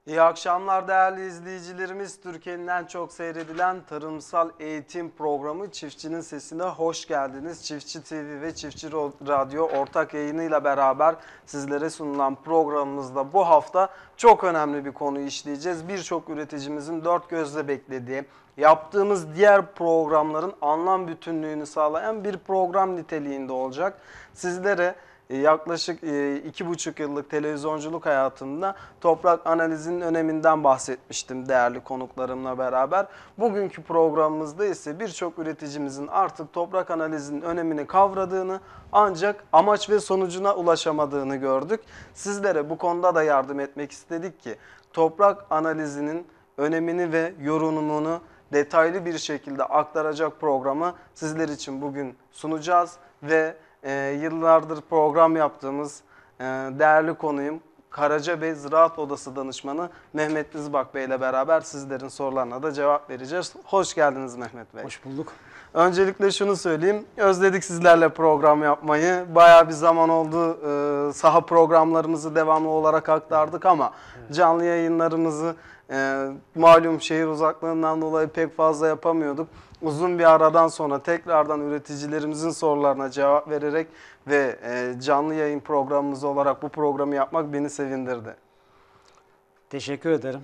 İyi akşamlar değerli izleyicilerimiz. Türkiye'nin en çok seyredilen tarımsal eğitim programı Çiftçinin Sesi'ne hoş geldiniz. Çiftçi TV ve Çiftçi Radyo ortak yayınıyla beraber sizlere sunulan programımızda bu hafta çok önemli bir konuyu işleyeceğiz. Birçok üreticimizin dört gözle beklediği, yaptığımız diğer programların anlam bütünlüğünü sağlayan bir program niteliğinde olacak. Sizlere yaklaşık 2,5 yıllık televizyonculuk hayatımda toprak analizinin öneminden bahsetmiştim değerli konuklarımla beraber. Bugünkü programımızda ise birçok üreticimizin artık toprak analizinin önemini kavradığını ancak amaç ve sonucuna ulaşamadığını gördük. Sizlere bu konuda da yardım etmek istedik ki toprak analizinin önemini ve yorumunu detaylı bir şekilde aktaracak programı sizler için bugün sunacağız ve yıllardır program yaptığımız değerli konuğum Karacabey Ziraat Odası Danışmanı Mehmet Dizbak Bey ile beraber sizlerin sorularına da cevap vereceğiz. Hoş geldiniz Mehmet Bey. Hoş bulduk. Öncelikle şunu söyleyeyim, özledik sizlerle program yapmayı. Bayağı bir zaman oldu, saha programlarımızı devamlı olarak aktardık ama canlı yayınlarımızı malum şehir uzaklığından dolayı pek fazla yapamıyorduk. Uzun bir aradan sonra tekrardan üreticilerimizin sorularına cevap vererek ve canlı yayın programımız olarak bu programı yapmak beni sevindirdi. Teşekkür ederim.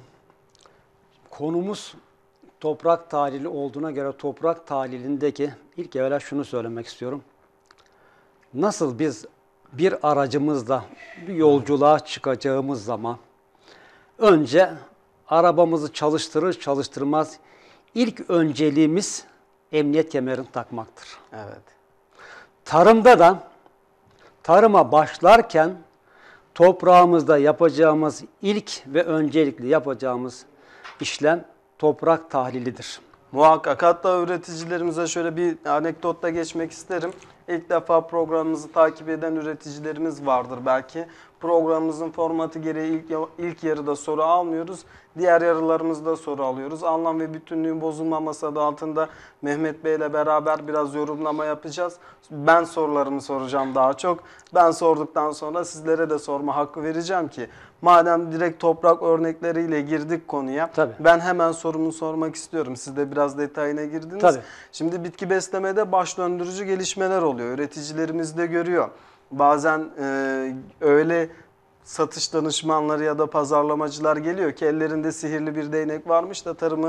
Konumuz toprak tahlili olduğuna göre toprak tahlilindeki ilk evvela şunu söylemek istiyorum. Nasıl biz bir aracımızla bir yolculuğa çıkacağımız zaman önce arabamızı çalıştırır çalıştırmaz ilk önceliğimiz emniyet kemerini takmaktır. Evet. Tarımda da tarıma başlarken toprağımızda yapacağımız ilk ve öncelikli yapacağımız işlem toprak tahlilidir. Muhakkak, hatta üreticilerimize şöyle bir anekdotla geçmek isterim. İlk defa programımızı takip eden üreticilerimiz vardır belki. Programımızın formatı gereği ilk yarıda soru almıyoruz. Diğer yarılarımızda soru alıyoruz. Anlam ve bütünlüğün bozulmaması adı altında Mehmet Bey ile beraber biraz yorumlama yapacağız. Ben sorularımı soracağım daha çok. Ben sorduktan sonra sizlere de sorma hakkı vereceğim ki madem direkt toprak örnekleriyle girdik konuya. Tabii. Ben hemen sorumu sormak istiyorum. Siz de biraz detayına girdiniz. Tabii. Şimdi bitki beslemede baş döndürücü gelişmeler oluyor. Üreticilerimiz de görüyor. Bazen öyle satış danışmanları ya da pazarlamacılar geliyor ki ellerinde sihirli bir değnek varmış da tarımı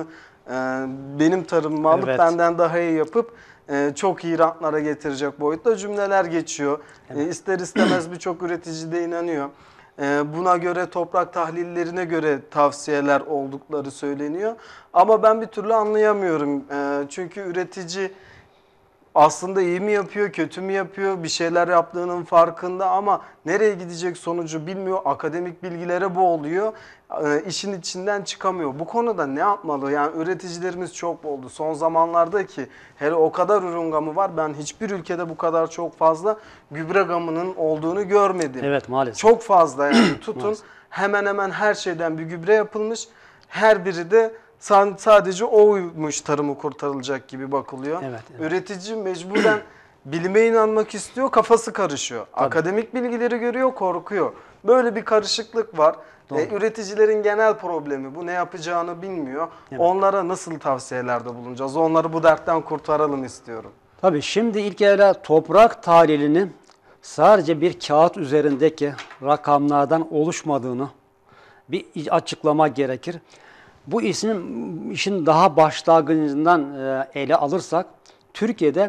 benim tarımımı alıp benden daha iyi yapıp çok iyi rantlara getirecek boyutta cümleler geçiyor. İster istemez birçok üretici de inanıyor. Buna göre toprak tahlillerine göre tavsiyeler oldukları söyleniyor. Ama ben bir türlü anlayamıyorum. Çünkü üretici aslında iyi mi yapıyor, kötü mü yapıyor, bir şeyler yaptığının farkında ama nereye gidecek sonucu bilmiyor. Akademik bilgilere boğuluyor, işin içinden çıkamıyor. Bu konuda ne yapmalı? Yani üreticilerimiz çok oldu. Son zamanlarda ki hele o kadar ürün gamı var. Ben hiçbir ülkede bu kadar çok fazla gübre gamının olduğunu görmedim. Evet, maalesef. Çok fazla yani tutun hemen hemen her şeyden bir gübre yapılmış. Her biri de sadece oymuş tarımı kurtarılacak gibi bakılıyor. Evet. Üretici mecburen bilime inanmak istiyor, kafası karışıyor. Tabii. Akademik bilgileri görüyor, korkuyor. Böyle bir karışıklık var. Üreticilerin genel problemi bu, ne yapacağını bilmiyor. Evet. Onlara nasıl tavsiyelerde bulunacağız? Onları bu dertten kurtaralım istiyorum. Tabii şimdi ilk evvela toprak tahlilinin sadece bir kağıt üzerindeki rakamlardan oluşmadığını bir açıklama gerekir. Bu işin daha başlangıcından ele alırsak, Türkiye'de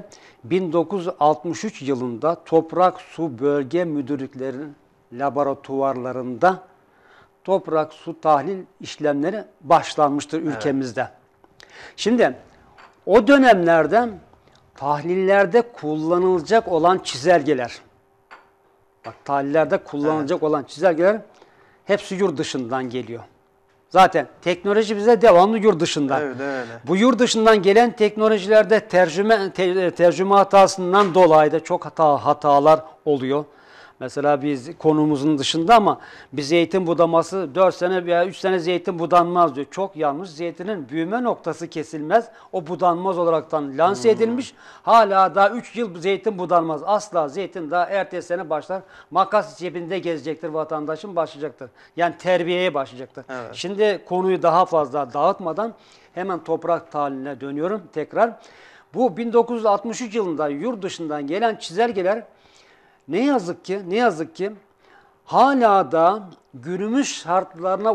1963 yılında Toprak Su Bölge Müdürlüklerinin laboratuvarlarında toprak su tahlil işlemleri başlanmıştır ülkemizde. Şimdi o dönemlerden tahlillerde kullanılacak olan çizelgeler, tahlillerde kullanılacak olan çizelgeler hepsi yurt dışından geliyor. Zaten teknoloji bize devamlı yurt dışından. Evet, öyle. Bu yurt dışından gelen teknolojilerde tercüme hatasından dolayı da çok hatalar oluyor. Mesela biz konumuzun dışında ama bir zeytin budaması 4 sene veya 3 sene zeytin budanmaz diyor. Çok yanlış. Zeytinin büyüme noktası kesilmez. O budanmaz olaraktan lanse edilmiş. Hala daha 3 yıl zeytin budanmaz. Asla zeytin daha ertesi sene başlar. Makas cebinde gezecektir vatandaşın, başlayacaktır. Yani terbiyeye başlayacaktır. Evet. Şimdi konuyu daha fazla dağıtmadan hemen toprak tahaline dönüyorum tekrar. Bu 1963 yılında yurt dışından gelen çizelgeler ne yazık ki hala da günümüz şartlarına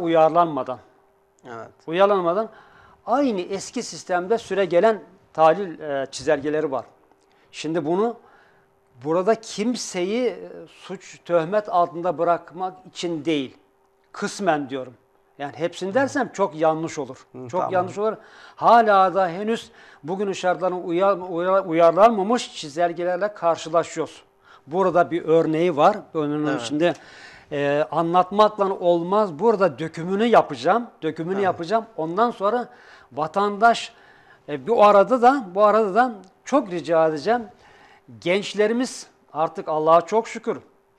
uyarlanmadan aynı eski sistemde süregelen tahlil çizelgeleri var. Şimdi burada kimseyi suç, töhmet altında bırakmak için değil, kısmen diyorum. Yani hepsini dersem çok yanlış olur. Çok yanlış olur. Hala da henüz bugünün şartlarına uyarlanmamış çizelgelerle karşılaşıyoruz. Burada bir örneği var. Önünün içinde anlatmakla olmaz. Burada dökümünü yapacağım. Yapacağım. Ondan sonra vatandaş bu arada da çok rica edeceğim. Gençlerimiz artık Allah'a çok şükür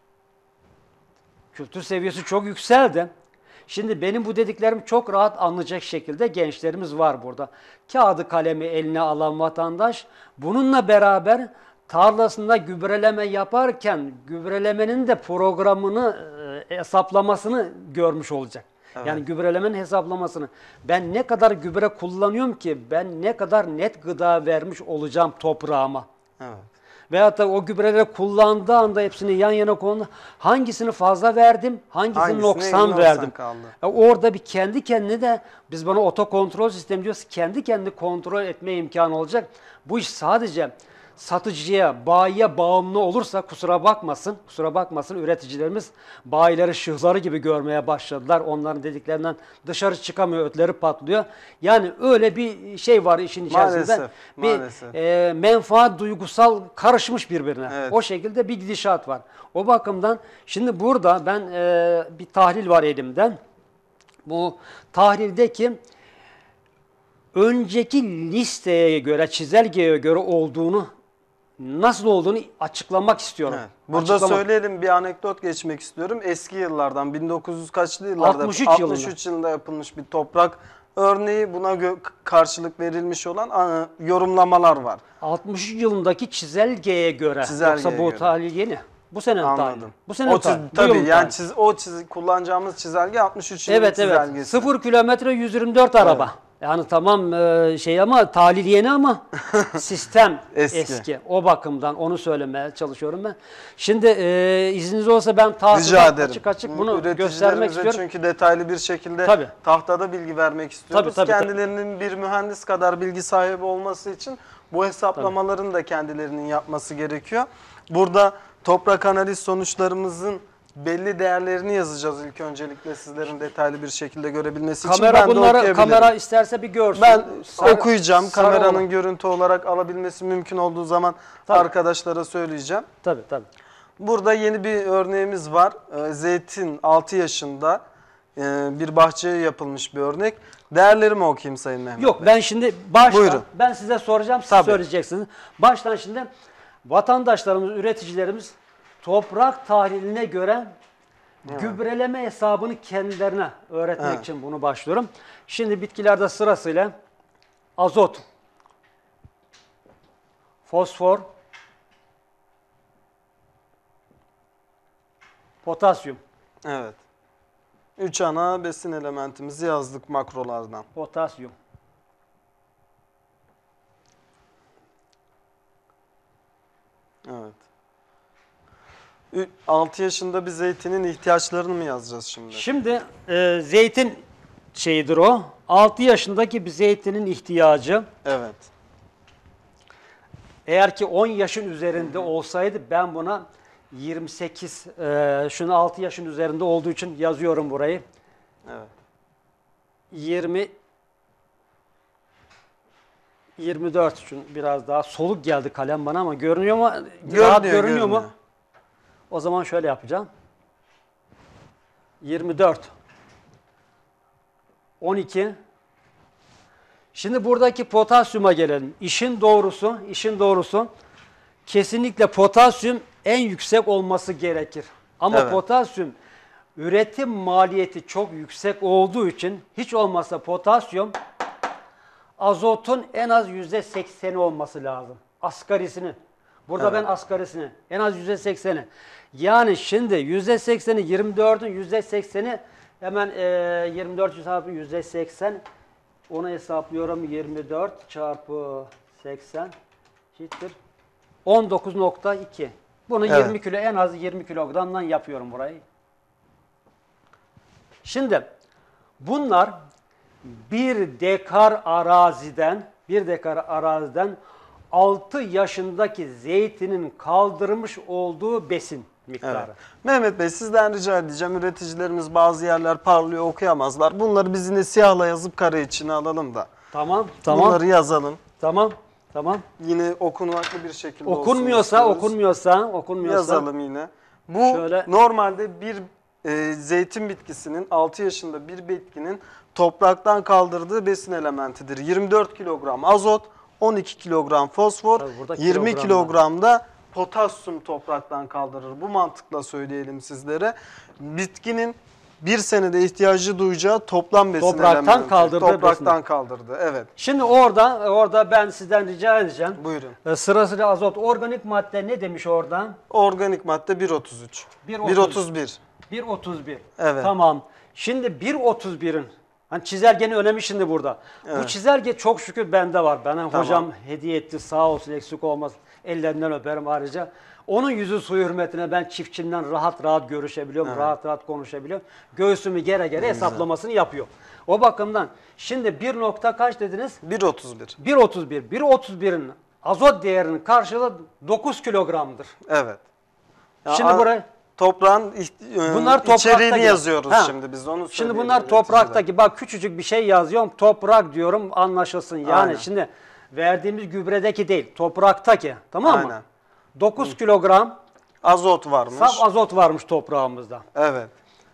kültür seviyesi çok yükseldi. Şimdi benim bu dediklerimi çok rahat anlayacak şekilde gençlerimiz var burada. Kağıdı kalemi eline alan vatandaş bununla beraber tarlasında gübreleme yaparken gübrelemenin de programını hesaplamasını görmüş olacak. Evet. Yani gübrelemenin hesaplamasını. Ben ne kadar gübre kullanıyorum ki ben ne kadar net gıda vermiş olacağım toprağıma. Evet. Veyahut da o gübreleri kullandığı anda hepsini yan yana koyduğunda hangisini fazla verdim, hangisini noksan verdim. Orada bir kendi kendine de biz buna otokontrol sistemi diyoruz. Kendi kendini kontrol etme imkanı olacak. Bu iş sadece satıcıya, bayiye bağımlı olursa kusura bakmasın üreticilerimiz bayileri şıhları gibi görmeye başladılar. Onların dediklerinden dışarı çıkamıyor, ötleri patlıyor. Yani öyle bir şey var işin içerisinde. Maalesef. Menfaat duygusal karışmış birbirine. Evet. O şekilde bir gidişat var. O bakımdan şimdi burada ben bir tahlil var elimden. Bu tahlildeki önceki listeye göre, çizelgeye göre nasıl olduğunu açıklamak istiyorum. Evet. Burada söyleyelim, bir anekdot geçmek istiyorum. Eski yıllardan 1900 kaçlı yıllarda 63 yılında yapılmış bir toprak örneği, buna karşılık verilmiş olan yorumlamalar var. 63 yılındaki çizelgeye göre. Yoksa bu tahlil yeni. Bu senenin tahlili. Bu senenin tahlili. Tabii yani kullanacağımız çizelge 63 yılın çizelgesi. Evet. 0 kilometre 124 araba. Evet. Yani tamam ama tahlil yeni ama sistem eski. O bakımdan onu söylemeye çalışıyorum ben. Şimdi izniniz olsa ben tahtada açık bunu göstermek istiyorum. Çünkü detaylı bir şekilde tahtada bilgi vermek istiyoruz. Kendilerinin bir mühendis kadar bilgi sahibi olması için bu hesaplamaların da kendilerinin yapması gerekiyor. Burada toprak analiz sonuçlarımızın belli değerlerini yazacağız ilk öncelikle sizlerin detaylı bir şekilde görebilmesi için. Kamera isterse bir görsün. Ben okuyacağım. Kameranın görüntü olarak alabilmesi mümkün olduğu zaman arkadaşlara söyleyeceğim. Tabii. Burada yeni bir örneğimiz var. Zeytin 6 yaşında bir bahçeye yapılmış bir örnek. Değerlerimi okuyayım Sayın Mehmet Bey. Yok, ben şimdi ben size soracağım, siz söyleyeceksiniz. Baştan şimdi vatandaşlarımız, üreticilerimiz toprak tahliline göre gübreleme hesabını kendilerine öğretmek için bunu başlıyorum. Şimdi bitkilerde sırasıyla azot, fosfor, potasyum. Evet. 3 ana besin elementimizi yazdık makrolardan. Potasyum. Evet. 6 yaşında bir zeytinin ihtiyaçlarını mı yazacağız şimdi? Şimdi zeytin şeyidir o. 6 yaşındaki bir zeytinin ihtiyacı. Evet. Eğer ki 10 yaşın üzerinde olsaydı ben buna 28, şunu 6 yaşın üzerinde olduğu için yazıyorum burayı. Evet. 24 için biraz daha soluk geldi kalem bana ama görünüyor mu? Rahat görünüyor mu? O zaman şöyle yapacağım. 24. 12. Şimdi buradaki potasyuma gelelim. İşin doğrusu kesinlikle potasyum en yüksek olması gerekir. Ama Evet. potasyum üretim maliyeti çok yüksek olduğu için hiç olmazsa potasyum azotun en az %80'i olması lazım. Asgarisini. Burada Evet. ben asgarisini en az %80'i. Yani şimdi %80'i 24'ün %80'i hemen 24 çarpı %80 onu hesaplıyorum 24 çarpı 80 eşittir 19,2. Bunu Evet. 20 kilo en az 20 kilogramdan yapıyorum burayı. Şimdi bunlar bir dekar araziden 6 yaşındaki zeytinin kaldırmış olduğu besin miktarı. Evet. Mehmet Bey sizden rica edeceğim. Üreticilerimiz bazı yerler parlıyor okuyamazlar. Bunları biz yine siyahla yazıp kare içine alalım da. Tamam, tamam. Bunları yazalım. Tamam, tamam. Yine okunaklı bir şekilde Okunmuyorsa, olsun istiyoruz. okunmuyorsa Yazalım yine. Bu Şöyle. normalde bir zeytin bitkisinin 6 yaşında bir bitkinin topraktan kaldırdığı besin elementidir. 24 kilogram azot, 12 kilogram fosfor, Tabii burada 20 kilogramda. kilogram da potasyum topraktan kaldırır. Bu mantıkla söyleyelim sizlere. Bitkinin bir senede ihtiyacı duyacağı toplam besin Topraktan elementi. kaldırdığı Topraktan besin. kaldırdı. Evet. Şimdi orada ben sizden rica edeceğim. Buyurun. Sırasıyla azot, organik madde ne demiş oradan? Organik madde 1.33. 1.31. 1,31. Evet. Tamam. Şimdi 1,31'in hani çizelgenin önemi şimdi burada. Bu Evet. çizelge çok şükür bende var. Bana Tamam. hocam hediye etti. Sağ olsun eksik olmaz. Ellerinden öperim ayrıca. Onun yüzü suyu hürmetine ben çiftçimden rahat rahat görüşebiliyorum. Evet. Rahat rahat konuşabiliyorum. Göğsümü gere gere hesaplamasını yapıyor. O bakımdan şimdi 1 nokta kaç dediniz? 1.31. 1,31. 1,31'in azot değerinin karşılığı 9 kilogramdır. Evet. Ya Şimdi buraya toprağın bunlar topraktaki. içeriğini yazıyoruz Ha. şimdi biz onu Şimdi söyleyelim bunlar üreticilere. topraktaki, bak küçücük bir şey yazıyorum, toprak diyorum anlaşılsın. Yani Aynen. şimdi verdiğimiz gübredeki değil, topraktaki, tamam mı? Aynen. 9 kilogram Azot varmış. saf azot varmış toprağımızda. Evet.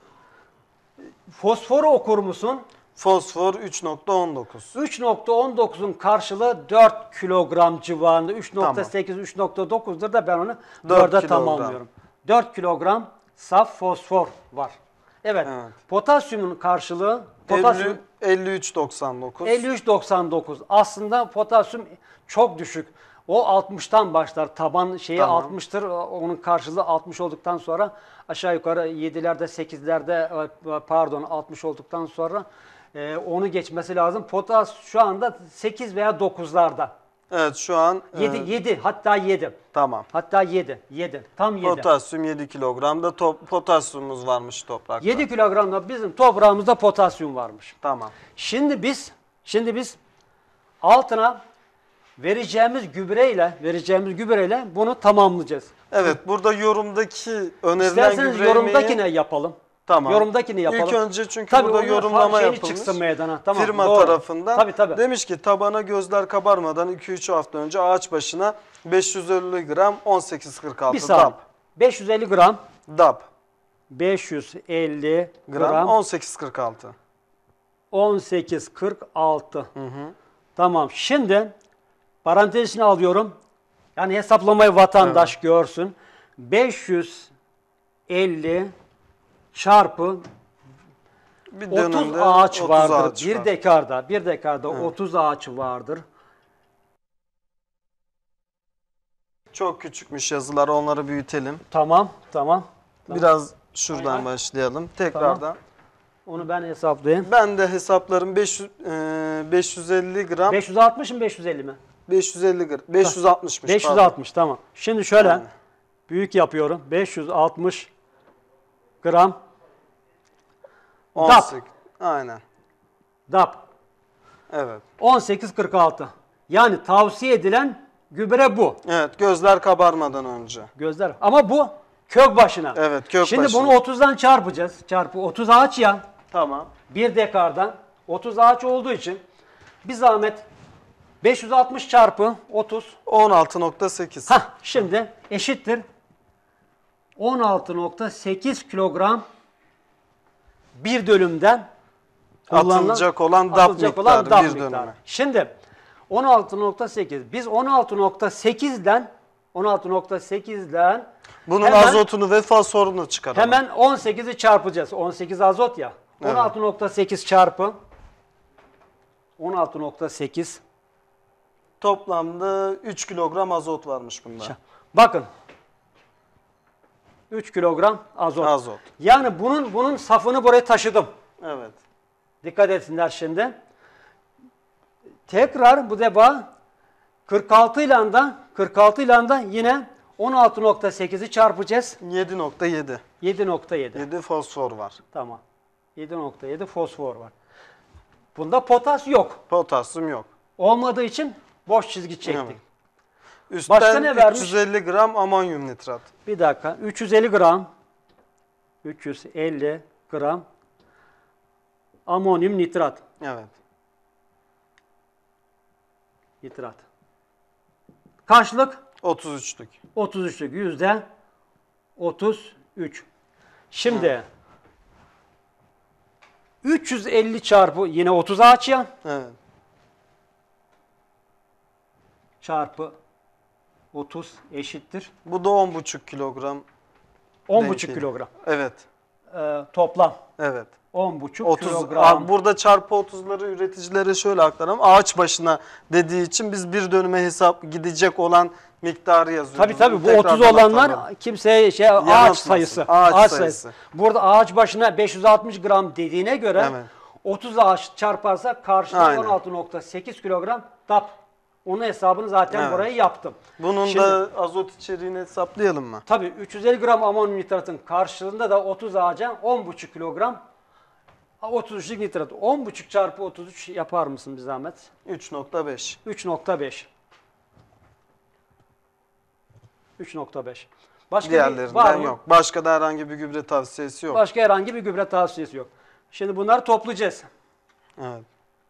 Fosforu okur musun? Fosfor 3.19. 3,19'un karşılığı 4 kilogram civarında. 3,8, 3,9'dur da ben onu 4 4'e kilogram. tamamlıyorum. 4 kilogram saf fosfor var. Evet. Evet. Potasyumun karşılığı potasyum 53.99. 53,99. Aslında potasyum çok düşük. O 60'tan başlar. Taban şeyi Tamam. 60'tır. Onun karşılığı 60 olduktan sonra aşağı yukarı 7'lerde 8'lerde pardon 60 olduktan sonra onu geçmesi lazım. Potas şu anda 8 veya 9'larda. Evet şu an 7 hatta 7. tamam. Hatta 7. Tam 7. Potasyum 7 kilogram da potasyumumuz varmış toprakta. 7 kilogramda bizim toprağımızda potasyum varmış. Tamam. Şimdi biz altına vereceğimiz gübreyle bunu tamamlayacağız. Evet burada yorumdaki önerilen İsterseniz gübreyi yorumdakine yapalım. Tamam. Yorumdakini yapalım. İlk önce çünkü Tabii burada onun yorumlama şeyini yapılmış. çıksın meydana. Tamam, Firma doğru. tarafından. Tabii. Demiş ki tabana gözler kabarmadan 2-3 hafta önce ağaç başına 550 gram 18.46 Bir saniye. DAP. 550 gram 550 gram 18.46. 18,46. Tamam. Şimdi parantez içine alıyorum. Yani hesaplamayı vatandaş görsün. 550 çarpı Bir 30 dönemde ağaç 30 vardır. ağaç Bir var. dekarda 30 ağaç vardır. Çok küçükmüş yazılar, onları büyütelim. Tamam. Biraz şuradan Aynen. başlayalım. Tekrardan. Onu ben hesaplayayım. Ben de hesaplarım 550 gram 560 mı 550 mi? 550 gram 560'mış. 560 tamam. Şimdi şöyle Aynen. büyük yapıyorum. 560 gram pardon. DAP. 18. Aynen. DAP. Evet. 18,46. Yani tavsiye edilen gübre bu. Evet, gözler kabarmadan önce. Gözler. Ama bu kök başına. Evet, kök Şimdi başına. bunu 30'dan çarpacağız. Çarpı 30 ağaç ya. Tamam. Bir dekardan 30 ağaç olduğu için bir zahmet 560 çarpı 30. 16.8. Şimdi eşittir 16,8 kilogram bir dönümden Atılacak olan DAP miktarı bir dönüme. Şimdi 16,8. Biz 16,8'den 16.8'den Bunun hemen- azotunu ve fosforunu çıkaralım. hemen 18'i çarpacağız. 18 azot ya. Evet. 16.8 çarpı 16.8. Toplamda 3 kilogram azot varmış bunda. Bakın. 3 kilogram azot. Azot. Yani bunun safını buraya taşıdım. Evet. Dikkat etsinler şimdi. Tekrar bu defa 46 ile de yine 16.8'i çarpacağız. 7.7. 7.7. 7 fosfor var. Tamam. 7.7 fosfor var. Bunda potas yok. Potasyum yok. Olmadığı için boş çizgi çektik. Evet. Üstten Başka ne vermiş? 350 gram amonyum nitrat. Bir dakika. 350 gram amonyum nitrat. Evet. Kaçlık? 33'lük. 33'lük. %33. Şimdi 350 çarpı yine 30 ağaç ya. Evet. Çarpı 30 eşittir. Bu da 10,5 kilogram. 10,5 denk kilogram. Evet. Toplam. Evet. 10,5 30. kilogram. Burada çarpı 30'ları üreticilere şöyle aktaralım. Ağaç başına dediği için biz bir dönüme hesap gidecek olan miktarı yazıyoruz. Tabii bu Tekrardan 30 olanlar atalım. kimseye ağaç Yanıltmasın. sayısı. Ağaç sayısı. Burada ağaç başına 560 gram dediğine göre Evet. 30 ağaç çarparsak karşılığı Aynen. 16.8 kilogram DAP. Onun hesabını zaten Evet. buraya yaptım. Bunun Şimdi- da azot içeriğini hesaplayalım mı? Tabii 350 gram amonyum nitratın karşılığında da 30 ağaca 10,5 kilogram 33'lük nitrat. 10,5 çarpı 33 yapar mısın bir zahmet? 3.5. 3.5. 3.5. Başka bir var Diğerlerinden mı? yok. Başka da herhangi bir gübre tavsiyesi yok. Başka herhangi bir gübre tavsiyesi yok. Şimdi bunları toplayacağız. Evet.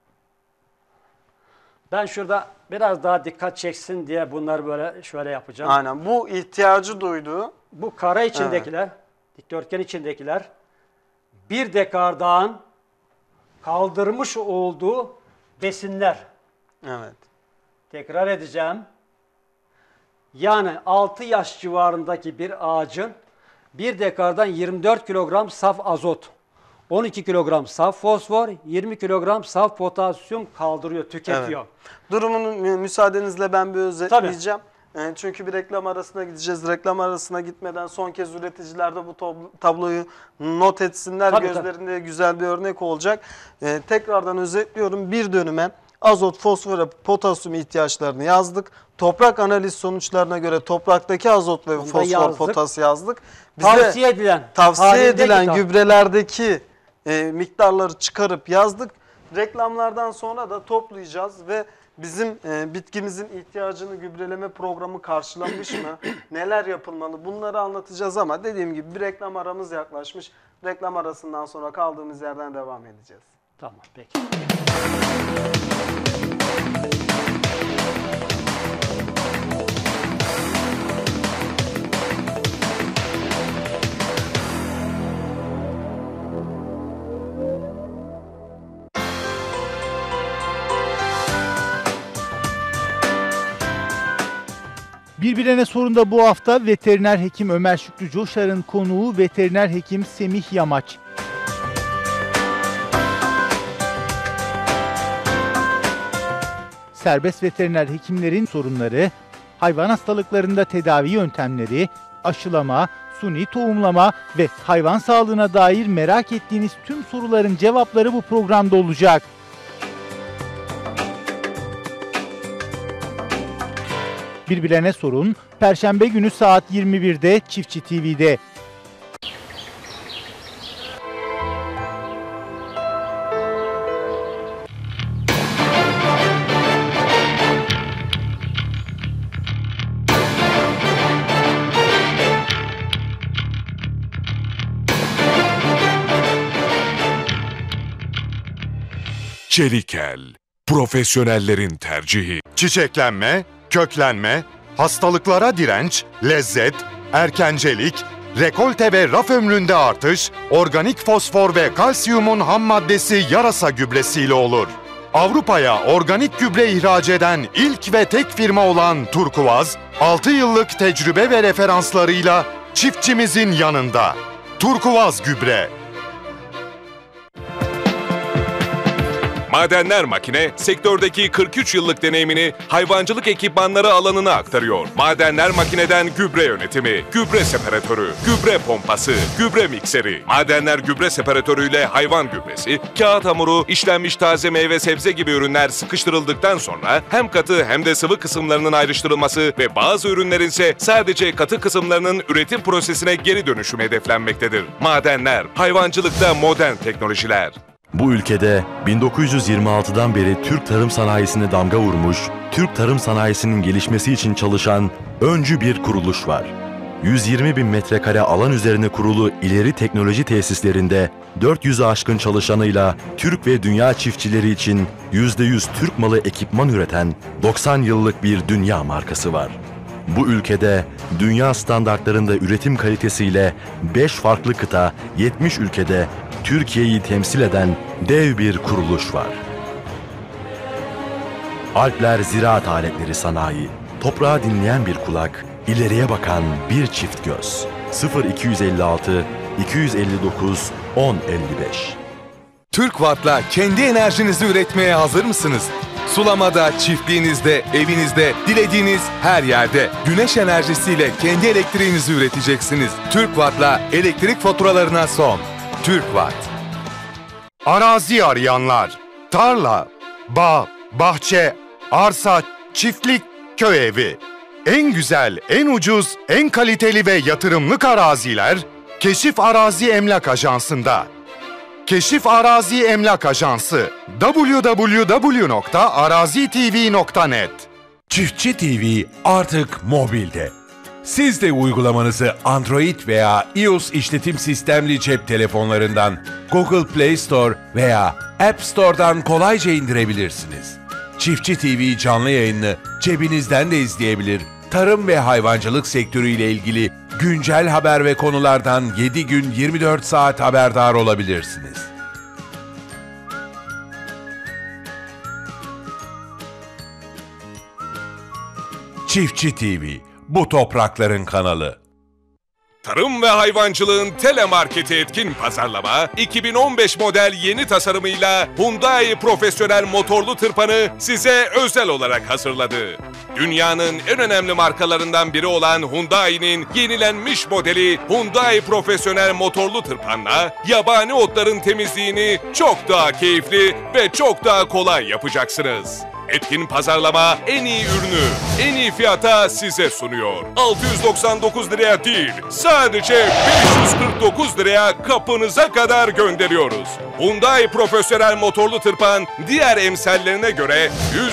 Ben şurada biraz daha dikkat çeksin diye bunları böyle şöyle yapacağım. Aynen. Bu ihtiyacı duyduğu Bu kare içindekiler, dikdörtgen içindekiler bir dekardağın kaldırmış olduğu besinler. evet. Tekrar edeceğim. Yani 6 yaş civarındaki bir ağacın bir dekardan 24 kilogram saf azot, 12 kilogram saf fosfor, 20 kilogram saf potasyum kaldırıyor, tüketiyor. Durumunu müsaadenizle ben bir özetleyeceğim. Çünkü bir reklam arasına gideceğiz. Reklam arasına gitmeden son kez üreticiler de bu tabloyu not etsinler. Tabii, Gözlerinde güzel bir örnek olacak. Tekrardan özetliyorum. Bir dönüme azot, fosfor ve potasyum ihtiyaçlarını yazdık. Toprak analiz sonuçlarına göre topraktaki azot ve fosfor, yazdık. potas yazdık. Bize Tavsiye edilen, tavsiye halindeki edilen gübrelerdeki miktarları çıkarıp yazdık. Reklamlardan sonra da toplayacağız ve bizim bitkimizin ihtiyacını gübreleme programı karşılamış mı? Neler yapılmalı? Bunları anlatacağız ama dediğim gibi bir reklam aramız yaklaşmış. Reklam arasından sonra kaldığımız yerden devam edeceğiz. Tamam, peki. Birbirine sorunda bu hafta veteriner hekim Ömer Şükrü Coşar'ın konuğu veteriner hekim Semih Yamaç. Serbest veteriner hekimlerin sorunları, hayvan hastalıklarında tedavi yöntemleri, aşılama, suni tohumlama ve hayvan sağlığına dair merak ettiğiniz tüm soruların cevapları bu programda olacak. Birbirine sorun, Perşembe günü saat 21'de Çiftçi TV'de. Çelikel, profesyonellerin tercihi. Çiçeklenme, köklenme, hastalıklara direnç, lezzet, erkencelik, rekolte ve raf ömründe artış, organik fosfor ve kalsiyumun ham maddesi yarasa gübresiyle olur. Avrupa'ya organik gübre ihraç eden ilk ve tek firma olan Turkuaz, 6 yıllık tecrübe ve referanslarıyla çiftçimizin yanında. Turkuaz Gübre. Madenler Makine, sektördeki 43 yıllık deneyimini hayvancılık ekipmanları alanına aktarıyor. Madenler Makine'den gübre yönetimi, gübre separatörü, gübre pompası, gübre mikseri, Madenler gübre separatörüyle hayvan gübresi, kağıt hamuru, işlenmiş taze meyve sebze gibi ürünler sıkıştırıldıktan sonra hem katı hem de sıvı kısımlarının ayrıştırılması ve bazı ürünlerin ise sadece katı kısımlarının üretim prosesine geri dönüşümü hedeflenmektedir. Madenler, hayvancılıkta modern teknolojiler. Bu ülkede 1926'dan beri Türk tarım sanayisine damga vurmuş, Türk tarım sanayisinin gelişmesi için çalışan öncü bir kuruluş var. 120 bin metrekare alan üzerine kurulu ileri teknoloji tesislerinde 400'ü aşkın çalışanıyla Türk ve dünya çiftçileri için %100 Türk malı ekipman üreten 90 yıllık bir dünya markası var. Bu ülkede dünya standartlarında üretim kalitesiyle 5 farklı kıta, 70 ülkede Türkiye'yi temsil eden dev bir kuruluş var. Alpler Ziraat Aletleri Sanayi, toprağı dinleyen bir kulak, ileriye bakan bir çift göz. 0256 259 1055. TürkWatt'la kendi enerjinizi üretmeye hazır mısınız? Sulamada, çiftliğinizde, evinizde, dilediğiniz her yerde güneş enerjisiyle kendi elektriğinizi üreteceksiniz. TürkWatt'la elektrik faturalarına son. TürkWatt. Arazi arayanlar, tarla, bağ, bahçe, arsa, çiftlik, köy evi. En güzel, en ucuz, en kaliteli ve yatırımlık araziler Keşif Arazi Emlak Ajansı'nda. Keşif Arazi Emlak Ajansı www.arazitv.net. Çiftçi TV artık mobilde. Siz de uygulamanızı Android veya iOS işletim sistemli cep telefonlarından Google Play Store veya App Store'dan kolayca indirebilirsiniz. Çiftçi TV canlı yayını cebinizden de izleyebilir, tarım ve hayvancılık sektörüyle ilgili güncel haber ve konulardan 7 gün 24 saat haberdar olabilirsiniz. Çiftçi TV, bu toprakların kanalı. Tarım ve hayvancılığın telemarketi etkin pazarlama, 2015 model yeni tasarımıyla Hyundai profesyonel motorlu tırpanı size özel olarak hazırladı. Dünyanın en önemli markalarından biri olan Hyundai'nin yenilenmiş modeli Hyundai profesyonel motorlu tırpanla yabani otların temizliğini çok daha keyifli ve çok daha kolay yapacaksınız. Etkin pazarlama en iyi ürünü en iyi fiyata size sunuyor. 699 liraya değil, sadece 549 liraya kapınıza kadar gönderiyoruz. Hyundai profesyonel motorlu tırpan diğer emsallerine göre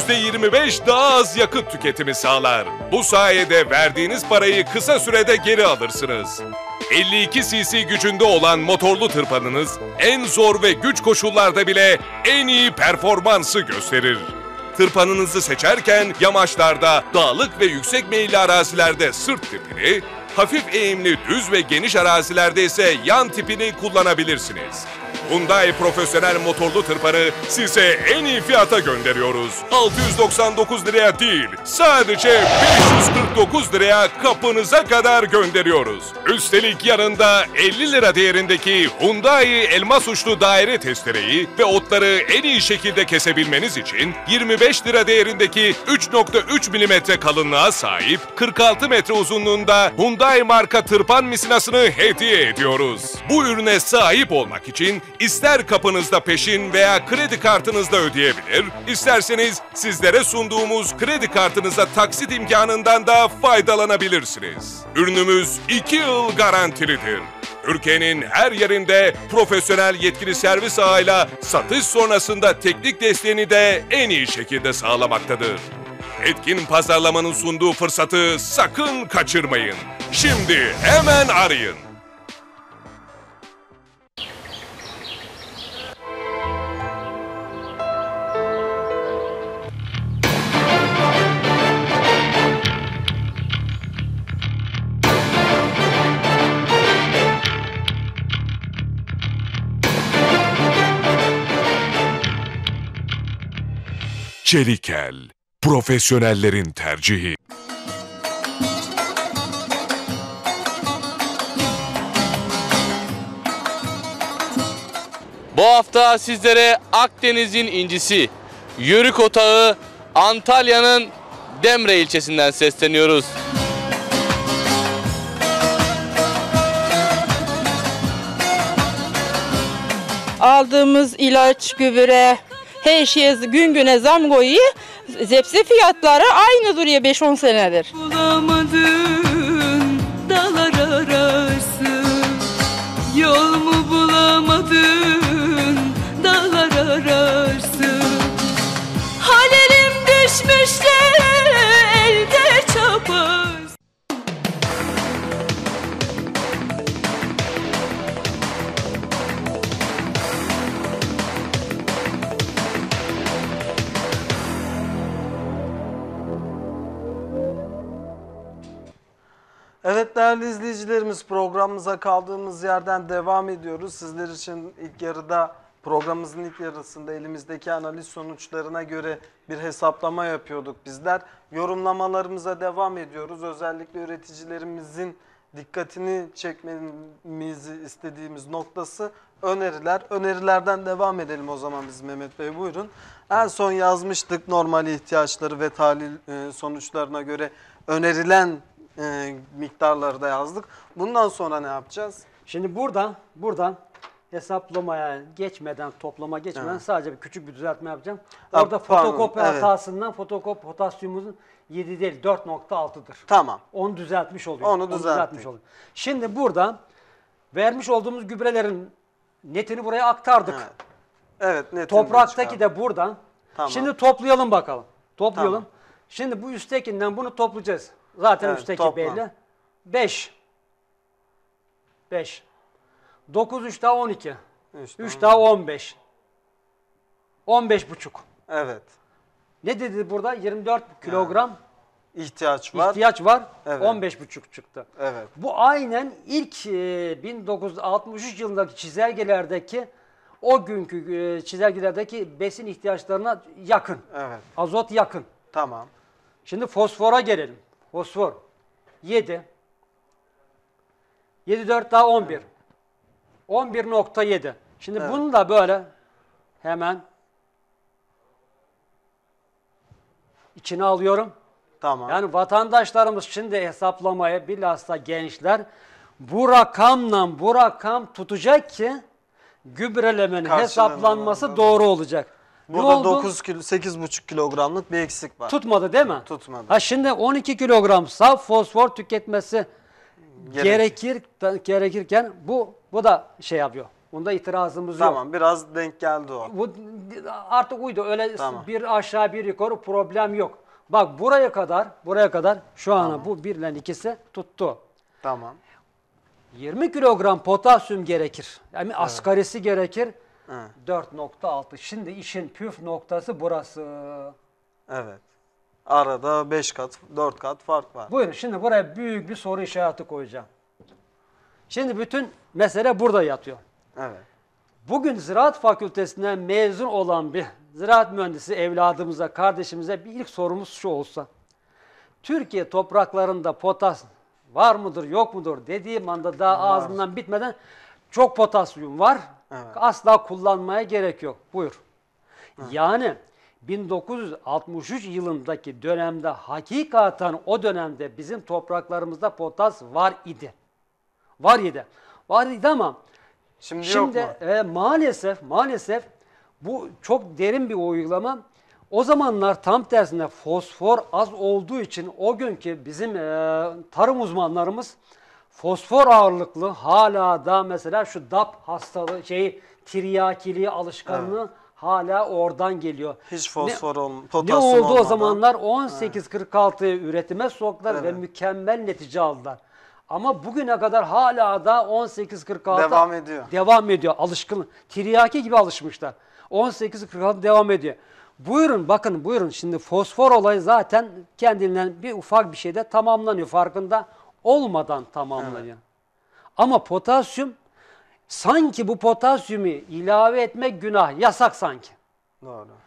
%25 daha az yakıt tüketimi sağlar. Bu sayede verdiğiniz parayı kısa sürede geri alırsınız. 52 cc gücünde olan motorlu tırpanınız en zor ve güç koşullarda bile en iyi performansı gösterir. Tırpanınızı seçerken yamaçlarda, dağlık ve yüksek meyilli arazilerde sırt tipini, hafif eğimli düz ve geniş arazilerde ise yan tipini kullanabilirsiniz. Hyundai profesyonel motorlu tırpanı size en iyi fiyata gönderiyoruz. 699 liraya değil, sadece 549 liraya kapınıza kadar gönderiyoruz. Üstelik yanında 50 lira değerindeki Hyundai elmas uçlu daire testereyi ve otları en iyi şekilde kesebilmeniz için 25 lira değerindeki 3.3 mm kalınlığa sahip 46 metre uzunluğunda Hyundai marka tırpan misinasını hediye ediyoruz. Bu ürüne sahip olmak için İster kapınızda peşin veya kredi kartınızla ödeyebilir, isterseniz sizlere sunduğumuz kredi kartınıza taksit imkanından da faydalanabilirsiniz. Ürünümüz 2 yıl garantilidir. Türkiye'nin her yerinde profesyonel yetkili servis ağıyla satış sonrasında teknik desteğini de en iyi şekilde sağlamaktadır. Etkin pazarlamanın sunduğu fırsatı sakın kaçırmayın. Şimdi hemen arayın. Çelikel, profesyonellerin tercihi. Bu hafta sizlere Akdeniz'in incisi, Yörük Otağı, Antalya'nın Demre ilçesinden sesleniyoruz. Aldığımız ilaç, gübre, her şeye gün güne zam koyuyor. Zepse fiyatları aynı duruyor 5-10 senedir. Bulamadın dağlar arası, yol mu bulamadın dağlar arası. Halelim düşmüş de elde çapaz. Evet değerli izleyicilerimiz, programımıza kaldığımız yerden devam ediyoruz. Sizler için programımızın ilk yarısında elimizdeki analiz sonuçlarına göre bir hesaplama yapıyorduk bizler. Yorumlamalarımıza devam ediyoruz. Özellikle üreticilerimizin dikkatini çekmemizi istediğimiz noktası öneriler. Önerilerden devam edelim o zaman biz Mehmet Bey, buyurun. En son yazmıştık normal ihtiyaçları ve tahlil sonuçlarına göre önerilen miktarları da yazdık. Bundan sonra ne yapacağız? Şimdi buradan hesaplamaya geçmeden, toplama geçmeden sadece bir küçük bir düzeltme yapacağım. Orada fotokopi hatasından fotokopi potasyumumuzun 7 değil 4.6'dır. Tamam. Onu düzeltmiş oluyor. Onu düzeltmiş oluyor. Şimdi burada vermiş olduğumuz gübrelerin netini buraya aktardık. Evet. Evet, topraktaki de buradan. Tamam. Şimdi toplayalım bakalım. Toplayalım. Tamam. Şimdi bu üsttekinden bunu toplayacağız. Zaten üstteki toplam. belli. 5. 9 3 daha 12. 3 daha 15. 15,5. Evet. Ne dedi burada? 24 kilogram ihtiyaç var. Evet. 15,5 çıktı. Evet. Bu aynen ilk 1963 yılındaki çizelgelerdeki o günkü çizelgelerdeki besin ihtiyaçlarına yakın. Evet. Azot yakın. Tamam. Şimdi fosfora gelelim. Fosfor 7. 7 4 daha 11. 11.7. Şimdi bunu da böyle hemen içine alıyorum. Tamam. Yani vatandaşlarımız şimdi hesaplamaya, bilhassa gençler, bu rakam tutacak ki gübrelemenin hesaplanması doğru olacak. Burada 8,5 kilogramlık bir eksik var. Tutmadı değil mi? Tutmadı. Ha şimdi 12 kilogram saf fosfor tüketmesi gerekirken bu da şey yapıyor. Bunda itirazımız yok. Tamam, biraz denk geldi o. Bu artık uydu. Öyle bir aşağı bir yukarı problem yok. Bak buraya kadar şu ana bu 1 ile 2'si tuttu. Tamam. 20 kilogram potasyum gerekir. Yani asgarisi gerekir. 4.6. Şimdi işin püf noktası burası. Evet. Arada 5 kat, 4 kat fark var. Buyurun şimdi buraya büyük bir soru işareti koyacağım. Şimdi bütün mesele burada yatıyor. Evet. Bugün Ziraat Fakültesinden mezun olan bir ziraat mühendisi evladımıza, kardeşimize bir ilk sorumuz şu olsa. Türkiye topraklarında potasyum var mıdır, yok mudur dediğim anda daha ağzından bitmeden çok potasyum var. Evet. Asla kullanmaya gerek yok. Buyur. Evet. Yani 1963 yılındaki dönemde hakikaten o dönemde bizim topraklarımızda potas var idi. Var idi ama şimdi yok mu? Maalesef bu çok derin bir uygulama. O zamanlar tam tersine fosfor az olduğu için o günkü bizim tarım uzmanlarımız fosfor ağırlıklı hala da mesela şu DAP hastalığı tiryakiliği alışkanlığı hala oradan geliyor. Hiç fosfor ne oldu o zamanlar? 1846'yı üretime soktular ve mükemmel netice aldılar. Ama bugüne kadar hala da 1846 devam ediyor. Alışkın. Tiryaki gibi alışmışlar. 1846 devam ediyor. Buyurun şimdi fosfor olayı zaten kendinden bir ufak bir şeyde tamamlanıyor. Farkında olmadan tamamlanıyor. Evet. Ama potasyum sanki bu potasyumu ilave etmek günah, yasak sanki. Doğru.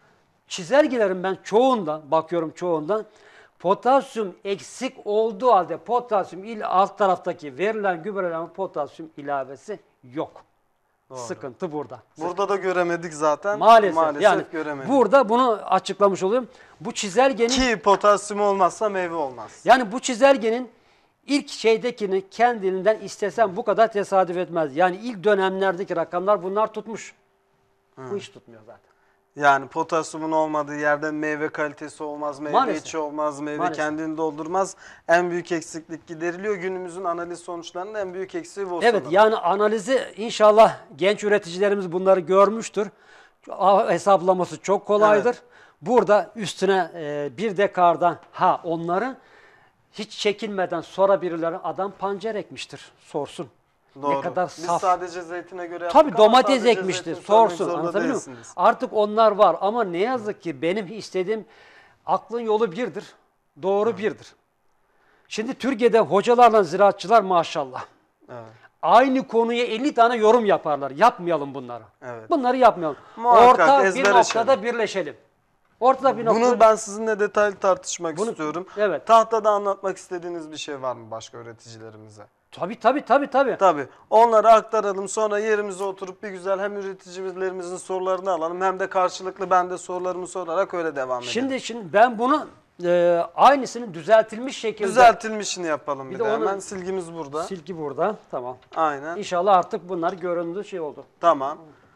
çizelgelerin ben çoğundan, bakıyorum çoğundan, potasyum eksik olduğu halde potasyum alt taraftaki verilen gübreleme potasyum ilavesi yok. Doğru. Sıkıntı burada. Burada da göremedik zaten. Maalesef yani göremedik. burada bunu açıklamış oluyorum. Bu çizelgenin Ki potasyum olmazsa meyve olmaz. yani bu çizelgenin ilk şeydekini kendiliğinden istesem bu kadar tesadüf etmez. Yani ilk dönemlerdeki rakamlar bunlar tutmuş. Bu hiç tutmuyor zaten. Yani potasyumun olmadığı yerde meyve kalitesi olmaz, meyve Maalesef. içi olmaz, meyve Maalesef. kendini doldurmaz. En büyük eksiklik gideriliyor. Günümüzün analiz sonuçlarının en büyük eksiği bu. Evet sanırım. yani analizi inşallah genç üreticilerimiz bunları görmüştür. Hesaplaması çok kolaydır. Evet. Burada üstüne bir dekardan onları hiç çekinmeden sorabilirler. Adam pancar ekmiştir. Sorsun. Doğru. Ne kadar Biz saf. sadece zeytine göre yaptık Tabii ama domates sadece ekmiştir. zeytin söylemek Sorsun. zorunda Anlatabiliyor muyum? değilsiniz. Artık onlar var ama ne yazık ki benim istediğim aklın yolu birdir. Doğru birdir. Şimdi Türkiye'de hocalarla ziraatçılar maşallah. Evet. Aynı konuya 50 tane yorum yaparlar. Yapmayalım bunları. Evet. Bunları yapmayalım. Muhakkak Orta bir ezbere noktada şeyler. birleşelim. Ortada bir noktada. Bunu ben sizinle detaylı tartışmak Bunu- istiyorum. evet. Tahtada anlatmak istediğiniz bir şey var mı başka üreticilerimize? Tabii. Tabii. Onları aktaralım. Sonra yerimize oturup bir güzel hem üreticilerimizin sorularını alalım hem de karşılıklı ben de sorularımı sorarak öyle devam edelim. Şimdi ben bunu aynısını düzeltilmiş şekilde. Düzeltilmişini yapalım bir Bir de de onu- hemen silgimiz burada. Silgi burada. Tamam. Aynen. İnşallah artık bunlar göründüğü şey oldu. Tamam.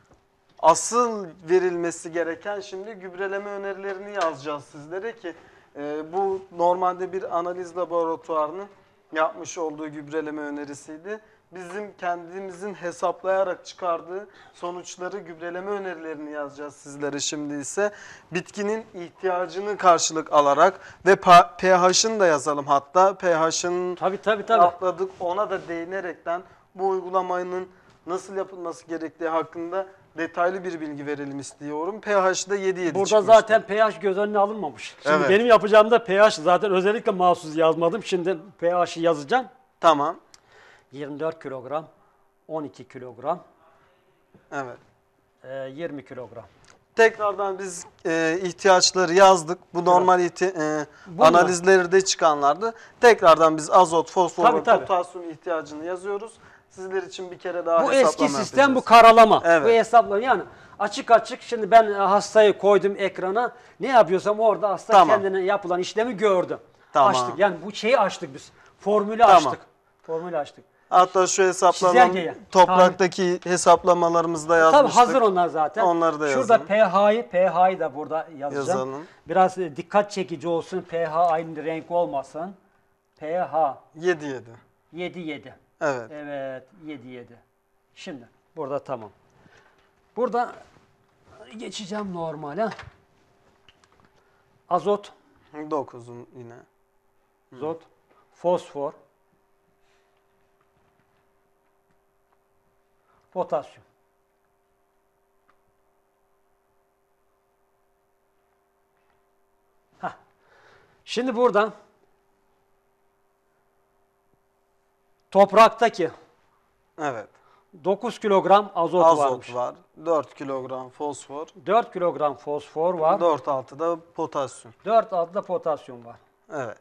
Asıl verilmesi gereken şimdi gübreleme önerilerini yazacağız sizlere ki bu normalde bir analiz laboratuvarının yapmış olduğu gübreleme önerisiydi. Bizim kendimizin hesaplayarak çıkardığı sonuçları gübreleme önerilerini yazacağız sizlere şimdi ise. Bitkinin ihtiyacını karşılık alarak ve pH'ını da yazalım hatta. pH'ın Tabii. atladık ona da değinerekten bu uygulamanın nasıl yapılması gerektiği hakkında detaylı bir bilgi verelim istiyorum. pH'de 7 Burada çıkmıştı. zaten pH göz önüne alınmamış. Şimdi Evet. benim yapacağımda pH zaten özellikle mahsus yazmadım. Şimdi pH'i yazacağım. Tamam. 24 kilogram, 12 kilogram, Evet. 20 kilogram. Tekrardan biz ihtiyaçları yazdık. Bu normal analizleri de çıkanlardı. Tekrardan biz azot, fosfor Tabii, ve tabii. potasyum ihtiyacını yazıyoruz. Sizler için bir kere daha Bu hesaplama eski sistem, yapacağız. bu karalama. Evet. Bu hesaplama yani açık şimdi ben hastayı koydum ekrana. Ne yapıyorsam orada hasta Tamam. kendine yapılan işlemi gördü. Tamam. Açtık yani bu şeyi açtık biz. Formülü Tamam. açtık. Formülü açtık. Hatta şu hesaplama Çizelgeye. topraktaki hesaplamalarımızı da yazmıştık. Tabii hazır onlar zaten. Onları da Şurada yazalım. pH'yi da burada yazacağım. Yazalım. Biraz dikkat çekici olsun. pH aynı renk olmasın. pH 7. 7. Evet. Evet 7. Şimdi burada tamam. Burada geçeceğim normale. Azot, 9'un yine. azot, fosfor, potasyum. Şimdi burada topraktaki Evet. 9 kilogram azot varmış. Azot var. 4 kilogram fosfor. 4 kilogram fosfor var. 4-6 da potasyum. 4 adlı potasyum var. Evet.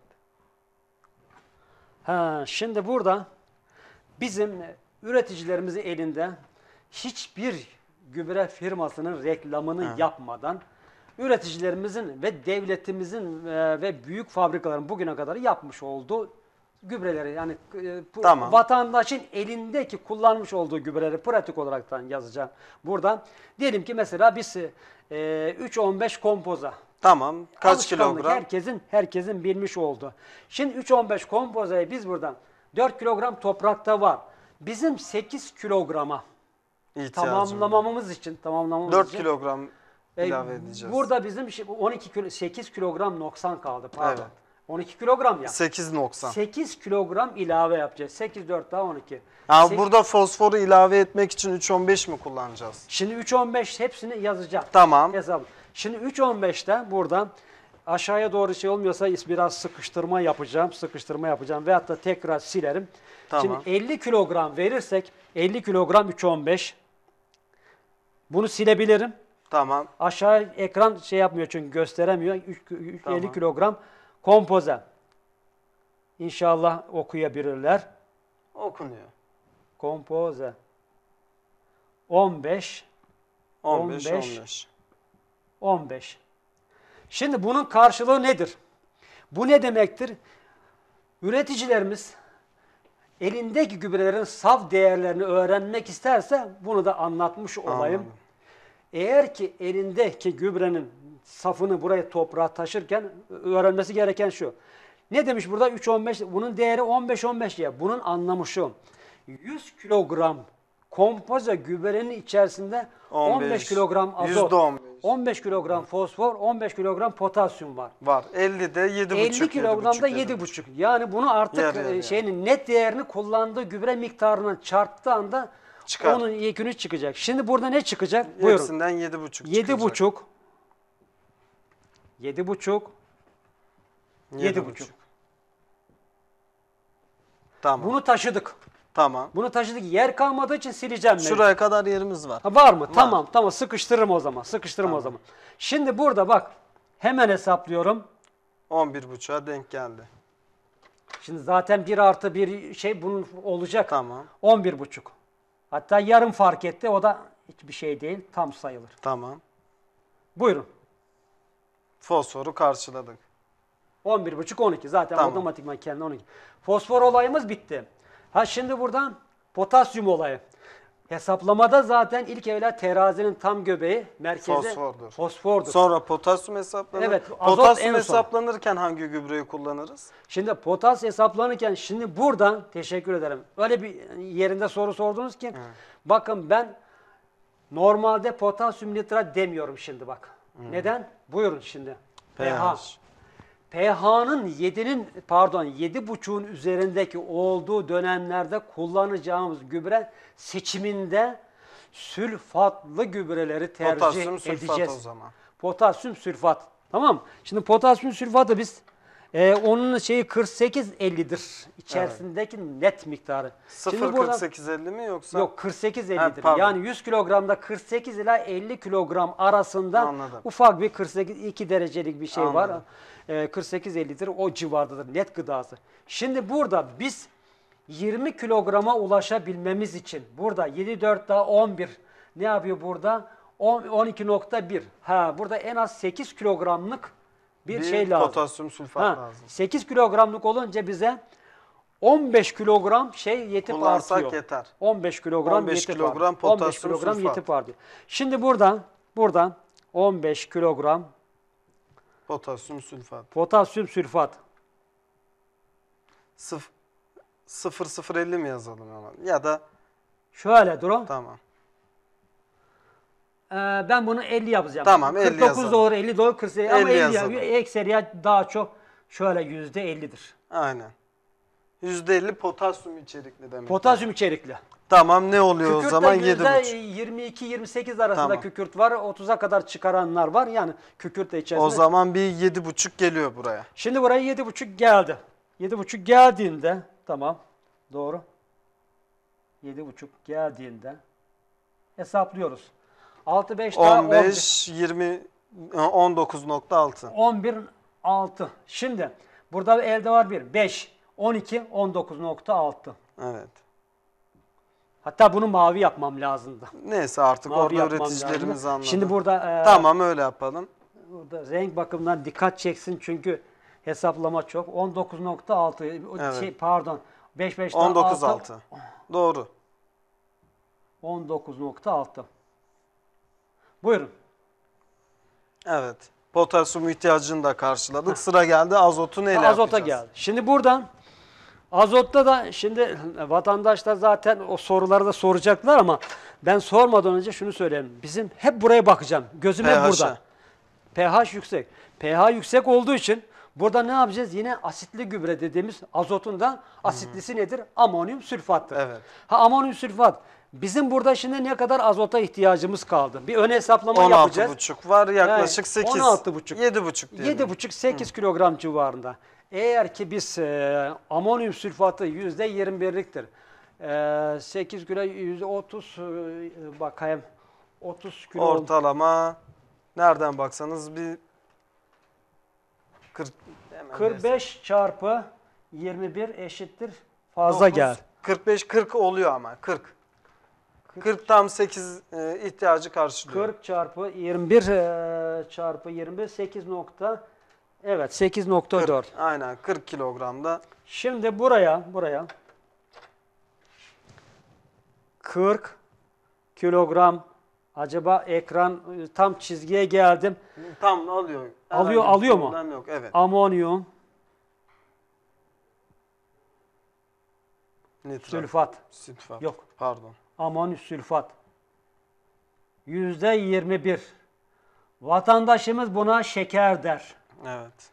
Şimdi burada bizim üreticilerimizin elinde hiçbir gübre firmasının reklamını yapmadan üreticilerimizin ve devletimizin ve büyük fabrikaların bugüne kadar yapmış olduğu gübreleri yani Tamam. vatandaşın elindeki kullanmış olduğu gübreleri pratik olaraktan yazacağım. Buradan diyelim ki mesela biz 3-15 kompoza. Tamam. Kaç Alışkanlık, kilogram? herkesin bilmiş oldu. Şimdi 3-15 kompozayı biz buradan 4 kilogram toprakta var. Bizim 8 kilograma tamamlamamız için 4 kilogram ilave edeceğiz. Burada bizim 8 kilogram noksan kaldı pardon. Evet. 12 kilogram ya. 8 noksan. 8 kilogram ilave yapacağız. 8 4 daha 12. Burada fosforu ilave etmek için 3-15 mi kullanacağız? Şimdi 3-15 hepsini yazacağım. Tamam. Hesap. Şimdi 3-15'te buradan aşağıya doğru şey olmuyorsa biraz sıkıştırma yapacağım veyahut da tekrar silerim. Tamam. Şimdi 50 kilogram verirsek 50 kilogram 3-15 bunu silebilirim. Tamam. Aşağı ekran şey yapmıyor çünkü gösteremiyor. 50 Tamam. kilogram kompoze. İnşallah okuyabilirler. Okunuyor. Kompoze. 15. 15. Şimdi bunun karşılığı nedir? Bu ne demektir? Üreticilerimiz elindeki gübrelerin saf değerlerini öğrenmek isterse bunu da anlatmış olayım. Anladım. Eğer ki elindeki gübrenin safını buraya toprağa taşırken öğrenmesi gereken şu. Ne demiş burada? 3-15. Bunun değeri 15-15 ya. Bunun anlamı şu. 100 kilogram kompoze gübrenin içerisinde 15 kilogram azot, %15. 15 kilogram fosfor, 15 kilogram potasyum var. Var. 50'de 7,5. 50 kilogramda 7,5. Yani bunu artık Yarı. şeyin net değerini kullandığı gübre miktarına çarptığı anda Çıkar. onun yekünü çıkacak. Şimdi burada ne çıkacak? Buyurun. Hepsinden 7,5 çıkacak. 7,5. 7,5. Tamam. Bunu taşıdık. Tamam. Bunu taşıdık. Yer kalmadığı için sileceğim. Şuraya kadar yerimiz var. Ha, var mı? Tamam. Tamam. Sıkıştırırım o zaman. Sıkıştırırım o zaman. Şimdi burada bak. Hemen hesaplıyorum. 11,5'a denk geldi. Şimdi zaten 1 artı 1 şey bunun olacak. Tamam. 11,5. Hatta yarım fark etti. O da hiçbir şey değil. Tam sayılır. Tamam. Buyurun. Fosforu karşıladık. 11,5 12. Zaten Tamam. otomatikman kendi 12. Fosfor olayımız bitti. Ha şimdi buradan potasyum olayı. Hesaplamada zaten ilk evvela terazinin tam göbeği merkezi fosfordur. Sonra potasyum hesaplanır. Evet, azot potasyum en son. hesaplanırken hangi gübreyi kullanırız? Şimdi potas hesaplanırken şimdi buradan teşekkür ederim. Öyle bir yerinde soru sordunuz ki bakın ben normalde potasyum nitrat demiyorum şimdi bak. Neden? Buyurun şimdi. pH. pH'nın 7,5'un üzerindeki olduğu dönemlerde kullanacağımız gübre seçiminde sülfatlı gübreleri tercih Potasyum edeceğiz. sülfat o zaman. Potasyum sülfat. Tamam. Şimdi potasyum sülfatı biz onun şeyi 48-50'dir. İçerisindeki net miktarı. 0,4850 mi yoksa? Yok 48-50'dir. Yani 100 kilogramda 48 ila 50 kilogram arasında Anladım. ufak bir 2 derecelik bir şey var. Anladım. 48-50'dir. O civardadır net gıdası. Şimdi burada biz 20 kilograma ulaşabilmemiz için burada 7 4 daha 11 ne yapıyor burada? 12,1. Ha burada en az 8 kilogramlık bir şey lazım. Potasyum sülfat lazım. 8 kilogramlık olunca bize 15 kilogram şey yetip Kullansak artıyor. yeter. 15 kilogram 15 yetip kilogram artıyor. 15 potasyum kilogram sülfat. yetip artıyor. Şimdi buradan 15 kilogram Potasyum sülfat. potasyum sülfat. 0,050 mi yazalım hemen? Ya da Şöyle durun. tamam. Ben bunu 50 yapacağım. Tamam, 50 49 yazalım. doğru 50 doğru 48 ama 50 50 yazalım. ekseriya daha çok şöyle %50'dir. Aynen. %50 potasyum içerikli demek. Potasyum içerikli. Tamam ne oluyor o zaman? Kükürtte 7,5. %22-28 arasında Tamam. kükürt var. 30'a kadar çıkaranlar var. Yani kükürt de içerisinde. O zaman bir 7,5 geliyor buraya. Şimdi buraya 7,5 geldi. 7,5 geldiğinde tamam doğru. 7,5 geldiğinde hesaplıyoruz. 6 5 daha 15 20 19,6. 11 6. Şimdi burada elde var 1 5 12 19,6. Evet. Hatta bunu mavi yapmam lazımdı. Neyse artık Mavi orada yapmam üreticilerimiz lazım. anladı. Şimdi burada tamam öyle yapalım. burada renk bakımından dikkat çeksin çünkü hesaplama çok. 19,6 Evet. pardon 5 5 daha 19,6. Doğru. 19,6. Buyurun. Evet. Potasyum ihtiyacını da karşıladık. Sıra geldi azotu neyle Azota yapacağız? geldi. Şimdi buradan azotta da şimdi vatandaşlar zaten o soruları da soracaklar ama ben sormadan önce şunu söyleyeyim. Bizim hep buraya bakacağım. Gözüm hep burada. pH yüksek. pH yüksek olduğu için burada ne yapacağız? Yine asitli gübre dediğimiz azotun da asitlisi nedir? Amonyum sülfattır. Evet. Amonyum sülfat. Bizim burada şimdi ne kadar azota ihtiyacımız kaldı? Bir ön hesaplama yapacağız. 16,5 var yaklaşık 8. 16,5. 7,5 diyelim. 7,5-8 kilogram civarında. Eğer ki biz amonyum sülfatı %21'liktir. 8 kilo %30 bakayım 30 kilo. Ortalama nereden baksanız bir 40, 45 çarpı 21 eşittir fazla 9, geldi. 45-40 oluyor ama 40. 40 tam 8 ihtiyacı karşılıyor. 40 çarpı 21 çarpı 21 8 nokta, evet 8.4. 40, aynen 40 kilogramda. Şimdi buraya 40 kilogram, acaba ekran tam çizgiye geldim. Tam alıyor. Alıyor mu? Problem yok. Evet. Amonyum Nitrat. sülfat. Yok. Pardon. Amonyum sülfat. %21. Vatandaşımız buna şeker der. Evet.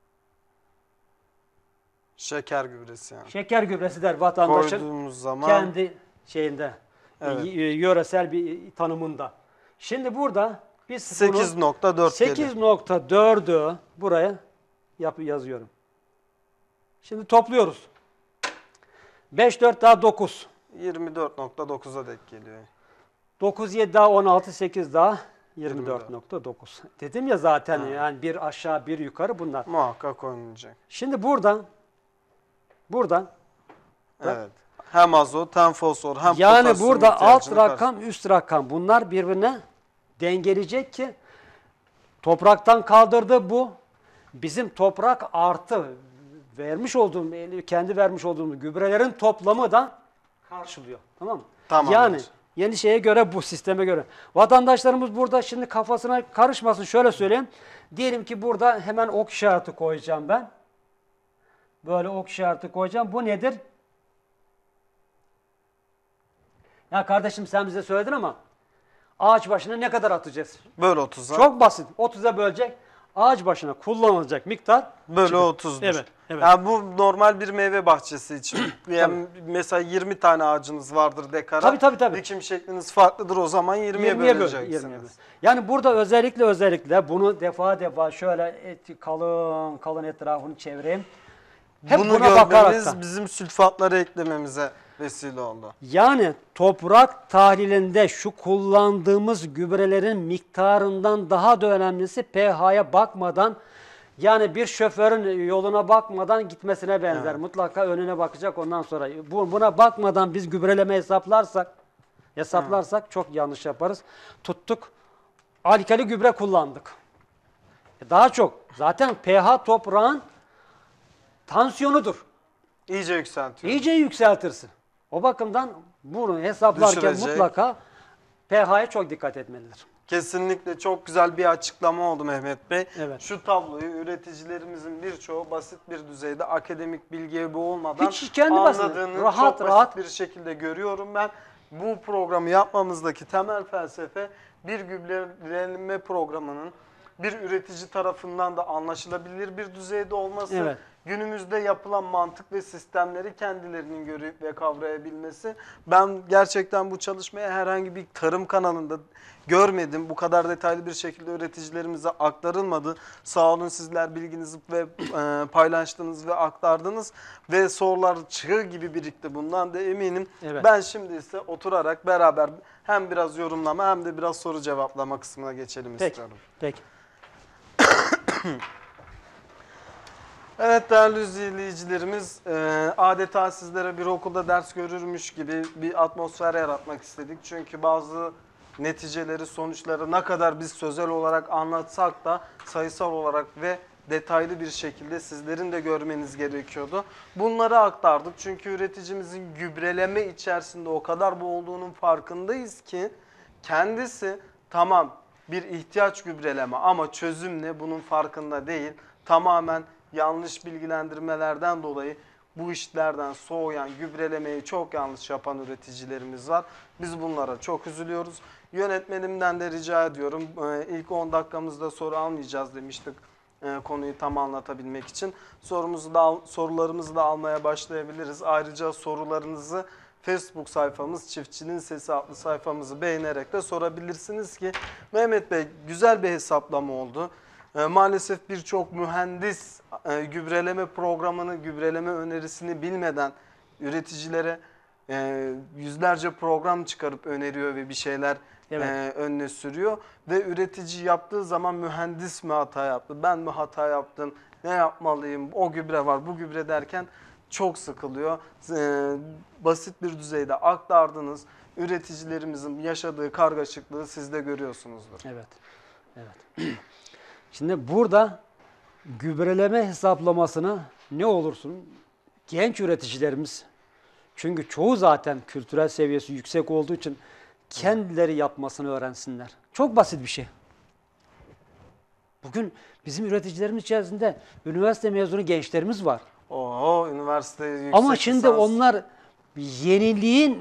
Şeker gübresi yani. Şeker gübresi der vatandaşın Koyduğumuz zaman kendi şeyinde, Evet. yöresel bir tanımında. Şimdi burada biz bunu 8.4 gelir. 8.4'ü buraya yazıyorum. Şimdi topluyoruz. 5 4 daha 9. 24.9'a denk geliyor. 9 7 daha 16, 8 daha 24.9. Dedim ya zaten yani bir aşağı bir yukarı bunlar. Muhakkak oynayacak. Şimdi buradan Evet. Hem azot hem fosfor hem yani potasyum burada alt ihtiyacını rakam üst rakam bunlar birbirine dengeleyecek ki topraktan kaldırdı bu. Bizim toprak artı kendi vermiş olduğumuz gübrelerin toplamı da karşılıyor. Tamam mı? Tamamdır. Yani yeni şeye göre, bu sisteme göre. Vatandaşlarımız burada şimdi kafasına karışmasın, şöyle söyleyeyim. Diyelim ki burada hemen ok işareti koyacağım ben. Böyle ok işareti koyacağım. Bu nedir? Ya kardeşim sen bize söyledin ama ağaç başına ne kadar atacağız? Böyle 30'a. Çok basit. 30'a bölecek. Ağaç başına kullanılacak miktar Böyle 30'dur. Evet, evet. Yani bu normal bir meyve bahçesi için. Yani mesela 20 tane ağacınız vardır dekara. Tabii. Dikim şekliniz farklıdır, o zaman 20'ye böleceksiniz. 20'ye böl. Yani burada özellikle bunu defa şöyle kalın etrafını çevireyim. Hep Bunu buna bakaraktan. görmemiz bizim sülfatları eklememize vesile oldu. Yani toprak tahlilinde şu kullandığımız gübrelerin miktarından daha da önemlisi pH'ya bakmadan, yani bir şoförün yoluna bakmadan gitmesine benzer. Evet. Mutlaka önüne bakacak, ondan sonra. Buna bakmadan biz gübreleme hesaplarsak çok yanlış yaparız. Tuttuk, alkali gübre kullandık. Daha çok. Zaten pH toprağın tansiyonudur. İyice yükseltiyor. İyice yükseltirsin. O bakımdan bunu hesaplarken Düşürecek. mutlaka pH'ye çok dikkat etmelidir. Kesinlikle çok güzel bir açıklama oldu Mehmet Bey. Evet. Şu tabloyu üreticilerimizin birçoğu basit bir düzeyde akademik bilgiye boğulmadan Hiç kendi basın, anladığını rahat çok basit bir şekilde görüyorum ben. Bu programı yapmamızdaki temel felsefe bir gübreleme programının bir üretici tarafından da anlaşılabilir bir düzeyde olması. Evet. Günümüzde yapılan mantık ve sistemleri kendilerinin görüp ve kavrayabilmesi. Ben gerçekten bu çalışmaya herhangi bir tarım kanalında görmedim. Bu kadar detaylı bir şekilde üreticilerimize aktarılmadı. Sağ olun, sizler bilginizi ve paylaştınız ve aktardınız. Ve sorular çığ gibi birikti, bundan da eminim. Evet. Ben şimdi ise oturarak beraber hem biraz yorumlama hem de biraz soru cevaplama kısmına geçelim istiyorum. Peki. Evet değerli izleyicilerimiz, adeta sizlere bir okulda ders görürmüş gibi bir atmosfer yaratmak istedik. Çünkü bazı neticeleri, sonuçları ne kadar biz sözel olarak anlatsak da sayısal olarak ve detaylı bir şekilde sizlerin de görmeniz gerekiyordu. Bunları aktardık çünkü üreticimizin gübreleme içerisinde o kadar boğulduğunun farkındayız ki kendisi tamam bir ihtiyaç gübreleme ama çözüm ne, bunun farkında değil. Tamamen yanlış bilgilendirmelerden dolayı bu işlerden soğuyan, gübrelemeyi çok yanlış yapan üreticilerimiz var. Biz bunlara çok üzülüyoruz. Yönetmenimden de rica ediyorum. İlk 10 dakikamızda soru almayacağız demiştik konuyu tam anlatabilmek için. Sorularımızı da almaya başlayabiliriz. Ayrıca sorularınızı Facebook sayfamız Çiftçinin Sesi adlı sayfamızı beğenerek de sorabilirsiniz ki Mehmet Bey güzel bir hesaplama oldu. Maalesef birçok mühendis gübreleme programını, gübreleme önerisini bilmeden üreticilere yüzlerce program çıkarıp öneriyor ve bir şeyler önüne sürüyor. Ve üretici yaptığı zaman mühendis mi hata yaptı, ben mi hata yaptım, ne yapmalıyım, o gübre var, bu gübre derken çok sıkılıyor. Basit bir düzeyde aktardınız. Üreticilerimizin yaşadığı kargaşıklığı siz de görüyorsunuzdur. Evet. Şimdi burada gübreleme hesaplamasını ne olursun genç üreticilerimiz, çünkü çoğu zaten kültürel seviyesi yüksek olduğu için kendileri yapmasını öğrensinler. Çok basit bir şey. Bugün bizim üreticilerimiz içerisinde üniversite mezunu gençlerimiz var. Üniversite yüksek Ama şimdi lisans. onlar yeniliğin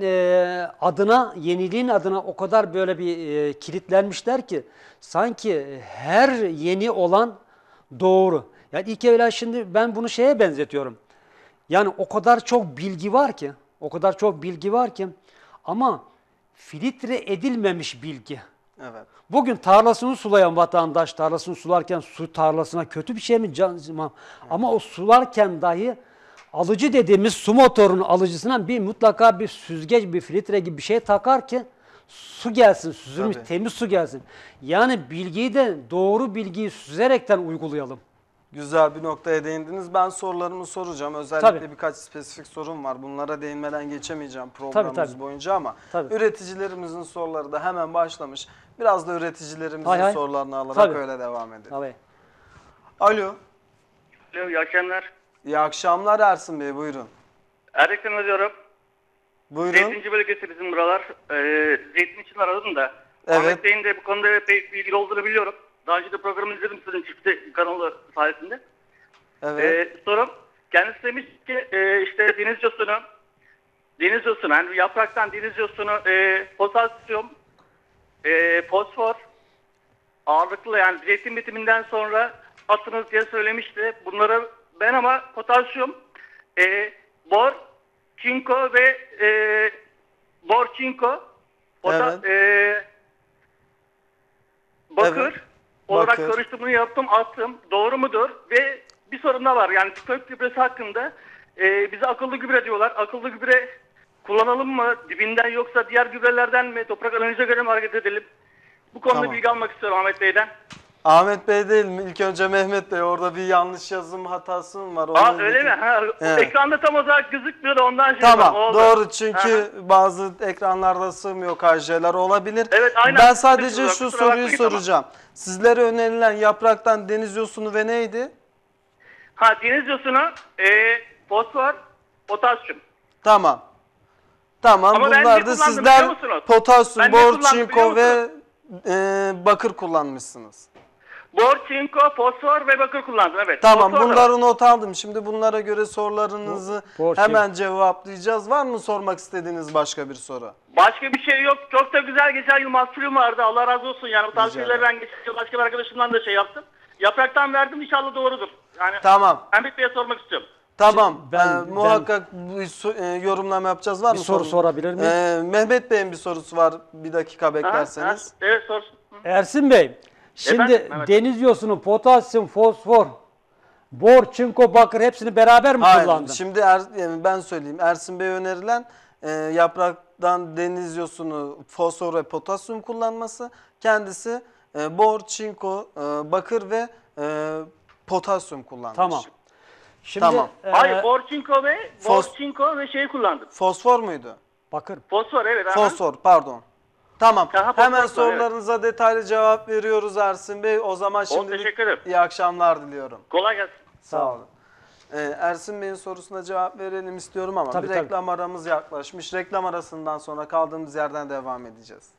adına o kadar böyle bir kilitlenmişler ki sanki her yeni olan doğru. Yani ilk evvela şimdi ben bunu şeye benzetiyorum. Yani o kadar çok bilgi var ki ama filtre edilmemiş bilgi. Evet. Bugün tarlasını sulayan vatandaş tarlasını sularken su tarlasına kötü bir şey mi? Ama o sularken dahi alıcı dediğimiz su motorunun alıcısına mutlaka bir süzgeç, bir filtre gibi bir şey takar ki su gelsin, süzülmüş temiz su gelsin. Yani bilgiyi de doğru bilgiyi süzerekten uygulayalım. Güzel bir noktaya değindiniz. Ben sorularımı soracağım. Özellikle birkaç spesifik sorum var. Bunlara değinmeden geçemeyeceğim programımız boyunca ama üreticilerimizin soruları da hemen başlamış. Biraz da üreticilerimizin sorularını alarak öyle devam edelim. Alo. Alo, iyi akşamlar. İyi akşamlar Ersin Bey, buyurun. Ersin ediyorum. Buyurun. Zeytinci bölgesi bizim buralar. Zeytin için aradım da. Evet. Ahmet Bey'in de bu konuda pek bilgili olduğunu biliyorum. Daha önce de programı izledim sizin çiftçi kanalı sayesinde. Evet. Sorum, kendisi demiş ki işte deniz yosunu, yani yapraktan deniz yosunu, potasyum, fosfor ağırlıklı, yani zeytin bitiminden sonra atınız diye söylemişti. Bunları ben ama potasyum, bor, çinko ve bor, çinko, bakır olarak karıştırmayı yaptım, attım. Doğru mudur? Ve bir sorun da var. Yani kök gübresi hakkında bize akıllı gübre diyorlar. Akıllı gübre kullanalım mı? Dibinden yoksa diğer gübrelerden mi? Toprak analize göre mi hareket edelim? Bu konuda bilgi almak istiyorum Ahmet Bey'den. Ahmet Bey değil mi? İlk önce Mehmet Bey. Orada bir yanlış yazım hatası mı var? Öyle mi? Ekranda tam olarak gözükmüyor, ondan şey Tamam, doğru, çünkü bazı ekranlarda sığmıyor KJ'ler olabilir. Evet, aynen. Ben sadece şu soruyu soracağım. Sizlere önerilen yapraktan deniz yosunu ve neydi? Deniz yosunu, fosfor, potasyum. Tamam. Ama bunlar da sizler potasyum, bor, çinko ve bakır kullanmışsınız. Bor, çinko, fosfor ve bakır kullandım, evet. Tamam, bunları not aldım. Şimdi bunlara göre sorularınızı hemen cevaplayacağız. Var mı sormak istediğiniz başka bir soru? Başka bir şey yok. Çok da güzel, geçen yıl mahsulüm vardı. Allah razı olsun. Yani bu tavsiyeleri ben geçen yıl başka bir arkadaşımdan da yaptım. Yapraktan verdim, inşallah doğrudur. Yani tamam. Ahmet Bey'e sormak istiyorum. Tamam. Muhakkak yorumlama yapacağız. Var mı soru sorabilir miyim? Mehmet Bey'in bir sorusu var. Bir dakika beklerseniz. Evet, sorsun. Ersin Bey, şimdi deniz yosunu, potasyum, fosfor, bor, çinko, bakır hepsini beraber mi kullandın? Şimdi ben söyleyeyim. Ersin Bey önerilen yapraktan deniz yosunu, fosfor ve potasyum kullanması. Kendisi bor, çinko, bakır ve potasyum kullanmış. Tamam. Şimdi, hayır, bor, çinko ve şey kullandım. Fosfor muydu? Bakır. Fosfor, evet. Fosfor, pardon. Tamam. Hemen sorularınıza detaylı cevap veriyoruz Ersin Bey. O zaman şimdi iyi akşamlar diliyorum. Kolay gelsin. Sağ olun. Ersin Bey'in sorusuna cevap verelim istiyorum ama reklam aramız yaklaşmış. Reklam arasından sonra kaldığımız yerden devam edeceğiz.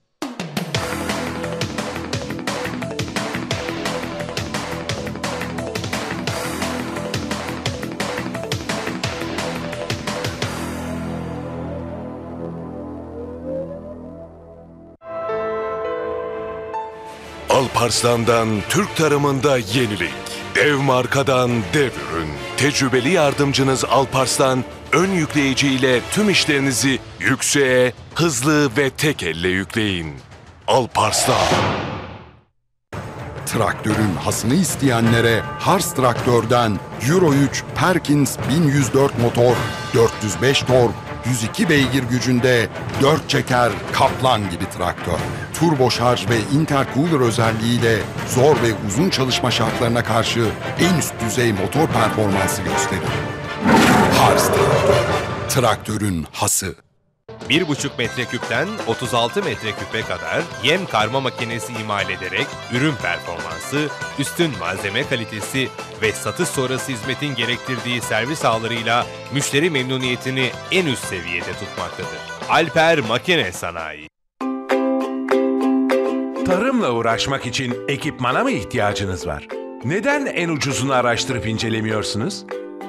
Alparslan'dan Türk tarımında yenilik. Dev markadan dev ürün. Tecrübeli yardımcınız Alparslan, ön yükleyici ile tüm işlerinizi yükseğe, hızlı ve tek elle yükleyin. Alparslan. Traktörün hasını isteyenlere Hars Traktör'den Euro 3 Perkins 1104 motor, 405 tork, 102 beygir gücünde 4 çeker kaplan gibi traktör. Turbo şarj ve intercooler özelliğiyle zor ve uzun çalışma şartlarına karşı en üst düzey motor performansı gösterir. Hars traktör, traktörün hası. 1,5 metreküpten 36 metreküpe kadar yem karma makinesi imal ederek ürün performansı, üstün malzeme kalitesi ve satış sonrası hizmetin gerektirdiği servis ağlarıyla müşteri memnuniyetini en üst seviyede tutmaktadır. Alper Makine Sanayi. Tarımla uğraşmak için ekipmana mı ihtiyacınız var? Neden en ucuzunu araştırıp incelemiyorsunuz?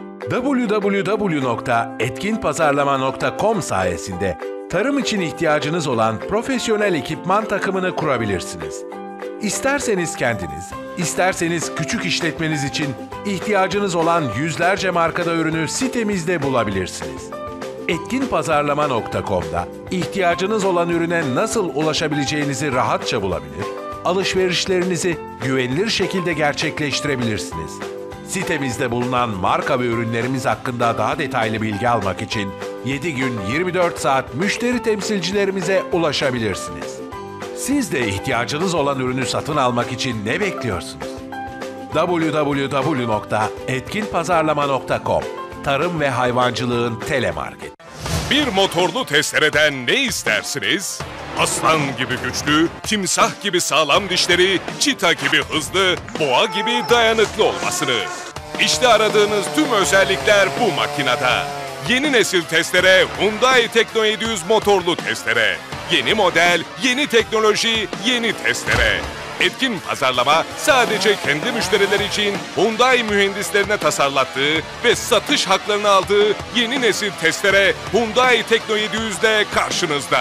www.etkinpazarlama.com sayesinde tarım için ihtiyacınız olan profesyonel ekipman takımını kurabilirsiniz. İsterseniz kendiniz, isterseniz küçük işletmeniz için ihtiyacınız olan yüzlerce markada ürünü sitemizde bulabilirsiniz. Etkinpazarlama.com'da ihtiyacınız olan ürüne nasıl ulaşabileceğinizi rahatça bulabilir, alışverişlerinizi güvenilir şekilde gerçekleştirebilirsiniz. Sitemizde bulunan marka ve ürünlerimiz hakkında daha detaylı bilgi almak için 7 gün 24 saat müşteri temsilcilerimize ulaşabilirsiniz. Siz de ihtiyacınız olan ürünü satın almak için ne bekliyorsunuz? www.etkinpazarlama.com Tarım ve hayvancılığın telemarket. Bir motorlu testereden ne istersiniz? Aslan gibi güçlü, timsah gibi sağlam dişleri, çita gibi hızlı, boğa gibi dayanıklı olmasını. İşte aradığınız tüm özellikler bu makinede. Yeni nesil testere Hyundai Tekno 700 motorlu testere. Yeni model, yeni teknoloji, yeni testere. Etkin Pazarlama sadece kendi müşterileri için Hyundai mühendislerine tasarlattığı ve satış haklarını aldığı yeni nesil testere Hyundai Tekno 700'de karşınızda.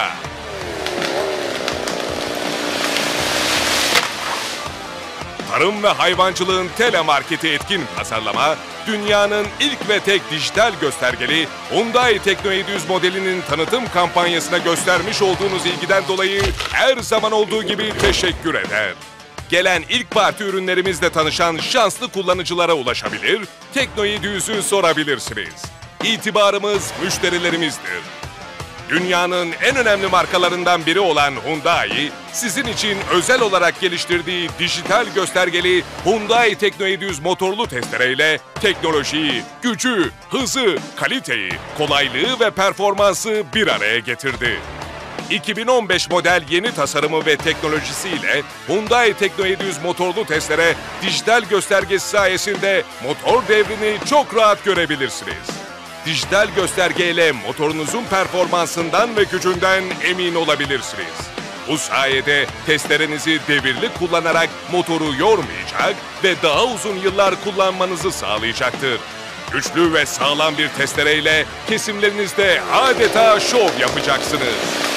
Tarım ve hayvancılığın telemarketi Etkin Pazarlama, dünyanın ilk ve tek dijital göstergeli Hyundai Tekno 700 modelinin tanıtım kampanyasına göstermiş olduğunuz ilgiden dolayı her zaman olduğu gibi teşekkür eder. Gelen ilk parti ürünlerimizle tanışan şanslı kullanıcılara ulaşabilir, Tekno 700'ü sorabilirsiniz. İtibarımız müşterilerimizdir. Dünyanın en önemli markalarından biri olan Hyundai, sizin için özel olarak geliştirdiği dijital göstergeli Hyundai Tekno 700 motorlu testereyle teknolojiyi, gücü, hızı, kaliteyi, kolaylığı ve performansı bir araya getirdi. 2015 model yeni tasarımı ve teknolojisiyle Hyundai Tekno 700 motorlu testere dijital göstergesi sayesinde motor devrini çok rahat görebilirsiniz. Dijital göstergeyle motorunuzun performansından ve gücünden emin olabilirsiniz. Bu sayede testerenizi devirli kullanarak motoru yormayacak ve daha uzun yıllar kullanmanızı sağlayacaktır. Güçlü ve sağlam bir testereyle kesimlerinizde adeta şov yapacaksınız.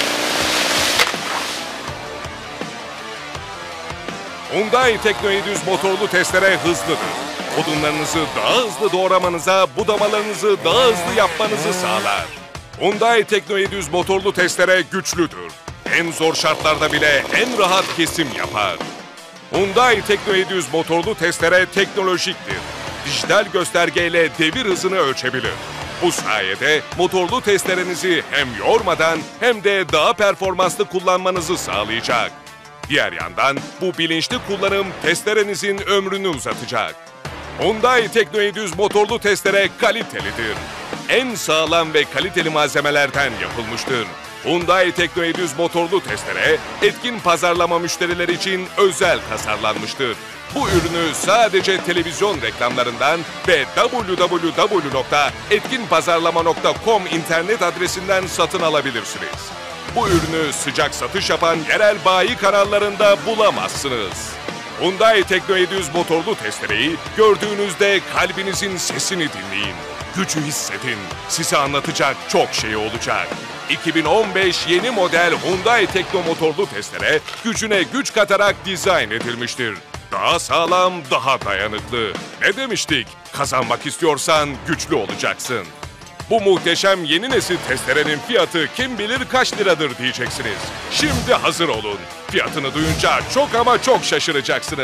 Hyundai Tekno 700 motorlu testere hızlıdır. Odunlarınızı daha hızlı doğramanıza, budamalarınızı daha hızlı yapmanızı sağlar. Hyundai Tekno 700 motorlu testere güçlüdür. En zor şartlarda bile en rahat kesim yapar. Hyundai Tekno 700 motorlu testere teknolojiktir. Dijital göstergeyle devir hızını ölçebilir. Bu sayede motorlu testerenizi hem yormadan hem de daha performanslı kullanmanızı sağlayacak. Diğer yandan bu bilinçli kullanım testerenizin ömrünü uzatacak. Hyundai Tekno 700 motorlu testere kalitelidir. En sağlam ve kaliteli malzemelerden yapılmıştır. Hyundai Tekno 700 motorlu testere Etkin Pazarlama müşterileri için özel tasarlanmıştır. Bu ürünü sadece televizyon reklamlarından ve www.etkinpazarlama.com internet adresinden satın alabilirsiniz. Bu ürünü sıcak satış yapan yerel bayi kanallarında bulamazsınız. Hyundai Tekno 700 motorlu testereyi gördüğünüzde kalbinizin sesini dinleyin. Gücü hissedin. Size anlatacak çok şey olacak. 2015 yeni model Hyundai Tekno motorlu testere gücüne güç katarak dizayn edilmiştir. Daha sağlam, daha dayanıklı. Ne demiştik? Kazanmak istiyorsan güçlü olacaksın. Bu muhteşem yeni nesil testerenin fiyatı kim bilir kaç liradır diyeceksiniz. Şimdi hazır olun. Fiyatını duyunca çok ama çok şaşıracaksınız.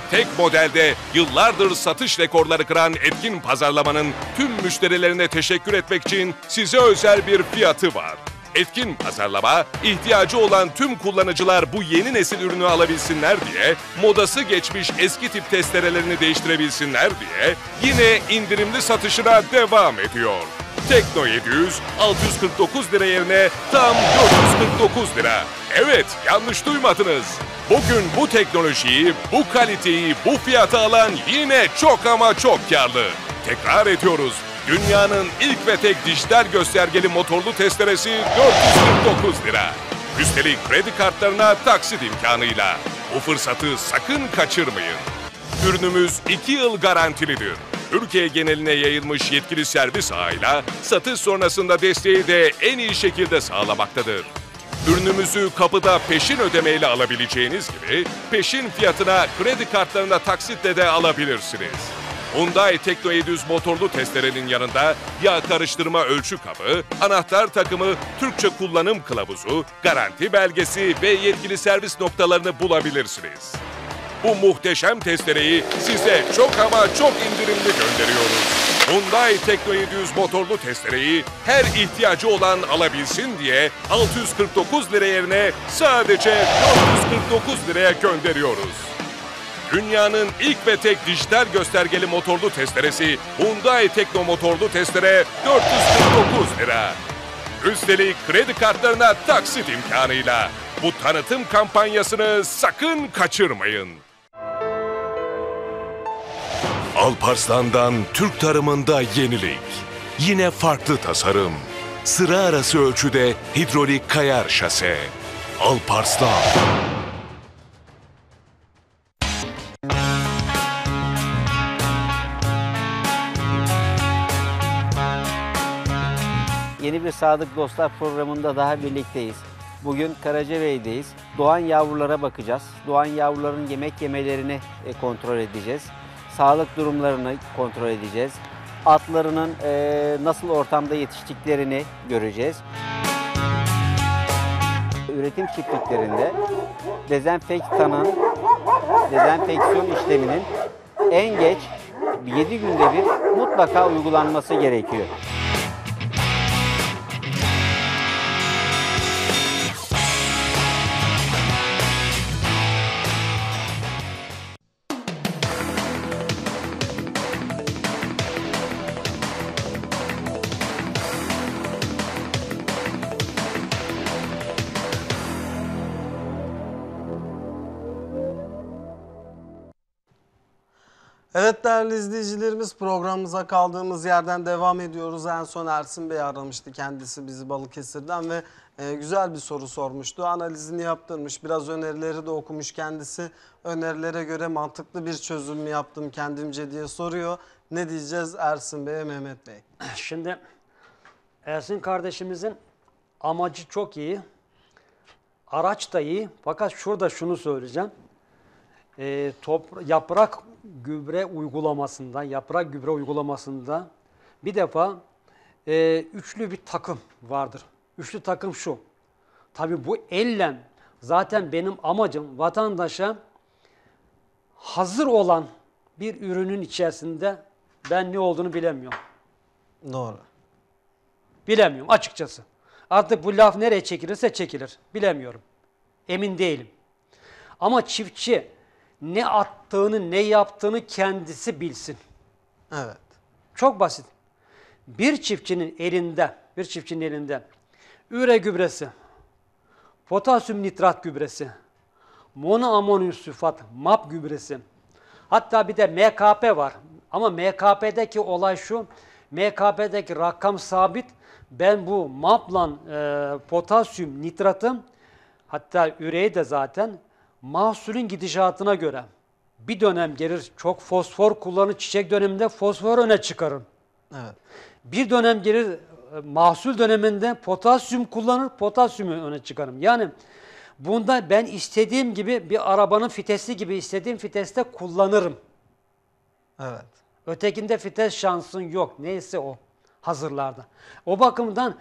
tek modelde yıllardır satış rekorları kıran etkin pazarlamanın tüm müşterilerine teşekkür etmek için size özel bir fiyatı var. Etkin pazarlama, ihtiyacı olan tüm kullanıcılar bu yeni nesil ürünü alabilsinler diye, modası geçmiş eski tip testerelerini değiştirebilsinler diye yine indirimli satışına devam ediyor. Tekno 700 649 lira yerine tam 449 lira. Evet, yanlış duymadınız. Bugün bu teknolojiyi, bu kaliteyi, bu fiyata alan yine çok ama çok karlı. Tekrar ediyoruz. Dünyanın ilk ve tek dijital göstergeli motorlu testeresi 449 lira. Üstelik kredi kartlarına taksit imkanıyla. Bu fırsatı sakın kaçırmayın. Ürünümüz 2 yıl garantilidir. Türkiye geneline yayılmış yetkili servis ağıyla satış sonrasında desteği de en iyi şekilde sağlamaktadır. Ürünümüzü kapıda peşin ödemeyle alabileceğiniz gibi peşin fiyatına kredi kartlarına taksitle de alabilirsiniz. Hyundai Tekno 700 motorlu testerenin yanında yağ karıştırma ölçü kabı, anahtar takımı, Türkçe kullanım kılavuzu, garanti belgesi ve yetkili servis noktalarını bulabilirsiniz. Bu muhteşem testereyi size çok ama çok indirimli gönderiyoruz. Hyundai Tekno 700 motorlu testereyi her ihtiyacı olan alabilsin diye 649 lira yerine sadece 449 liraya gönderiyoruz. Dünyanın ilk ve tek dijital göstergeli motorlu testeresi Hyundai Tekno motorlu testere 449 lira. Üstelik kredi kartlarına taksit imkanıyla. Bu tanıtım kampanyasını sakın kaçırmayın. Alparslan'dan Türk tarımında yenilik. Yine farklı tasarım. Sıra arası ölçüde hidrolik kayar şase. Alparslan. Yeni bir Sadık Dostlar programında daha birlikteyiz. Bugün Karacabey'deyiz. Doğan yavrulara bakacağız. Doğan yavruların yemek yemelerini kontrol edeceğiz. Sağlık durumlarını kontrol edeceğiz. Atlarının nasıl ortamda yetiştiklerini göreceğiz. Üretim çiftliklerinde dezenfeksiyon işleminin en geç 7 günde bir mutlaka uygulanması gerekiyor. Evet değerli izleyicilerimiz, programımıza kaldığımız yerden devam ediyoruz. En son Ersin Bey aramıştı kendisi bizi Balıkesir'den ve güzel bir soru sormuştu. Analizini yaptırmış, biraz önerileri de okumuş kendisi. Önerilere göre mantıklı bir çözüm mü yaptım kendimce diye soruyor. Ne diyeceğiz Ersin Bey'e, Mehmet Bey? Şimdi Ersin kardeşimizin amacı çok iyi. Araç da iyi. Fakat şurada şunu söyleyeceğim. Yaprak gübre uygulamasında bir defa üçlü bir takım vardır. Üçlü takım şu. Tabii bu elle zaten benim amacım vatandaşa hazır olan bir ürünün içerisinde ben ne olduğunu bilemiyorum. Doğru. Bilemiyorum açıkçası. Artık bu laf nereye çekilirse çekilir. Bilemiyorum. Emin değilim. Ama çiftçi ne attığını, ne yaptığını kendisi bilsin. Evet. Çok basit. Bir çiftçinin elinde üre gübresi, potasyum nitrat gübresi, monoamonyum sülfat, MAP gübresi, hatta bir de MKP var. Ama MKP'deki olay şu, MKP'deki rakam sabit. Ben bu MAP'la potasyum nitratı, hatta üreyi de zaten mahsulün gidişatına göre bir dönem gelir çok fosfor kullanır, çiçek döneminde fosfor öne çıkarım. Evet. Bir dönem gelir mahsul döneminde potasyum kullanır, potasyumu öne çıkarım. Yani bunda ben istediğim gibi bir arabanın fitesi gibi istediğim fiteste kullanırım. Evet. Ötekinde fites şansın yok. Neyse o hazırlarda. O bakımdan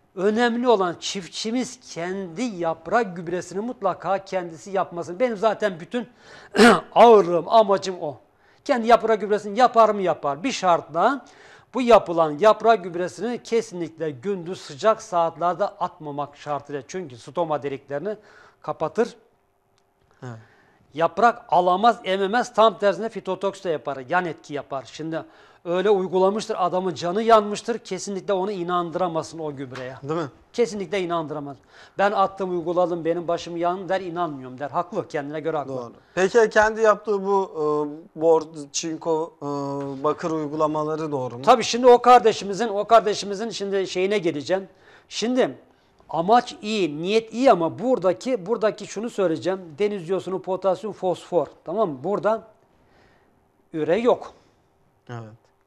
önemli olan çiftçimiz kendi yaprak gübresini mutlaka kendisi yapmasın. Benim zaten bütün ağırlığım, amacım o. Kendi yaprak gübresini yapar mı yapar. Bir şartla bu yapılan yaprak gübresini kesinlikle gündüz sıcak saatlerde atmamak şartıyla. Çünkü stoma deliklerini kapatır. Evet. Yaprak alamaz, ememez, tam tersine fitotoks da yapar, yan etki yapar. Şimdi öyle uygulamıştır, adamın canı yanmıştır, kesinlikle onu inandıramasın o gübreye. Değil mi? Kesinlikle inandıramaz. Ben attım, uyguladım, benim başım yandı der, inanmıyorum der. Haklı, kendine göre haklı. Doğru. Peki kendi yaptığı bu bor, çinko, bakır uygulamaları doğru mu? Tabii şimdi o kardeşimizin şimdi şeyine geleceğim. Şimdi amaç iyi, niyet iyi ama buradaki şunu söyleyeceğim. Deniz yosunu, potasyum, fosfor. Tamam mı? Burada üre yok. Evet.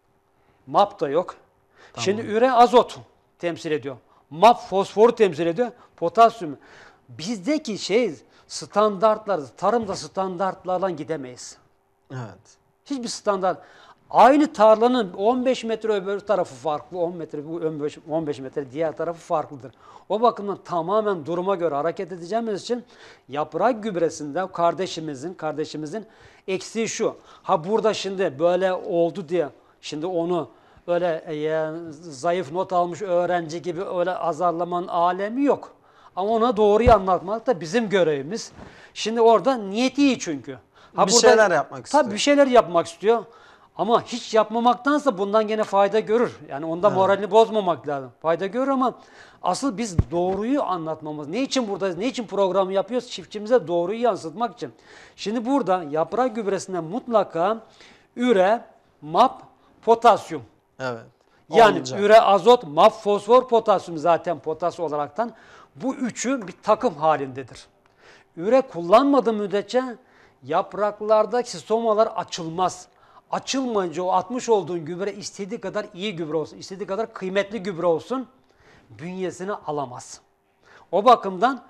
MAP da yok. Tamam. Şimdi üre azot temsil ediyor. MAP fosforu temsil ediyor. Potasyum. Bizdeki standartlar, tarımda standartlardan gidemeyiz. Evet. Hiçbir standart. Aynı tarlanın 15 metre öbür tarafı farklı, 10 metre bu 15 metre diğer tarafı farklıdır. O bakımdan tamamen duruma göre hareket edeceğimiz için yaprak gübresinde kardeşimizin eksiği şu. Ha burada şimdi böyle oldu diye şimdi onu öyle zayıf not almış öğrenci gibi öyle azarlamanın alemi yok. Ama ona doğruyu anlatmak da bizim görevimiz. Şimdi orada niyeti iyi çünkü. Bir şeyler yapmak istiyor. Tabii bir şeyler yapmak istiyor. Ama hiç yapmamaktansa bundan gene fayda görür. Yani onda moralini bozmamak lazım. Fayda görür ama asıl biz doğruyu anlatmamız. Ne için buradayız? Ne için programı yapıyoruz? Çiftçimize doğruyu yansıtmak için. Şimdi burada yaprak gübresinde mutlaka üre, MAP, potasyum. Evet. Yani Olacak. üre, azot, MAP, fosfor, potasyum zaten potas olaraktan bu üçü bir takım halindedir. Üre kullanmadığı müddetçe yapraklardaki stomalar açılmaz. Açılmayınca o atmış olduğun gübre istediği kadar iyi gübre olsun, istediği kadar kıymetli gübre olsun, bünyesini alamaz. O bakımdan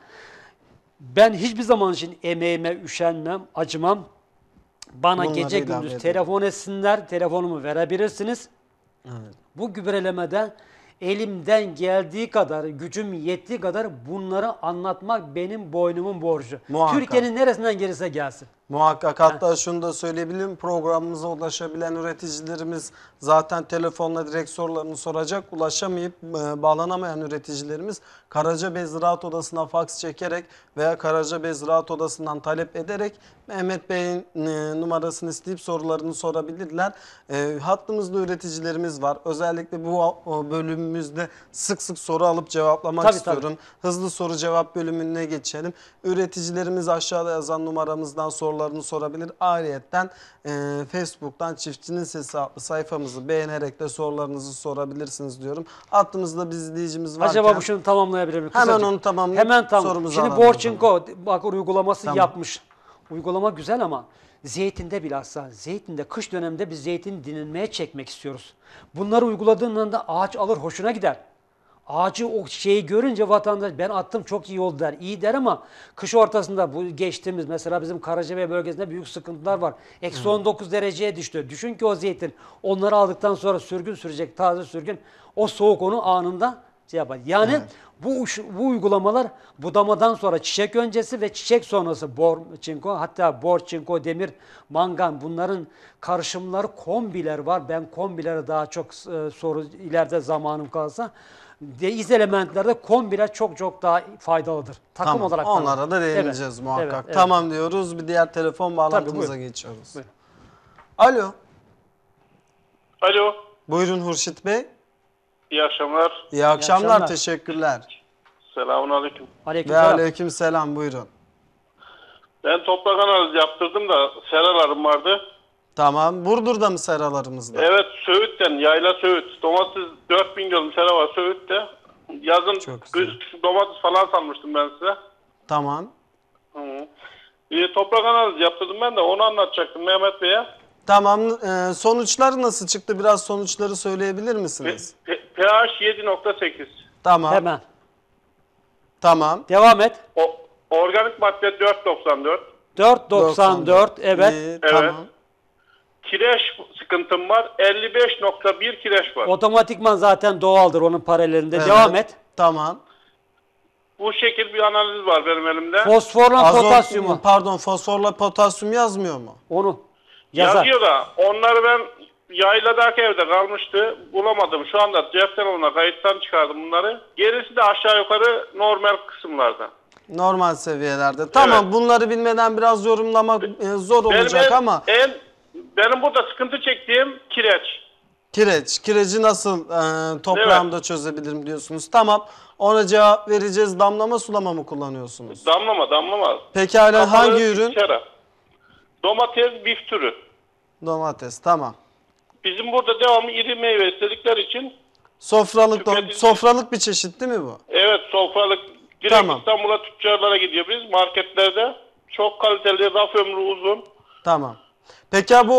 ben hiçbir zaman için emeğime üşenmem, acımam. Bana Bunları gece ilave gündüz edin. telefon etsinler, telefonumu verebilirsiniz. Evet. Bu gübrelemede elimden geldiği kadar, gücüm yettiği kadar bunları anlatmak benim boynumun borcu. Muhakkak. Türkiye'nin neresinden gelirse gelsin. Muhakkak. Hatta şunu da söyleyebilirim. Programımıza ulaşabilen üreticilerimiz zaten telefonla direkt sorularını soracak. Ulaşamayıp bağlanamayan üreticilerimiz Karacabey Ziraat Odası'na faks çekerek veya Karacabey Ziraat Odası'ndan talep ederek Mehmet Bey'in numarasını isteyip sorularını sorabilirler. Hattımızda üreticilerimiz var. Özellikle bu bölümümüzde sık sık soru alıp cevaplamak istiyorum. Hızlı soru cevap bölümüne geçelim. Üreticilerimiz aşağıda yazan numaramızdan sorularını sorabilir. Ayrıyeten Facebook'tan Çiftçinin Sesi adlı sayfamızı beğenerek de sorularınızı sorabilirsiniz diyorum. Hattımızda bir izleyicimiz varken. Acaba bu şunu tamamlayabilir miyim? Hemen Kısacık. onu tamamlayıp Hemen tamam. sorumuzu Şimdi alalım. Borçinko bak uygulaması Tamam. yapmış. Uygulama güzel ama zeytinde bilhassa zeytinde kış döneminde biz zeytini dinlenmeye çekmek istiyoruz. Bunları uyguladığında ağaç alır hoşuna gider. Ağacı o şeyi görünce vatandaş ben attım çok iyi oldu der. İyi der ama kış ortasında bu geçtiğimiz mesela bizim Karacabey bölgesinde büyük sıkıntılar var. Eksi 19 dereceye düştü. Düşün ki o zeytin onları aldıktan sonra sürgün sürecek taze sürgün. O soğuk onu anında şey yapar. Yani bu uygulamalar budamadan sonra çiçek öncesi ve çiçek sonrası borçinko hatta borçinko, demir, mangan bunların karışımları kombiler var. Ben kombilere daha çok soru ileride zamanım kalsa iz elementlerde kombiler çok daha faydalıdır. Takım Tamam. olarak. Onlara da değineceğiz muhakkak. Evet. Tamam diyoruz. Bir diğer telefon bağlantımıza geçiyoruz. Buyurun. Alo. Alo. Buyurun Hurşit Bey. İyi akşamlar. İyi akşamlar. Teşekkürler. Selamünaleyküm. Ve aleyküm selam. Buyurun. Ben toprak analizi yaptırdım da seralarım vardı. Tamam. Burdur'da mı seralarımızda? Evet, Söğüt'ten, Yayla Söğüt. Domates 4000 gördüm sera var Söğüt'te. Yazın domates falan sanmıştım ben size. Tamam. Toprak analizi yaptırdım ben de onu anlatacaktım Mehmet Bey'e. Tamam. Sonuçlar nasıl çıktı? Biraz sonuçları söyleyebilir misiniz? pH 7.8. Tamam. Hemen. Tamam. Devam et. Organik madde 4.94. 4.94 evet. İyi, Evet. tamam. Kireç sıkıntım var. 55.1 kireç var. Otomatikman zaten doğaldır onun paralelinde. Evet. Devam et. Tamam. Bu şekil bir analiz var benim elimde. Fosforla potasyumu. Pardon, fosforla potasyum yazmıyor mu? Onu yazar. Yazıyor da onları ben yayladaki evde kalmıştı. Bulamadım. Şu anda cep telefonuna kayıttan çıkardım bunları. Gerisi de aşağı yukarı normal kısımlarda. Normal seviyelerde. Tamam, bunları bilmeden biraz yorumlamak zor olacak ama. Benim burada sıkıntı çektiğim kireç. Kireci nasıl toprağımda çözebilirim diyorsunuz. Tamam, ona cevap vereceğiz. Damlama sulama mı kullanıyorsunuz? Damlama. Pekala, hangi ürün? Domates, bif türü. Domates, tamam. Bizim burada devamlı iri meyve istedikleri için sofralık bir çeşit değil mi bu? Evet, sofralık. Direkt Tamam. İstanbul'a tüccarlara gidiyor biz. Marketlerde çok kaliteli, raf ömrü uzun. Tamam. Peki bu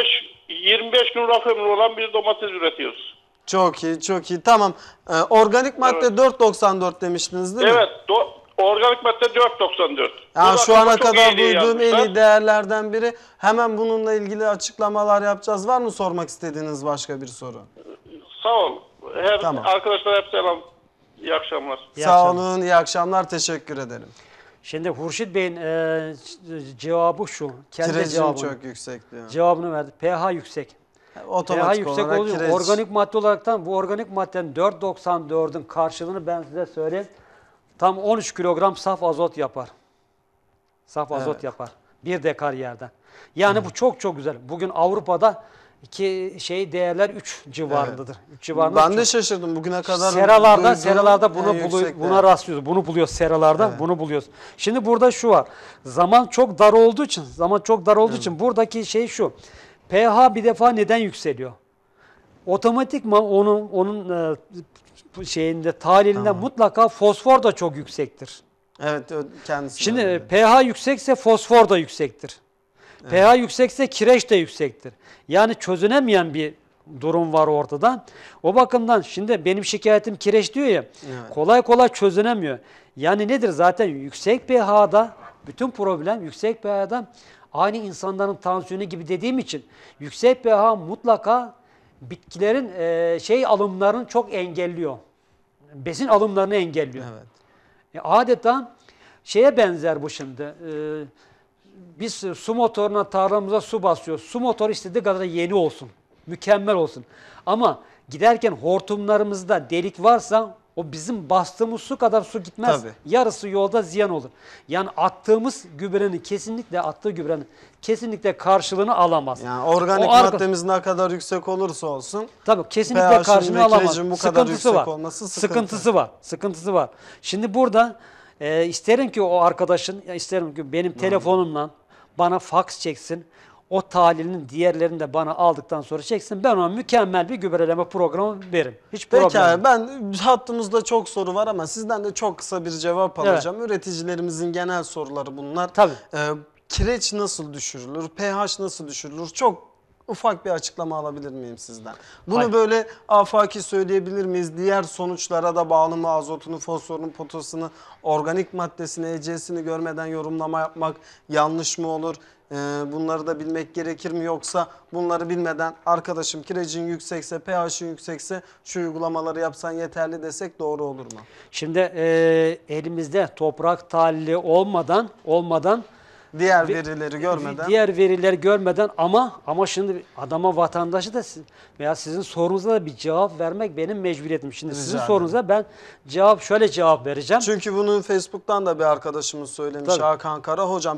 25 gün raf ömrü olan bir domates üretiyoruz. Çok iyi, çok iyi. Tamam. Organik madde 4.94 demiştiniz değil mi? Evet, organik madde 4.94. Yani şu ana kadar duyduğum yazmışlar. en iyi değerlerden biri. Hemen bununla ilgili açıklamalar yapacağız. Var mı sormak istediğiniz başka bir soru? Sağ ol. Tamam. Arkadaşlar hep selam. İyi akşamlar. Sağ olun, iyi akşamlar. Teşekkür ederim. Şimdi Hurşit Bey'in cevabı şu. Kendi Kirecin cevabını, çok yüksek diyor. Cevabını verdi. pH yüksek. Otomatik pH yüksek olarak oluyor. kireç. Organik madde olaraktan bu organik maddenin 4.94'ün karşılığını ben size söyleyeyim. Tam 13 kilogram saf azot yapar. Saf azot yapar. 1 dekar yerden. Yani bu çok çok güzel. Bugün Avrupa'da değerler 3 civarındadır. 3 civarında. Ben de şaşırdım bugüne kadar. Seralarda buna rastlıyoruz. Bunu buluyoruz seralarda. Evet. Bunu buluyoruz. Şimdi burada şu var. Zaman çok dar olduğu için buradaki şey şu. pH bir defa neden yükseliyor? Otomatikman onun tahlilinden mutlaka fosfor da çok yüksektir. Evet, kendisi. Şimdi pH yüksekse fosfor da yüksektir. pH yüksekse kireç de yüksektir. Yani çözünemeyen bir durum var ortada. O bakımdan şimdi benim şikayetim kireç diyor ya, kolay kolay çözünemiyor. Yani nedir? Zaten yüksek pH'da bütün problem yüksek pH'da aynı insanların tansiyonu gibi dediğim için yüksek pH mutlaka bitkilerin alımlarını çok engelliyor. Besin alımlarını engelliyor. Evet. Adeta şeye benzer bu şimdi. Biz su motoruna tarlamıza su basıyoruz. Su motoru istediği kadar yeni olsun. Mükemmel olsun. Ama giderken hortumlarımızda delik varsa o bizim bastığımız su kadar su gitmez. Tabii. Yarısı yolda ziyan olur. Yani attığımız gübrenin kesinlikle karşılığını alamaz. Yani organik maddemiz ne kadar yüksek olursa olsun. Tabii kesinlikle karşılığını alamaz. Bu kadar yüksek olması sıkıntısı var. Şimdi burada isterim ki o arkadaşın, isterim ki benim telefonumla bana fax çeksin. O tahlilinin diğerlerini de bana aldıktan sonra çeksin. Ben ona mükemmel bir gübreleme programı veririm. Hiç problem yok. Peki, ben hattımızda çok soru var ama sizden de çok kısa bir cevap alacağım. Evet. Üreticilerimizin genel soruları bunlar. Tabii. Kireç nasıl düşürülür? pH nasıl düşürülür? Çok ufak bir açıklama alabilir miyim sizden? Bunu böyle afaki söyleyebilir miyiz? Diğer sonuçlara da bağlı mı? Azotunu, fosforunu, potasını, organik maddesini, EC'sini görmeden yorumlama yapmak yanlış mı olur? Bunları da bilmek gerekir mi? Yoksa bunları bilmeden arkadaşım kirecin yüksekse, pH'in yüksekse şu uygulamaları yapsan yeterli desek doğru olur mu? Şimdi elimizde toprak tahlili olmadan diğer verileri görmeden ama şimdi adama, vatandaşı da veya sizin sorunuza da bir cevap vermek benim mecburiyetim. Şimdi sizin sorunuza ben şöyle cevap vereceğim. Çünkü bunu Facebook'tan da bir arkadaşımız söylemiş. Tabii. Hakan Kara. Hocam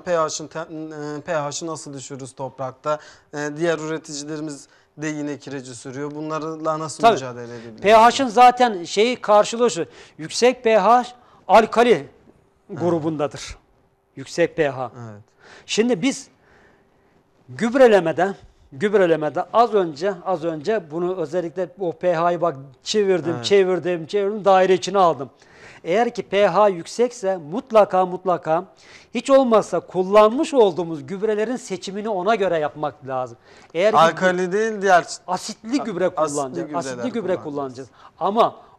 pH'ı nasıl düşürürüz toprakta? Diğer üreticilerimiz de yine kireci sürüyor. Bunlarla nasıl mücadele edebiliriz? pH'ın zaten karşılığı şu. Yüksek pH alkali grubundadır. Yüksek pH. Evet. Şimdi biz gübrelemede az önce bunu özellikle o pH'yı bak çevirdim, daire içine aldım. Eğer ki pH yüksekse mutlaka hiç olmazsa kullanmış olduğumuz gübrelerin seçimini ona göre yapmak lazım. Eğer alkali değil, diğer asitli gübre kullanacağız. Ama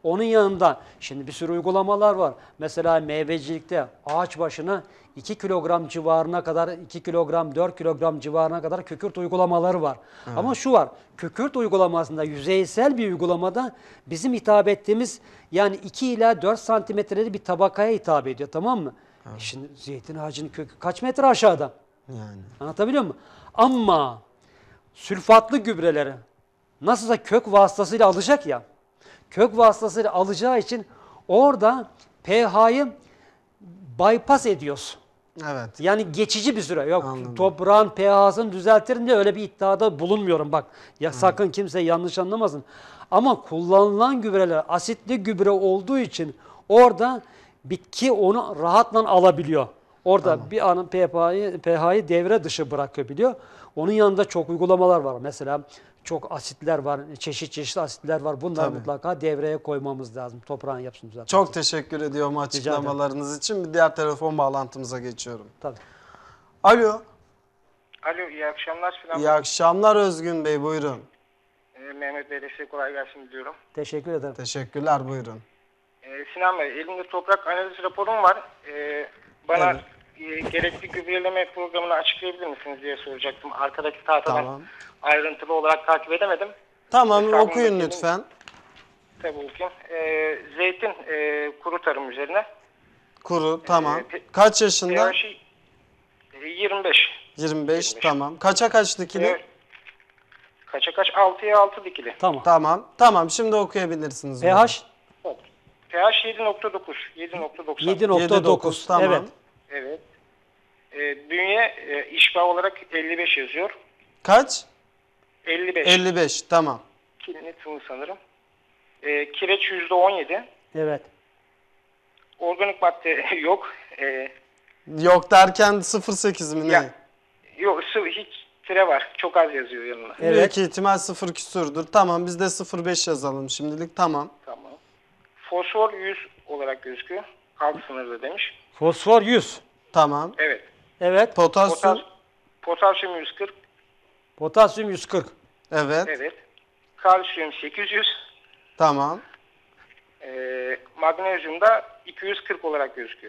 Onun yanında şimdi bir sürü uygulamalar var. Mesela meyvecilikte ağaç başına 2 kilogram civarına kadar, 2 kilogram, 4 kilogram civarına kadar kükürt uygulamaları var. Evet. Ama şu var, kükürt uygulamasında yüzeysel bir uygulamada bizim hitap ettiğimiz yani 2 ila 4 santimetreli bir tabakaya hitap ediyor, tamam mı? Şimdi zeytin ağacının kökü kaç metre aşağıda? Yani. Anlatabiliyor muyum? Ama sülfatlı gübreleri nasılsa kök vasıtasıyla alacak ya, kök vasıtasıyla alacağı için orada pH'yı bypass ediyorsun. Evet. Yani geçici bir süre. Yok, toprağın pH'sını düzeltirim diye öyle bir iddiada bulunmuyorum bak. Ya sakın kimse yanlış anlamasın. Ama kullanılan gübreler asitli gübre olduğu için orada bitki onu rahatla alabiliyor. Orada bir anın pH'yi devre dışı bırakabiliyor. Onun yanında çok uygulamalar var. Mesela çok asitler var, çeşit asitler var. Bunları mutlaka devreye koymamız lazım. Toprağın yapısını düzeltmek. Çok teşekkür ediyorum açıklamalarınız için. Bir diğer telefon bağlantımıza geçiyorum. Tabii. Alo. Alo, iyi akşamlar Sinan İyi akşamlar Özgün Bey, buyurun. Mehmet Bey, size kolay gelsin diliyorum. Teşekkür ederim. Teşekkürler, buyurun. Sinan Bey, elimde toprak analiz raporum var. Bana gerekli gübreleme programını açıklayabilir misiniz diye soracaktım. Arkadaki tahtadan ayrıntılı olarak takip edemedim. Tamam, okuyun lütfen. Tabii okuyayım. Zeytin kuru tarım üzerine. Kuru, tamam. Kaç yaşında? 25. 25, tamam. Kaça kaç dikili? Kaça kaç? 6'ya 6 dikili. Tamam, şimdi okuyabilirsiniz. pH? pH 7.9. 7.9, tamam. Evet. Bünye işbah olarak 55 yazıyor. Kaç? 55. 55, tamam. Kilini tımı sanırım. Kireç %17. Evet. Organik madde yok. Yok derken 0.8 mi ne? Yok, hiç tire var. Çok az yazıyor yanına. Büyük ihtimal 0 küsürdür. Tamam, biz de 0.5 yazalım şimdilik, tamam. Tamam. Fosfor 100 olarak gözüküyor. Alt sınırda demiş. Fosfor 100. Tamam. Evet. Evet. Potasyum. Potasyum 140. Potasyum 140. Evet. Evet. Kalsiyum 800. Tamam. Magnezyum da 240 olarak gözüküyor.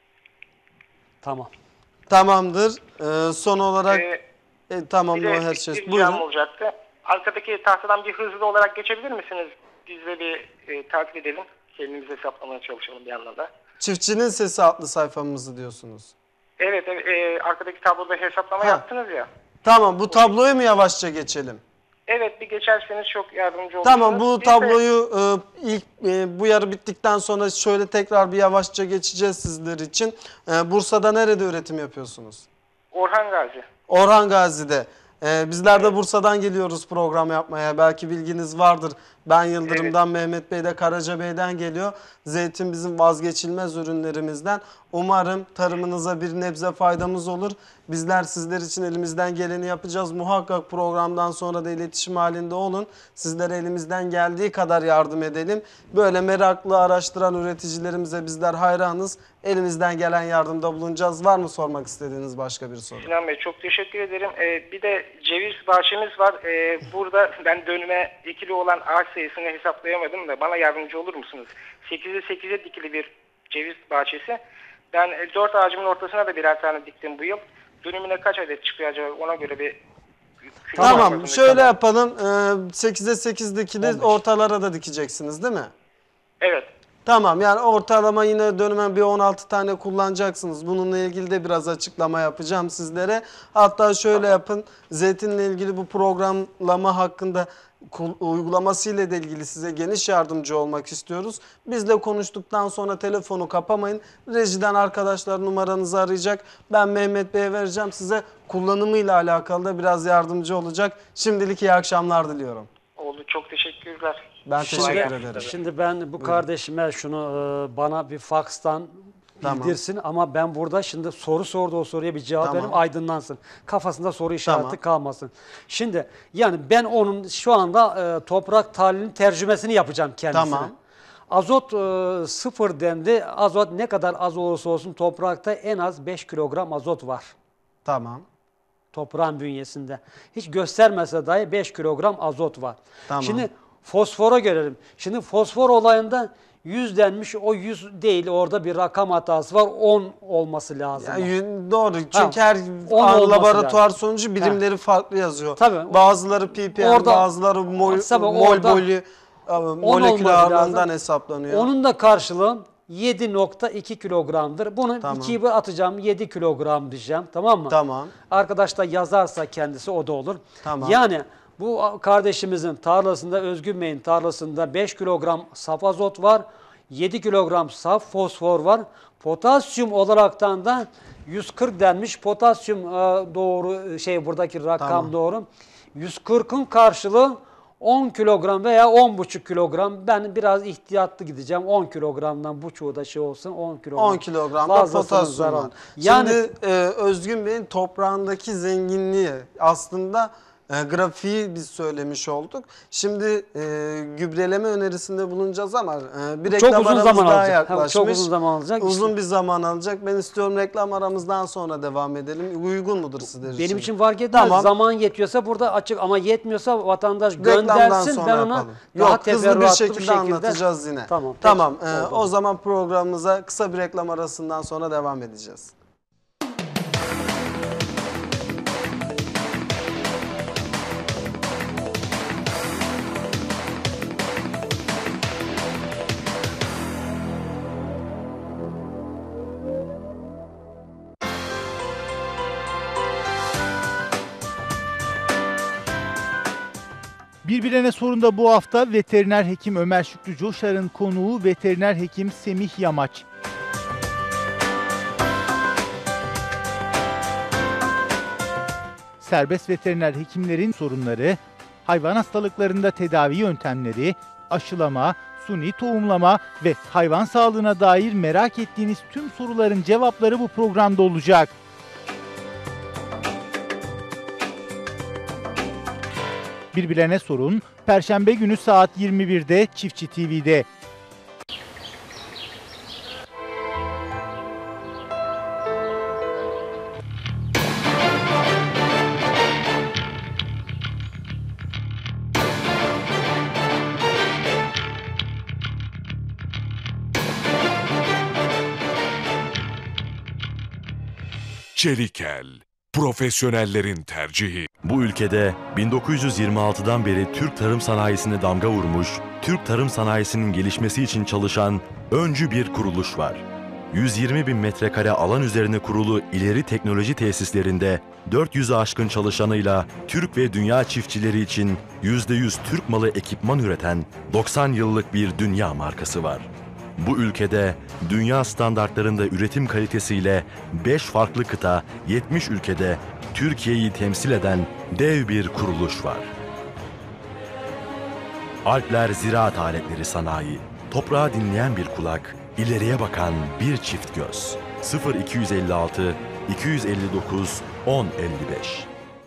Tamam. Tamamdır. Son olarak tamam, o her şey. Bir Buyurun. olacaktı. Arkadaki tahtadan bir hızlı olarak geçebilir misiniz? Biz de bir takip edelim. Kendimizi hesaplamaya çalışalım bir yandan da. Çiftçinin Sesi adlı sayfamızı diyorsunuz. Evet, arkadaki tabloda hesaplama yaptınız ya. Tamam, bu tabloyu mu yavaşça geçelim? Evet, bir geçerseniz çok yardımcı olursunuz. Tamam, bu tabloyu ilk bu yarı bittikten sonra şöyle tekrar bir yavaşça geçeceğiz sizler için. Bursa'da nerede üretim yapıyorsunuz? Orhan Gazi. Orhan Gazi'de. Bizler de Bursa'dan geliyoruz program yapmaya. Belki bilginiz vardır. Ben Yıldırım'dan, Mehmet Bey de Karacabey'den geliyor. Zeytin bizim vazgeçilmez ürünlerimizden. Umarım tarımınıza bir nebze faydamız olur. Bizler sizler için elimizden geleni yapacağız. Muhakkak programdan sonra da iletişim halinde olun. Sizlere elimizden geldiği kadar yardım edelim. Böyle meraklı araştıran üreticilerimize bizler hayranız. Elimizden gelen yardımda bulunacağız. Var mı sormak istediğiniz başka bir soru? Sinan Bey, çok teşekkür ederim. Bir de ceviz bahçemiz var. Burada ben dönüme dikili olan ağaç sayısını hesaplayamadım da bana yardımcı olur musunuz? 8'e 8'e dikili bir ceviz bahçesi. Ben 4 ağacımın ortasına da birer tane diktim bu yıl. Dönümüne kaç adet çıkıyor acaba, ona göre bir... Tamam, şöyle yapalım. 8'e 8 dikili, ortalara da dikeceksiniz değil mi? Evet. Tamam, yani ortalama yine dönümen bir 16 tane kullanacaksınız. Bununla ilgili de biraz açıklama yapacağım sizlere. Hatta şöyle yapın, zeytinle ilgili bu programlama hakkında uygulaması ile de ilgili size geniş yardımcı olmak istiyoruz. Bizle konuştuktan sonra telefonu kapamayın. Rejiden arkadaşlar numaranızı arayacak. Ben Mehmet Bey'e vereceğim, size kullanımıyla alakalı da biraz yardımcı olacak. Şimdilik iyi akşamlar diliyorum. Oldu, çok teşekkürler. Ben teşekkür ederim. Şimdi ben bu kardeşime şunu bana bir fakstan bildirsin ama ben burada şimdi soru sordu, o soruya bir cevap vereyim, aydınlansın. Kafasında soru işareti kalmasın. Şimdi yani ben onun şu anda toprak tahlilinin tercümesini yapacağım kendisine. Tamam. Azot 0 dendi. Azot ne kadar az olursa olsun toprakta en az 5 kilogram azot var. Tamam. Toprağın bünyesinde. Hiç göstermese dahi 5 kilogram azot var. Tamam. Şimdi fosfora görelim. Şimdi fosfor olayında 100 denmiş, o 100 değil, orada bir rakam hatası var, 10 olması lazım. Yani doğru, çünkü her laboratuvar sonucu birimleri farklı yazıyor. Tabii. Bazıları ppm, bazıları mol bölü molekül ağırlığından hesaplanıyor. Onun da karşılığı 7.2 kilogramdır. Bunu 2'ye atacağım, 7 kilogram diyeceğim, tamam mı? Tamam. Arkadaş da yazarsa kendisi, o da olur. Tamam. Yani bu kardeşimizin tarlasında, Özgün Bey'in tarlasında 5 kilogram saf azot var, 7 kilogram saf fosfor var. Potasyum olaraktan da 140 denmiş. Potasyum doğru, buradaki rakam doğru. 140'ın karşılığı 10 kilogram veya 10,5 kilogram. Ben biraz ihtiyatlı gideceğim. 10 kilogramdan buçuğu da olsun. 10 kilogram. 10 kilogramda potasyum var. Yani, şimdi Özgün Bey'in toprağındaki zenginliği aslında grafiği biz söylemiş olduk. Şimdi gübreleme önerisinde bulunacağız ama bir reklam aramız daha yaklaşmış. Çok uzun zaman alacak. Uzun bir zaman alacak. Ben istiyorum reklam aramızdan sonra devam edelim. Uygun mudur sizler için? Benim için fark etmez. Tamam. Zaman yetiyorsa burada açık, ama yetmiyorsa vatandaş göndersin. Ben ona daha hızlı bir şekilde anlatacağız yine. Tamam. O zaman programımıza kısa bir reklam arasından sonra devam edeceğiz. Birbirine sorunda bu hafta veteriner hekim Ömer Şükrü Coşar'ın konuğu veteriner hekim Semih Yamaç. Serbest veteriner hekimlerin sorunları, hayvan hastalıklarında tedavi yöntemleri, aşılama, suni tohumlama ve hayvan sağlığına dair merak ettiğiniz tüm soruların cevapları bu programda olacak. Birbirine sorun, Perşembe günü saat 21'de Çiftçi TV'de. Çelikel, profesyonellerin tercihi. Bu ülkede 1926'dan beri Türk tarım sanayisine damga vurmuş, Türk tarım sanayisinin gelişmesi için çalışan öncü bir kuruluş var. 120 bin metrekare alan üzerine kurulu ileri teknoloji tesislerinde 400'ü aşkın çalışanıyla Türk ve dünya çiftçileri için %100 Türk malı ekipman üreten 90 yıllık bir dünya markası var. Bu ülkede dünya standartlarında üretim kalitesiyle 5 farklı kıta, 70 ülkede Türkiye'yi temsil eden dev bir kuruluş var. Alpler Ziraat Aletleri Sanayi, toprağı dinleyen bir kulak, ileriye bakan bir çift göz. 0256 259 1055.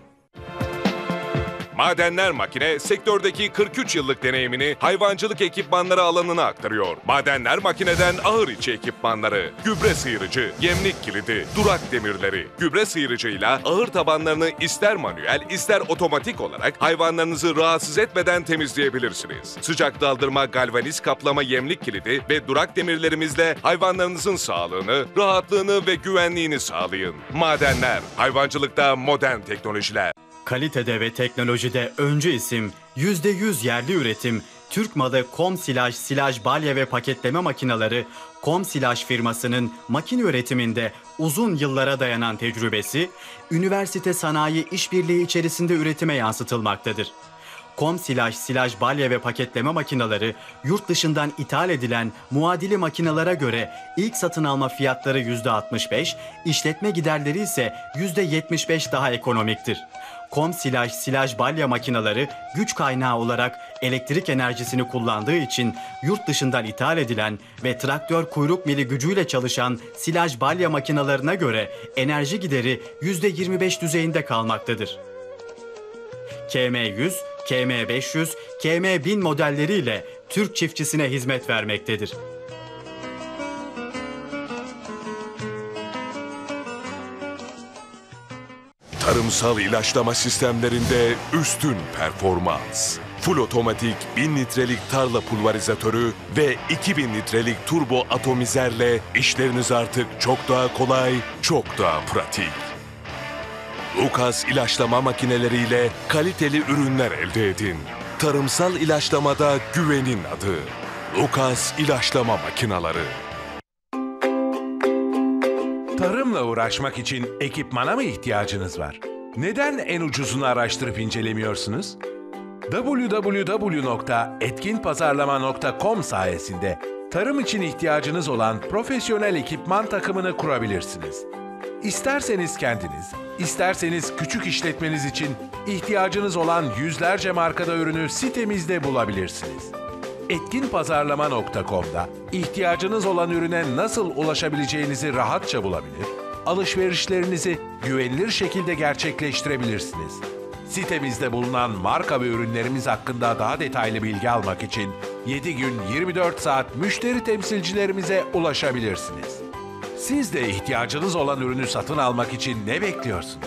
Madenler Makine sektördeki 43 yıllık deneyimini hayvancılık ekipmanları alanına aktarıyor. Madenler Makine'den ahır içi ekipmanları, gübre sıyırıcı, yemlik kilidi, durak demirleri, gübre sıyırıcıyla ahır tabanlarını ister manuel ister otomatik olarak hayvanlarınızı rahatsız etmeden temizleyebilirsiniz. Sıcak daldırma galvaniz kaplama yemlik kilidi ve durak demirlerimizle hayvanlarınızın sağlığını, rahatlığını ve güvenliğini sağlayın. Madenler, hayvancılıkta modern teknolojiler. Kalitede ve teknolojide öncü isim, %100 yerli üretim, Türk malı Komsilaj silaj balya ve paketleme makineleri, Komsilaj firmasının makine üretiminde uzun yıllara dayanan tecrübesi, üniversite sanayi işbirliği içerisinde üretime yansıtılmaktadır. Komsilaj silaj balya ve paketleme makineleri yurt dışından ithal edilen muadili makinelere göre ilk satın alma fiyatları %65, işletme giderleri ise %75 daha ekonomiktir. Komsilaj silaj balya makineleri güç kaynağı olarak elektrik enerjisini kullandığı için yurt dışından ithal edilen ve traktör kuyruk mili gücüyle çalışan silaj balya makinelerine göre enerji gideri %25 düzeyinde kalmaktadır. KM100, KM500, KM1000 modelleriyle Türk çiftçisine hizmet vermektedir. Tarımsal ilaçlama sistemlerinde üstün performans. full otomatik 1000 litrelik tarla pulverizatörü ve 2000 litrelik turbo atomizerle işleriniz artık çok daha kolay, çok daha pratik. Lucas ilaçlama makineleriyle kaliteli ürünler elde edin. Tarımsal ilaçlamada güvenin adı. Lucas ilaçlama makineleri. Tarımla uğraşmak için ekipmana mı ihtiyacınız var? Neden en ucuzunu araştırıp incelemiyorsunuz? www.etkinpazarlama.com sayesinde tarım için ihtiyacınız olan profesyonel ekipman takımını kurabilirsiniz. İsterseniz kendiniz, isterseniz küçük işletmeniz için ihtiyacınız olan yüzlerce markada ürünü sitemizde bulabilirsiniz. Etkinpazarlama.com'da ihtiyacınız olan ürüne nasıl ulaşabileceğinizi rahatça bulabilir, alışverişlerinizi güvenilir şekilde gerçekleştirebilirsiniz. Sitemizde bulunan marka ve ürünlerimiz hakkında daha detaylı bilgi almak için 7 gün 24 saat müşteri temsilcilerimize ulaşabilirsiniz. Siz de ihtiyacınız olan ürünü satın almak için ne bekliyorsunuz?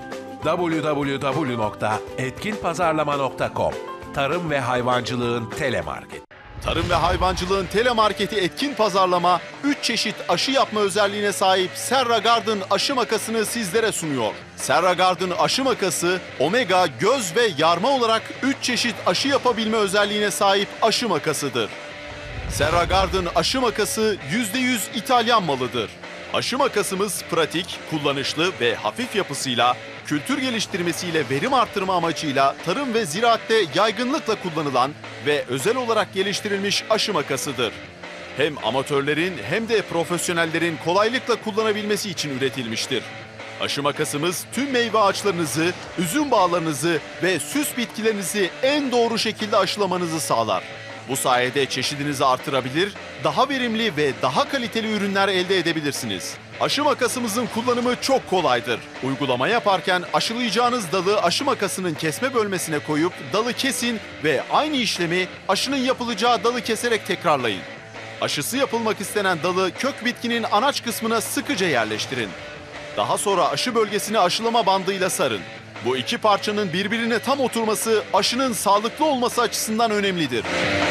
www.etkinpazarlama.com Tarım ve hayvancılığın telemarketi. Tarım ve hayvancılığın telemarketi Etkin Pazarlama, 3 çeşit aşı yapma özelliğine sahip Serra Garden aşı makasını sizlere sunuyor. Serra Garden aşı makası, omega, göz ve yarma olarak 3 çeşit aşı yapabilme özelliğine sahip aşı makasıdır. Serra Garden aşı makası %100 İtalyan malıdır. Aşı makasımız pratik, kullanışlı ve hafif yapısıyla, kültür geliştirmesiyle verim artırma amacıyla tarım ve ziraatte yaygınlıkla kullanılan ve özel olarak geliştirilmiş aşı makasıdır. Hem amatörlerin hem de profesyonellerin kolaylıkla kullanabilmesi için üretilmiştir. Aşı makasımız tüm meyve ağaçlarınızı, üzüm bağlarınızı ve süs bitkilerinizi en doğru şekilde aşılamanızı sağlar. Bu sayede çeşidinizi artırabilir, daha verimli ve daha kaliteli ürünler elde edebilirsiniz. Aşı makasımızın kullanımı çok kolaydır. Uygulama yaparken aşılayacağınız dalı aşı makasının kesme bölmesine koyup dalı kesin ve aynı işlemi aşının yapılacağı dalı keserek tekrarlayın. Aşısı yapılmak istenen dalı kök bitkinin anaç kısmına sıkıca yerleştirin. Daha sonra aşı bölgesini aşılama bandıyla sarın. Bu iki parçanın birbirine tam oturması aşının sağlıklı olması açısından önemlidir.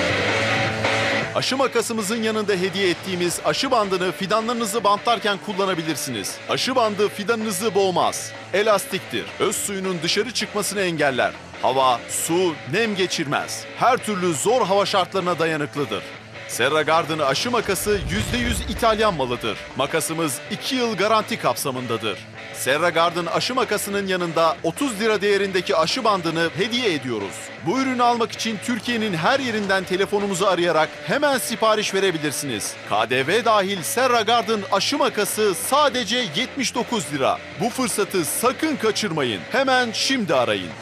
Aşı makasımızın yanında hediye ettiğimiz aşı bandını fidanlarınızı bantlarken kullanabilirsiniz. Aşı bandı fidanınızı boğmaz. Elastiktir. Öz suyunun dışarı çıkmasını engeller. Hava, su, nem geçirmez. Her türlü zor hava şartlarına dayanıklıdır. Serra Garden aşı makası %100 İtalyan malıdır. Makasımız 2 yıl garanti kapsamındadır. Serra Garden aşı makasının yanında 30 lira değerindeki aşı bandını hediye ediyoruz. Bu ürünü almak için Türkiye'nin her yerinden telefonumuzu arayarak hemen sipariş verebilirsiniz. KDV dahil Serra Garden aşı makası sadece 79 lira. Bu fırsatı sakın kaçırmayın. Hemen şimdi arayın.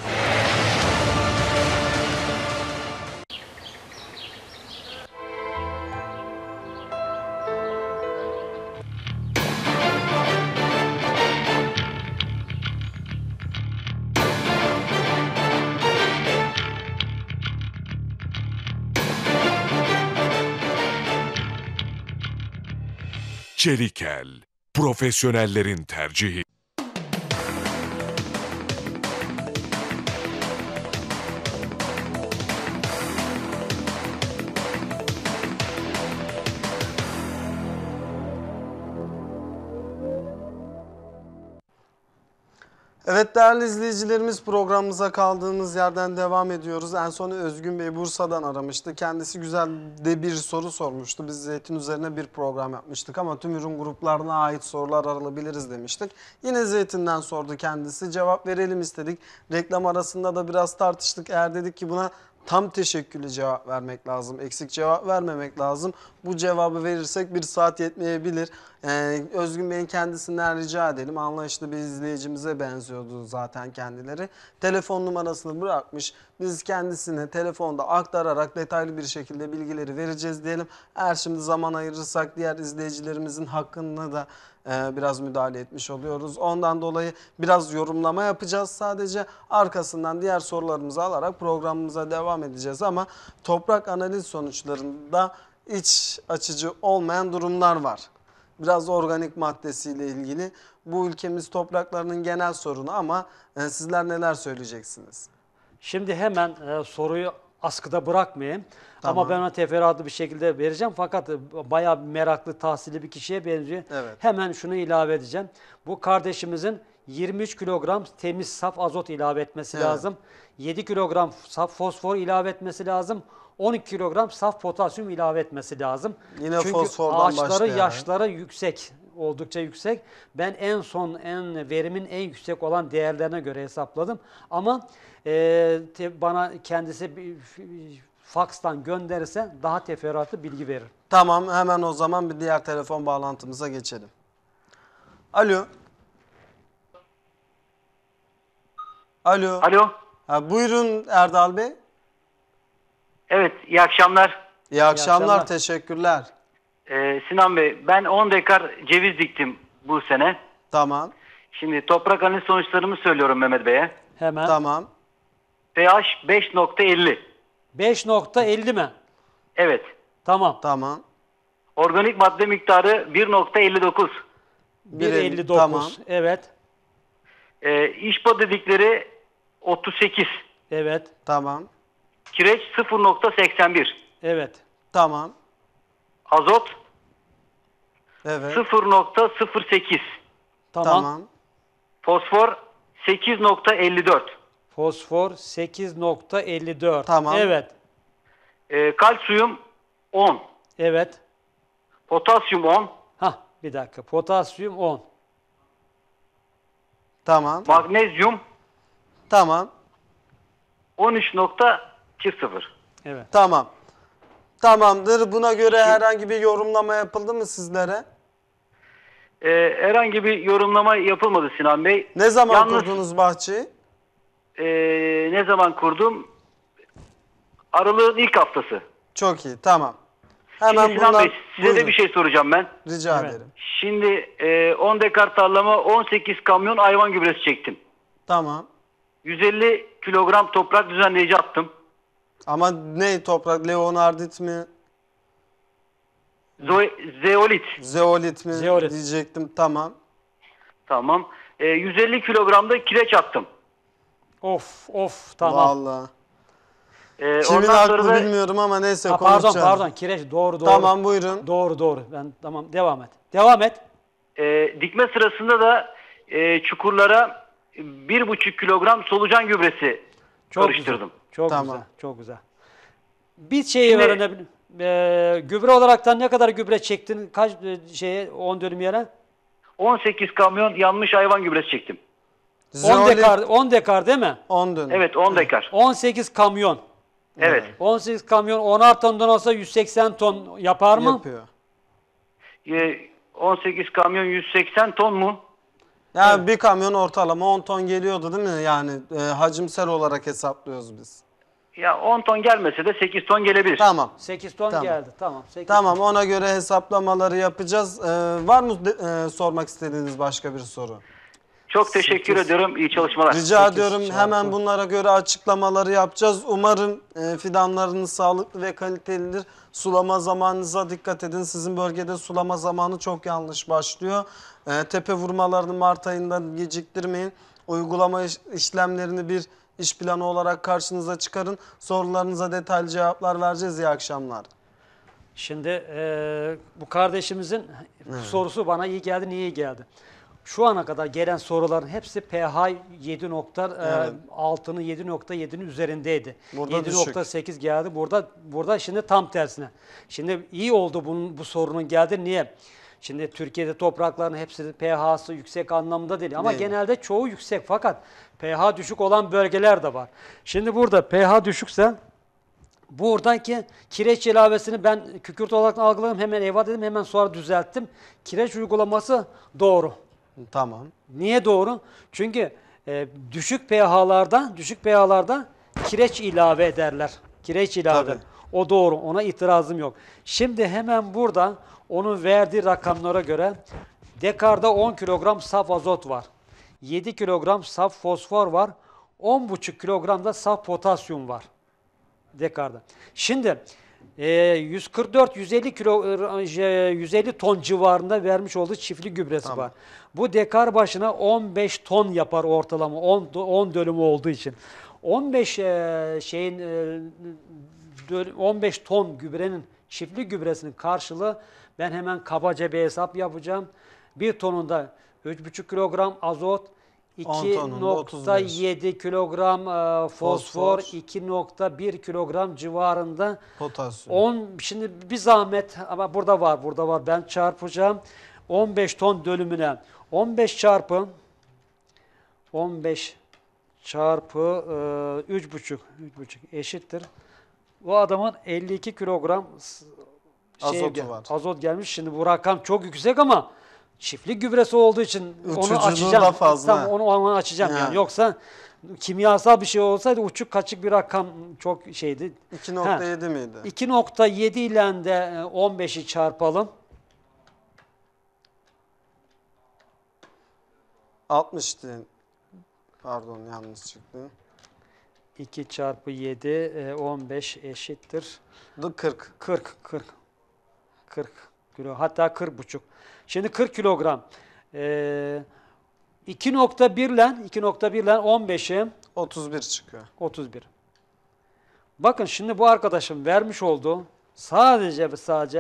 Çelikel, profesyonellerin tercihi. Evet değerli izleyicilerimiz, programımıza kaldığımız yerden devam ediyoruz. En son Özgün Bey Bursa'dan aramıştı. Kendisi güzel de bir soru sormuştu. Biz zeytin üzerine bir program yapmıştık ama tüm ürün gruplarına ait sorular alabiliriz demiştik. Yine zeytinden sordu kendisi. Cevap verelim istedik. Reklam arasında da biraz tartıştık. Eğer dedik ki buna tam teşekküllü cevap vermek lazım. Eksik cevap vermemek lazım. Bu cevabı verirsek bir saat yetmeyebilir. Özgün Bey'in kendisinden rica edelim. Anlayışlı bir izleyicimize benziyordu zaten kendileri. Telefon numarasını bırakmış. Biz kendisine telefonda aktararak detaylı bir şekilde bilgileri vereceğiz diyelim. Eğer şimdi zaman ayırırsak diğer izleyicilerimizin hakkını da biraz müdahale etmiş oluyoruz. Ondan dolayı biraz yorumlama yapacağız sadece. Arkasından diğer sorularımızı alarak programımıza devam edeceğiz. Ama toprak analiz sonuçlarında iç açıcı olmayan durumlar var. Biraz organik maddesiyle ilgili. Bu ülkemiz topraklarının genel sorunu ama sizler neler söyleyeceksiniz? Şimdi hemen soruyu askıda bırakmayayım. Tamam. Ama ben ona teferruatlı bir şekilde vereceğim. Fakat bayağı meraklı, tahsilli bir kişiye benziyor. Evet. Hemen şunu ilave edeceğim. Bu kardeşimizin 23 kilogram temiz saf azot ilave etmesi Evet. lazım. 7 kilogram saf fosfor ilave etmesi lazım. 12 kilogram saf potasyum ilave etmesi lazım. Yine Çünkü fosfordan ağaçları, başlayarak. yaşları yüksek. Oldukça yüksek. Ben verimin en yüksek olan değerlerine göre hesapladım. Ama bana kendisi fakstan gönderirse daha teferruatlı bilgi verir. Tamam, hemen o zaman bir diğer telefon bağlantımıza geçelim. Alo. Alo. Alo. Ha, buyurun Erdal Bey. Evet, iyi akşamlar. İyi akşamlar, teşekkürler. Sinan Bey, ben 10 dekar ceviz diktim bu sene. Tamam. Şimdi toprak analiz sonuçlarımı söylüyorum Mehmet Bey'e. Hemen. Tamam. pH 5.50. 5.50 mi? Evet. Tamam. Tamam. Organik madde miktarı 1.59. 1.59. Tamam. Evet. İşpa dedikleri 38. Evet. Tamam. Kireç 0.81. Evet. Tamam. Azot Evet. 0.08. Tamam. Fosfor 8.54. Fosfor 8.54. Tamam. Evet. Kalsiyum 10. Evet. Potasyum 10. Bir dakika. Potasyum 10. Tamam. Magnezyum Tamam. 13.0. Evet. Tamam. Tamamdır. Buna göre herhangi bir yorumlama yapıldı mı sizlere? Herhangi bir yorumlama yapılmadı Sinan Bey. Ne zaman Yalnız, kurdunuz bahçeyi? Ne zaman kurdum? Aralığın ilk haftası. Çok iyi. Tamam. Hemen Şimdi Sinan bundan... Bey, size de bir şey soracağım ben. Rica ederim. Şimdi 10 dekar tarlama 18 kamyon hayvan gübresi çektim. Tamam. 150 kilogram toprak düzenleyici attım. Ama ne toprak? Leonardit mi? Zeolit. Zeolit mi? Zeolit. Diyecektim. Tamam. Tamam. 150 kilogram da kireç attım. Of tamam. Vallahi. Kimin Ondan sonra haklı da bilmiyorum ama neyse Pardon kireç doğru. Tamam buyurun. Doğru. Ben tamam devam et. Devam et. dikme sırasında da çukurlara 1,5 kilogram solucan gübresi karıştırdım. Çok Tamam. güzel. Çok güzel. Bir şeyi Şimdi- öğrenebilir. Gübre olaraktan ne kadar gübre çektin? Kaç 10 dönüm yere? 18 kamyon yanmış hayvan gübresi çektim. 10 dekar değil mi? 10 dönüm. Evet 10 dekar. 18 kamyon. Evet. 18 kamyon 10'ar tondan olsa 180 ton yapar mı? Yapıyor. 18 kamyon 180 ton mu? Yani bir kamyon ortalama 10 ton geliyordu değil mi? Yani hacimsel olarak hesaplıyoruz biz. Ya 10 ton gelmese de 8 ton gelebilir. Tamam. 8 ton Tamam. geldi. Tamam. 8 Tamam, ona göre hesaplamaları yapacağız. Var mı sormak istediğiniz başka bir soru? Çok teşekkür ediyorum. İyi çalışmalar. Rica ediyorum. Hemen bunlara göre açıklamaları yapacağız. Umarım fidanlarınız sağlıklı ve kalitelidir. Sulama zamanınıza dikkat edin. Sizin bölgede sulama zamanı çok yanlış başlıyor. Tepe vurmalarını Mart ayında geciktirmeyin. Uygulama işlemlerini bir iş planı olarak karşınıza çıkarın. Sorularınıza detaylı cevaplar vereceğiz. İyi akşamlar. Şimdi bu kardeşimizin sorusu bana iyi geldi. Niye iyi geldi? Şu ana kadar gelen soruların hepsi pH 7.6'nın 7.7'nin üzerindeydi. Burada 7.8 geldi. Burada şimdi tam tersine. Şimdi iyi oldu bu sorunun geldi. Niye? Şimdi Türkiye'de toprakların hepsi pH'sı yüksek anlamda değil. Ama Değil. genelde çoğu yüksek. Fakat pH düşük olan bölgeler de var. Şimdi burada pH düşükse buradaki kireç ilavesini ben kükürt olarak algıladım. Hemen eyvah dedim. Hemen sonra düzelttim. Kireç uygulaması doğru. Tamam. Niye doğru? Çünkü düşük pH'larda kireç ilave ederler. Kireç ilave eder. O doğru. Ona itirazım yok. Şimdi hemen burada onun verdiği rakamlara göre dekarda 10 kilogram saf azot var. 7 kilogram saf fosfor var. 10,5 kilogram da saf potasyum var. Dekarda. Şimdi 150 ton civarında vermiş olduğu çiftlik gübresi var. Bu dekar başına 15 ton yapar ortalama 10 dönümü olduğu için. 15 15 ton gübrenin, çiftlik gübresinin karşılığı, ben hemen kabaca bir hesap yapacağım. 1 tonunda 3,5 kilogram azot, 2,7 kilogram fosfor, 2,1 kilogram civarında potasyum. Şimdi bir zahmet, ama burada var. Ben çarpacağım. 15 ton dönümüne 15 çarpı 3,5 eşittir. Bu adamın 52 kilogram azot gelmiş. Şimdi bu rakam çok yüksek ama çiftlik gübresi olduğu için onu açacağım. Fazla. Onu açacağım yani. Yoksa kimyasal bir şey olsaydı uçuk kaçık bir rakam çok şeydi. 2,7 miydi? 2,7 ile de 15'i çarpalım. 60'tı. Pardon, yanlış çıktı. 2 çarpı 7 15 eşittir. 40 kilo, hatta 40,5. Şimdi 40 kilogram. 2,1 ile 15'i 31 çıkıyor. 31. Bakın şimdi bu arkadaşım vermiş olduğu sadece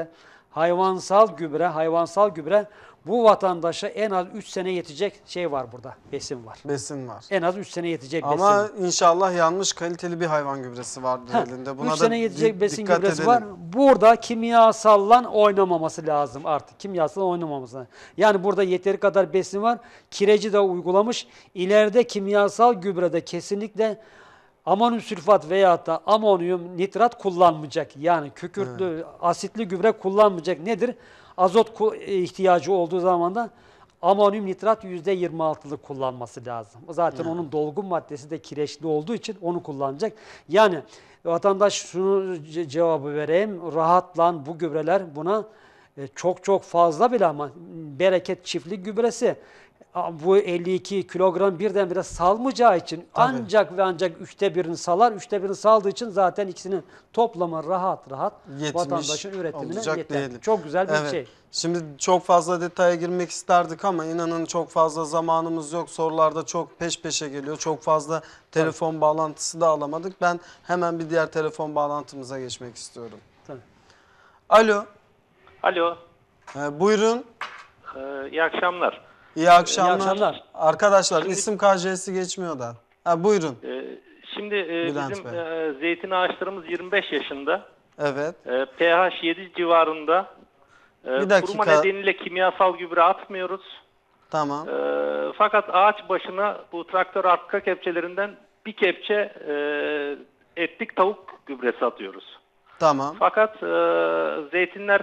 hayvansal gübre bu vatandaşa en az 3 sene yetecek şey var burada. Besin var. Besin var. En az 3 sene yetecek besin. Ama inşallah yanlış kaliteli bir hayvan gübresi vardır elinde. Buna 3 sene yetecek besin gübresi var. Burada kimyasalla oynamaması lazım artık. Kimyasal oynamaması lazım. Yani burada yeteri kadar besin var. Kireci de uygulamış. İleride kimyasal gübrede kesinlikle amonyum sülfat veyahut da amonyum nitrat kullanmayacak. Yani kükürtlü, asitli gübre kullanmayacak. Nedir? Azot ihtiyacı olduğu zaman da amonyum nitrat %26'lık kullanması lazım. Zaten onun dolgun maddesi de kireçli olduğu için onu kullanacak. Yani vatandaş şunu cevabı vereyim. Rahatlan, bu gübreler buna çok fazla bile, ama bereket çiftlik gübresi bu 52 kilogram birdenbire salmayacağı için ancak 3'te birini salar. 3'te birini saldığı için zaten ikisinin toplamı rahat vatandaşın üretimine yeter. Diyelim. Çok güzel bir şey. Şimdi çok fazla detaya girmek isterdik ama inanın çok fazla zamanımız yok. Sorularda çok peş peşe geliyor. Çok fazla telefon bağlantısı da alamadık. Ben hemen bir diğer telefon bağlantımıza geçmek istiyorum. Tabii. Alo. Alo. Buyurun. İyi akşamlar. İyi akşamlar. İyi akşamlar. Arkadaşlar isim KJ'si geçmiyor da. Buyurun. Şimdi bizim zeytin ağaçlarımız 25 yaşında. Evet. pH 7 civarında. Bir dakika. Kuruma nedeniyle kimyasal gübre atmıyoruz. Tamam. Fakat ağaç başına bu traktör arka kepçelerinden bir kepçe etlik tavuk gübresi atıyoruz. Tamam. Fakat zeytinler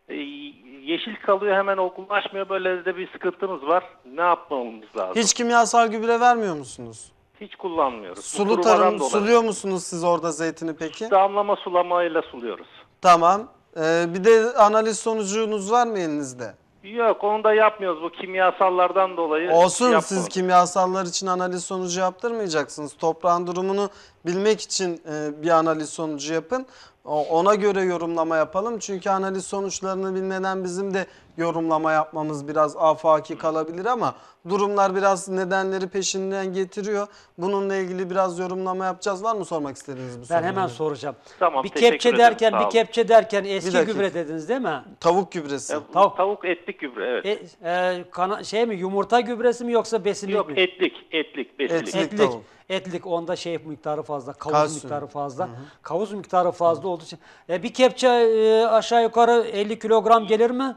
yeşil kalıyor, hemen olgunlaşmıyor. Böyle de bir sıkıntımız var. Ne yapmamız lazım? Hiç kimyasal gübre vermiyor musunuz? Hiç kullanmıyoruz. Sulu tarım suluyor musunuz siz orada zeytini peki? Damlama sulamayla suluyoruz. Tamam. Bir de analiz sonucunuz var mı elinizde? Yok, onu da yapmıyoruz bu kimyasallardan dolayı. Olsun, siz kimyasallar için analiz sonucu yaptırmayacaksınız. Toprağın durumunu bilmek için bir analiz sonucu yapın. Ona göre yorumlama yapalım. Çünkü analiz sonuçlarını bilmeden bizim de yorumlama yapmamız biraz afaki kalabilir ama durumlar biraz nedenleri peşinden getiriyor. Bununla ilgili biraz yorumlama yapacağız. Var mı sormak istediğiniz bir soru? Ben hemen soracağım. Tamam, bir kepçe derken eski Bir gübre dediniz değil mi? Tavuk gübresi. Tavuk etlik gübre, evet. Yumurta gübresi mi yoksa besinlik Yok, mi? Etlik, besilik. Etlik, onda miktarı fazla, kavuz miktarı fazla. Kavuz miktarı fazla olduğu için. Bir kepçe aşağı yukarı 50 kilogram gelir mi?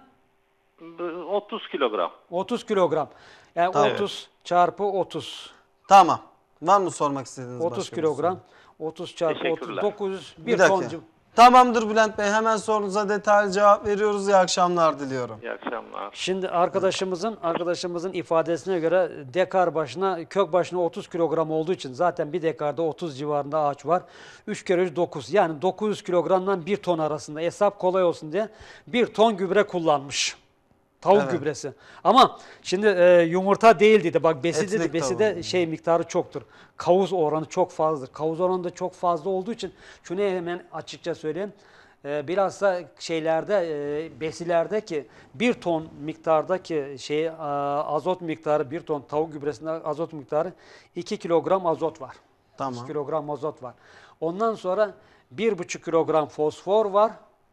30 kilogram. 30 kilogram. Yani Tamam. 30 çarpı 30. Tamam. Var mı sormak istediğiniz 30 başka kilogram. 30 çarpı 30, 900, bir dakika. toncu. Tamamdır Bülent Bey. Hemen sorunuza detaylı cevap veriyoruz. İyi akşamlar diliyorum. İyi akşamlar. Şimdi arkadaşımızın ifadesine göre dekar başına, kök başına 30 kilogram olduğu için zaten bir dekarda 30 civarında ağaç var. 3 kere 3 9. Yani 900 kilogramdan 1 ton arasında, hesap kolay olsun diye 1 ton gübre kullanmış. Tavuk gübresi. Ama şimdi yumurta değil dedi. Bak besi dedi. Besi de miktarı çoktur. Kavuz oranı çok fazladır. Kavuz oranı da çok fazla olduğu için şunu hemen açıkça söyleyeyim. Bilhassa besilerdeki 1 ton miktardaki azot miktarı, 1 ton tavuk gübresinde azot miktarı 2 kilogram azot var. Tamam. 2 kilogram azot var. Ondan sonra 1,5 kilogram fosfor var.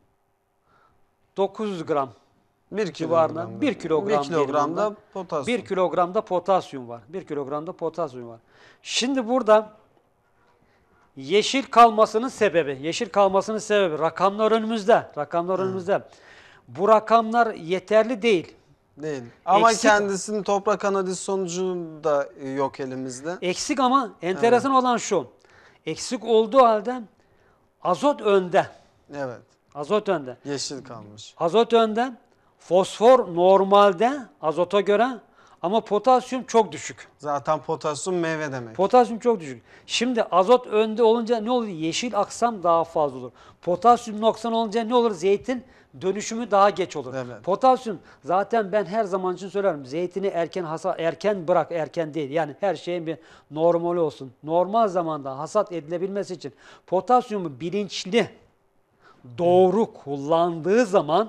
900 gram 1 civarında 1 kilogram 1 kilogram da diyelim potasyum. 1 kilogram da potasyum var. 1 kilogram da potasyum var. Şimdi burada yeşil kalmasının sebebi rakamlar önümüzde. Önümüzde. Bu rakamlar yeterli değil. Değil. Ama Eksik. kendisinin toprak analiz sonucu da yok elimizde. Eksik ama enteresan olan şu. Eksik olduğu halde azot önde. Evet. Azot önde. Yeşil kalmış. Azot önde. Fosfor normalde azota göre ama potasyum çok düşük. Zaten potasyum meyve demek. Potasyum çok düşük. Şimdi azot önde olunca ne olur? Yeşil aksam daha fazla olur. Potasyum noksan olunca ne olur? Zeytin dönüşümü daha geç olur. Evet. Potasyum zaten ben her zaman için söylerim. Zeytini erken bırak, erken değil. Yani her şeyin bir normali olsun. Normal zamanda hasat edilebilmesi için potasyumu bilinçli doğru kullandığı zaman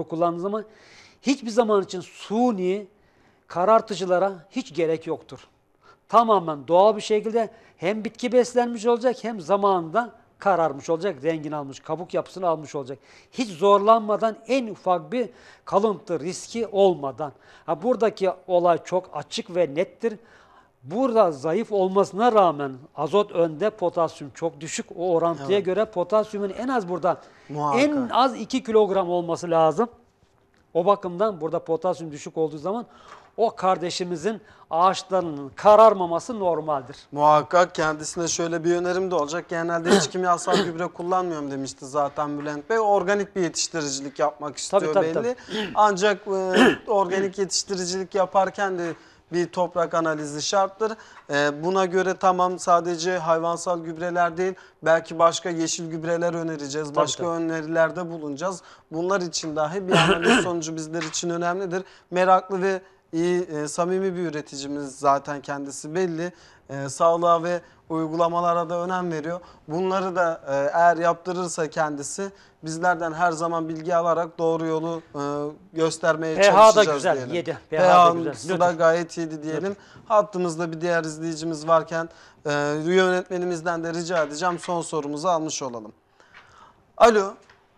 hiçbir zaman için suni karartıcılara hiç gerek yoktur. Tamamen doğal bir şekilde hem bitki beslenmiş olacak hem zamanında kararmış olacak, rengini almış, kabuk yapısını almış olacak. Hiç zorlanmadan, en ufak bir kalıntı riski olmadan. Buradaki olay çok açık ve nettir. Burada zayıf olmasına rağmen azot önde, potasyum çok düşük. O orantıya göre potasyumun en az burada en az 2 kilogram olması lazım. O bakımdan burada potasyum düşük olduğu zaman o kardeşimizin ağaçlarının kararmaması normaldir. Muhakkak kendisine şöyle bir önerim de olacak. Genelde hiç kimyasal gübre kullanmıyorum demişti zaten Bülent Bey. Organik bir yetiştiricilik yapmak istiyor belli. Ancak organik yetiştiricilik yaparken de bir toprak analizi şarttır. Buna göre tamam sadece hayvansal gübreler değil, belki başka yeşil gübreler önereceğiz, başka önerilerde bulunacağız. Bunlar için dahi bir analiz sonucu bizler için önemlidir. Meraklı ve iyi, samimi bir üreticimiz zaten kendisi belli. Sağlığa ve uygulamalara da önem veriyor. Bunları da eğer yaptırırsa kendisi bizlerden her zaman bilgi alarak doğru yolu göstermeye çalışacağız. pH da güzel, diyelim. 7. pH'sı da gayet iyiydi diyelim. Hattımızda bir diğer izleyicimiz varken yönetmenimizden de rica edeceğim son sorumuzu almış olalım. Alo.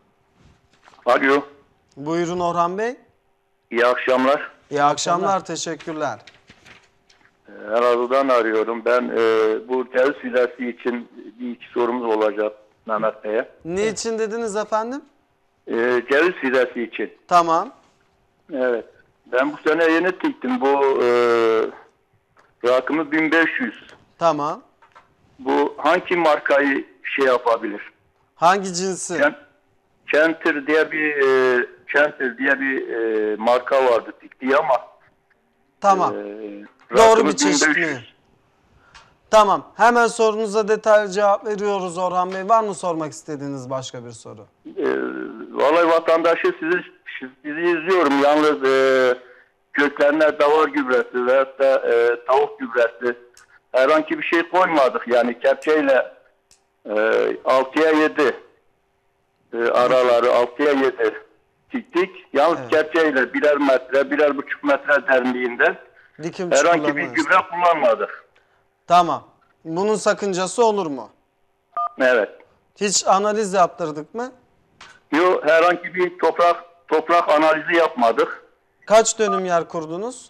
Alo. Buyurun Orhan Bey. İyi akşamlar. İyi akşamlar, teşekkürler. Elazığ'dan arıyorum. Ben bu ceviz fidesi için bir iki sorumuz olacak Mehmet Bey'e. Ne için dediniz efendim? Ceviz fidesi için. Tamam. Evet. Ben bu sene yeni diktim. Bu rakımı 1500. Tamam. Bu hangi markayı şey yapabilir? Hangi cinsi? Kenter diye bir marka vardı diktiği ama tamam. Doğru bir çeşit mi? Tamam. Hemen sorunuza detaylı cevap veriyoruz Orhan Bey. Var mı sormak istediğiniz başka bir soru? Vallahi vatandaşı sizi izliyorum. Yalnız köklerine davar gübresi veyahut da tavuk gübresi herhangi bir şey koymadık. Yani kepçeyle 6'ya 7 araları 6'ya 7 diktik. Yalnız kepçeyle birer metre, 1,5 metre derinliğinde herhangi bir gübre kullanmadık. Tamam. Bunun sakıncası olur mu? Evet. Hiç analiz yaptırdık mı? Yok, herhangi bir toprak analizi yapmadık. Kaç dönüm yer kurdunuz?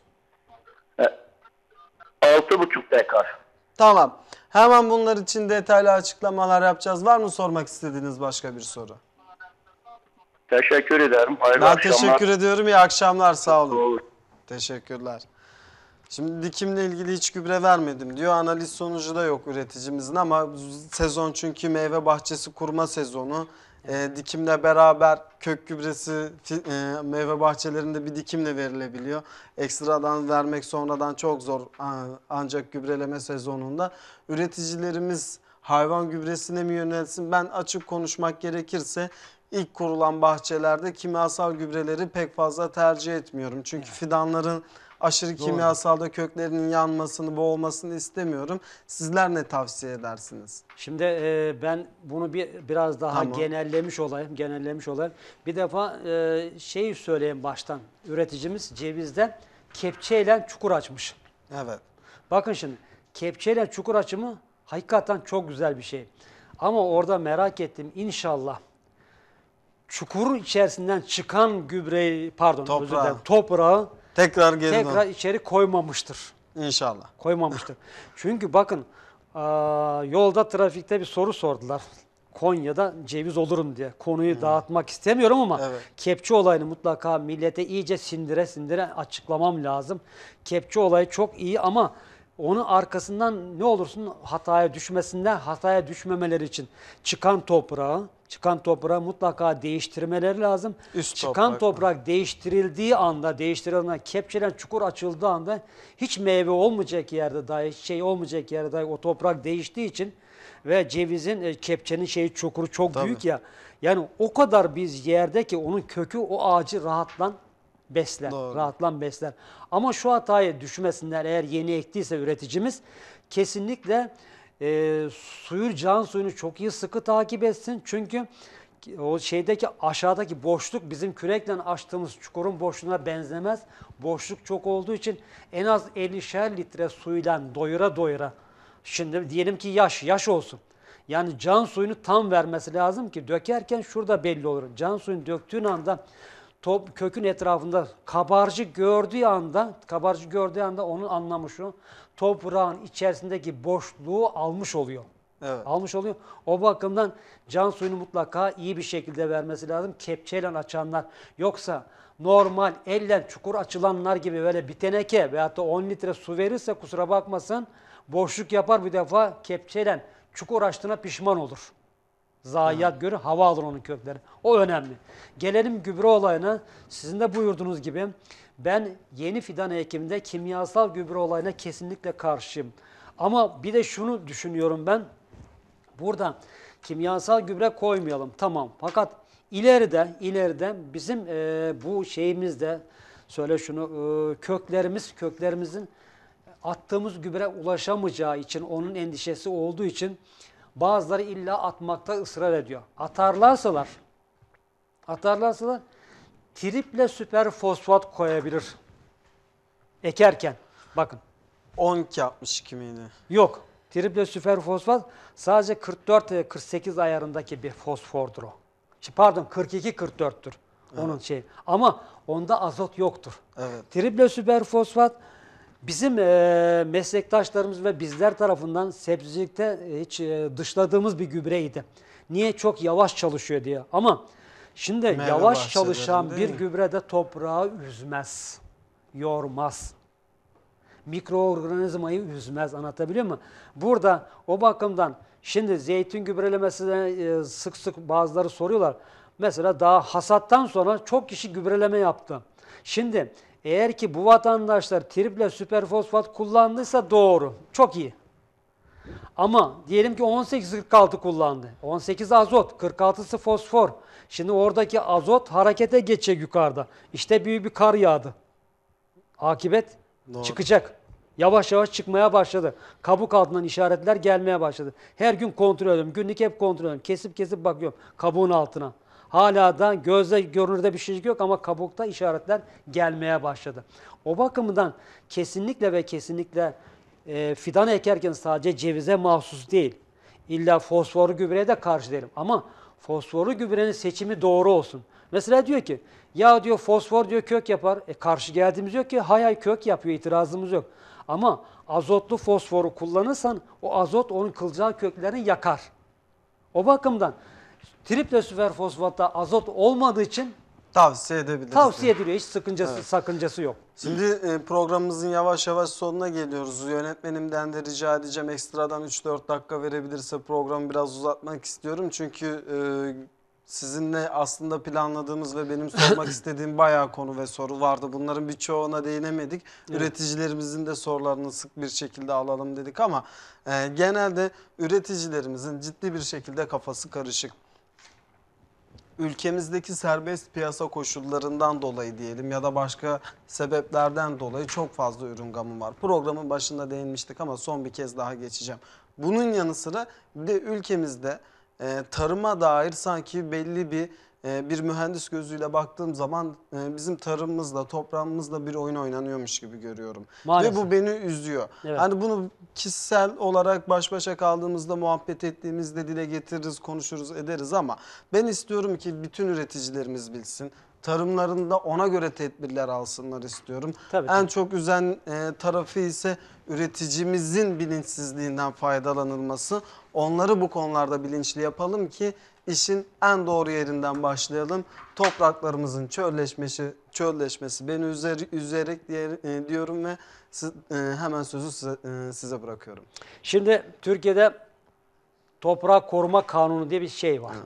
6,5 dekar. Tamam. Hemen bunlar için detaylı açıklamalar yapacağız. Var mı sormak istediğiniz başka bir soru? Teşekkür ederim. Hayırlı ben akşamlar. Teşekkür ediyorum. İyi akşamlar. Sağ olun. Teşekkürler. Şimdi dikimle ilgili hiç gübre vermedim diyor. Analiz sonucu da yok üreticimizin ama sezon çünkü meyve bahçesi kurma sezonu. Dikimle beraber kök gübresi meyve bahçelerinde bir dikimle verilebiliyor. Ekstradan vermek sonradan çok zor ancak gübreleme sezonunda. Üreticilerimiz hayvan gübresine mi yönelsin? Ben açık konuşmak gerekirse ilk kurulan bahçelerde kimyasal gübreleri pek fazla tercih etmiyorum. Çünkü fidanların aşırı kimyasalda köklerinin yanmasını, boğulmasını istemiyorum. Sizler ne tavsiye edersiniz? Şimdi ben bunu biraz daha genellemiş olayım. Bir defa şeyi söyleyeyim baştan. Üreticimiz cevizde kepçeyle çukur açmış. Evet. Bakın şimdi kepçeyle çukur açımı Hakikaten çok güzel bir şey. Ama orada merak ettim, inşallah çukurun içerisinden çıkan gübreyi, toprağı tekrar içeri koymamıştır. İnşallah. Koymamıştır. Çünkü bakın yolda trafikte bir soru sordular. Konya'da ceviz olurum diye. Konuyu dağıtmak istemiyorum ama kepçe olayını mutlaka millete iyice sindire açıklamam lazım. Kepçe olayı çok iyi ama onun arkasından ne olursun hataya düşmemeleri için çıkan toprağı mutlaka değiştirmeleri lazım. Çıkan toprak değiştirildiğinde kepçeden çukur açıldığı anda hiç meyve olmayacak yerde dahi, hiç şey olmayacak yerde dahi o toprak değiştiği için ve cevizin kepçenin çukuru çok büyük ya. Yani o kadar biz yerde ki onun kökü o ağacı rahatlan besler. Ama şu hataya düşmesinler, eğer yeni ektiyse üreticimiz kesinlikle can suyunu çok iyi sıkı takip etsin. Çünkü o aşağıdaki boşluk bizim kürekle açtığımız çukurun boşluğuna benzemez. Boşluk çok olduğu için en az 50'şer litre suyla doyura. Şimdi diyelim ki yaş olsun. Yani can suyunu tam vermesi lazım ki dökerken şurada belli olur. Can suyunu döktüğün anda kökün etrafında kabarcık gördüğü anda onun anlamı şu: toprağın içerisindeki boşluğu almış oluyor. Almış oluyor. O bakımdan can suyunu mutlaka iyi bir şekilde vermesi lazım. Kepçeyle açanlar, yoksa normal elle çukur açılanlar gibi böyle bir teneke veyahut da 10 litre su verirse kusura bakmasın boşluk yapar, bir defa kepçeyle çukur açtığına pişman olur. Zayiat görür, hava alır onun kökleri. O önemli. Gelelim gübre olayına. Sizin de buyurduğunuz gibi ben yeni fidan ekiminde kimyasal gübre olayına kesinlikle karşıyım. Ama bir de şunu düşünüyorum ben. Burada kimyasal gübre koymayalım, tamam. Fakat ileride bizim bu şeyimizde köklerimizin attığımız gübre ulaşamayacağı için, onun endişesi olduğu için bazıları illa atmakta ısrar ediyor. Atarlarsalar triple süper fosfat koyabilir. Ekerken. Bakın. 12-62 miydi? Yok. Triple süper fosfat sadece 44-48 ayarındaki bir fosfordur o. Pardon, 42-44'tür onun Ama onda azot yoktur. Triple süper fosfat bizim meslektaşlarımız ve bizler tarafından sebzecilikte hiç dışladığımız bir gübreydi. Niye? Çok yavaş çalışıyor diye. Ama şimdi yavaş çalışan bir gübre de toprağı üzmez, yormaz. Mikroorganizmayı üzmez, anlatabiliyor muyum? Burada o bakımdan şimdi zeytin gübrelemesine sık sık bazıları soruyorlar. Mesela daha hasattan sonra çok kişi gübreleme yaptı. Şimdi eğer ki bu vatandaşlar triple süper fosfat kullandıysa doğru, çok iyi. Ama diyelim ki 18-46 kullandı. 18 azot, 46'sı fosfor. Şimdi oradaki azot harekete geçecek yukarıda. İşte büyük bir kar yağdı. Akibet çıkacak. Yavaş yavaş çıkmaya başladı. Kabuk altından işaretler gelmeye başladı. Her gün kontrol ediyorum. Günlük hep kontrol ediyorum. Kesip bakıyorum kabuğun altına. Hala da gözle görünürde bir şey yok ama kabukta işaretler gelmeye başladı. O bakımdan kesinlikle fidan ekerken sadece cevize mahsus değil. İlla fosforlu gübreye de karşı değilim. Ama fosforlu gübrenin seçimi doğru olsun. Mesela diyor ki ya diyor fosfor diyor kök yapar. Karşı geldiğimiz yok ki hay kök yapıyor, itirazımız yok. Ama azotlu fosforu kullanırsan o azot onun kılcal köklerini yakar. O bakımdan triple süper fosfatta azot olmadığı için tavsiye edebiliriz. Tavsiye ediliyor. Hiç sakıncası yok. Şimdi programımızın yavaş yavaş sonuna geliyoruz. Yönetmenimden de rica edeceğim ekstradan 3-4 dakika verebilirse programı biraz uzatmak istiyorum. Çünkü sizinle aslında planladığımız ve benim sormak istediğim bayağı konu ve soru vardı. Bunların birçoğuna değinemedik. Evet. Üreticilerimizin de sorularını sık bir şekilde alalım dedik ama genelde üreticilerimizin ciddi bir şekilde kafası karışık. Ülkemizdeki serbest piyasa koşullarından dolayı diyelim ya da başka sebeplerden dolayı çok fazla ürün gamı var. Programın başında değinmiştik ama son bir kez daha geçeceğim. Bunun yanı sıra bir de ülkemizde tarıma dair sanki belli bir bir mühendis gözüyle baktığım zaman bizim tarımımızla, toprağımızla bir oyun oynanıyormuş gibi görüyorum. Maalesef. Ve bu beni üzüyor. Evet. Hani bunu kişisel olarak baş başa kaldığımızda, muhabbet ettiğimizde dile getiririz, konuşuruz, ederiz ama ben istiyorum ki bütün üreticilerimiz bilsin. Tarımlarında ona göre tedbirler alsınlar istiyorum. Tabii, En çok üzen tarafı ise üreticimizin bilinçsizliğinden faydalanılması. Onları bu konularda bilinçli yapalım ki işin en doğru yerinden başlayalım. Topraklarımızın çölleşmesi beni üzerek diyorum ve hemen sözü size bırakıyorum. Şimdi Türkiye'de Toprak Koruma Kanunu diye bir şey var.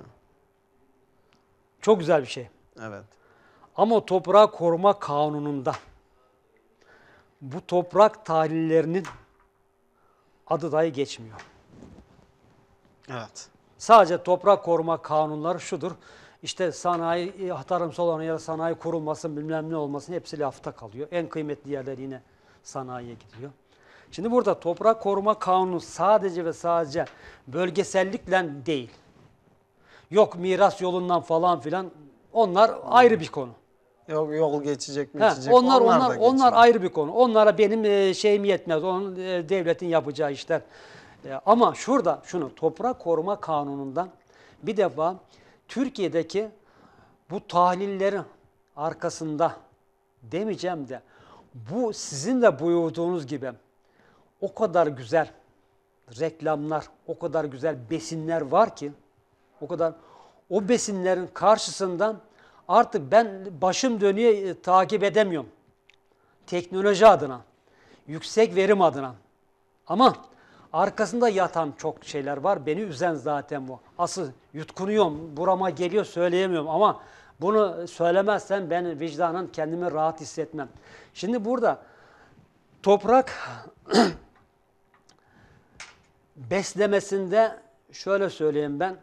Çok güzel bir şey. Evet. Ama o Toprak Koruma Kanunu'nda bu toprak tahlillerinin adı dahi geçmiyor. Evet. Sadece toprak koruma kanunları şudur. İşte sanayi, tarımsal alan ya da sanayi kurulmasın, bilmem ne olmasın, hepsi lafta kalıyor. En kıymetli yerler yine sanayiye gidiyor. Şimdi burada toprak koruma kanunu sadece ve sadece bölgesellikle değil. Yok miras yolundan falan, onlar ayrı bir konu. Yok yol geçecek mi? Onlar ayrı bir konu. Onlara benim şeyim yetmez. Onun devletin yapacağı işler. Ama şurada toprak koruma kanunundan bir defa Türkiye'deki bu tahlillerin arkasında demeyeceğim de bu sizin de buyurduğunuz gibi o kadar güzel reklamlar, o kadar güzel besinler var ki o besinlerin karşısından artık ben başım dönüyor, takip edemiyorum. Teknoloji adına, yüksek verim adına. Ama arkasında yatan çok şeyler var. Beni üzen zaten bu. Asıl yutkunuyorum, burama geliyor, söyleyemiyorum ama bunu söylemezsem ben vicdanen kendimi rahat hissetmem. Şimdi burada toprak beslemesinde şöyle söyleyeyim ben,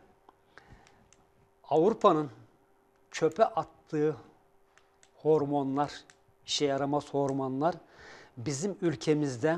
Avrupa'nın çöpe attığı hormonlar, işe yaramaz hormonlar bizim ülkemizde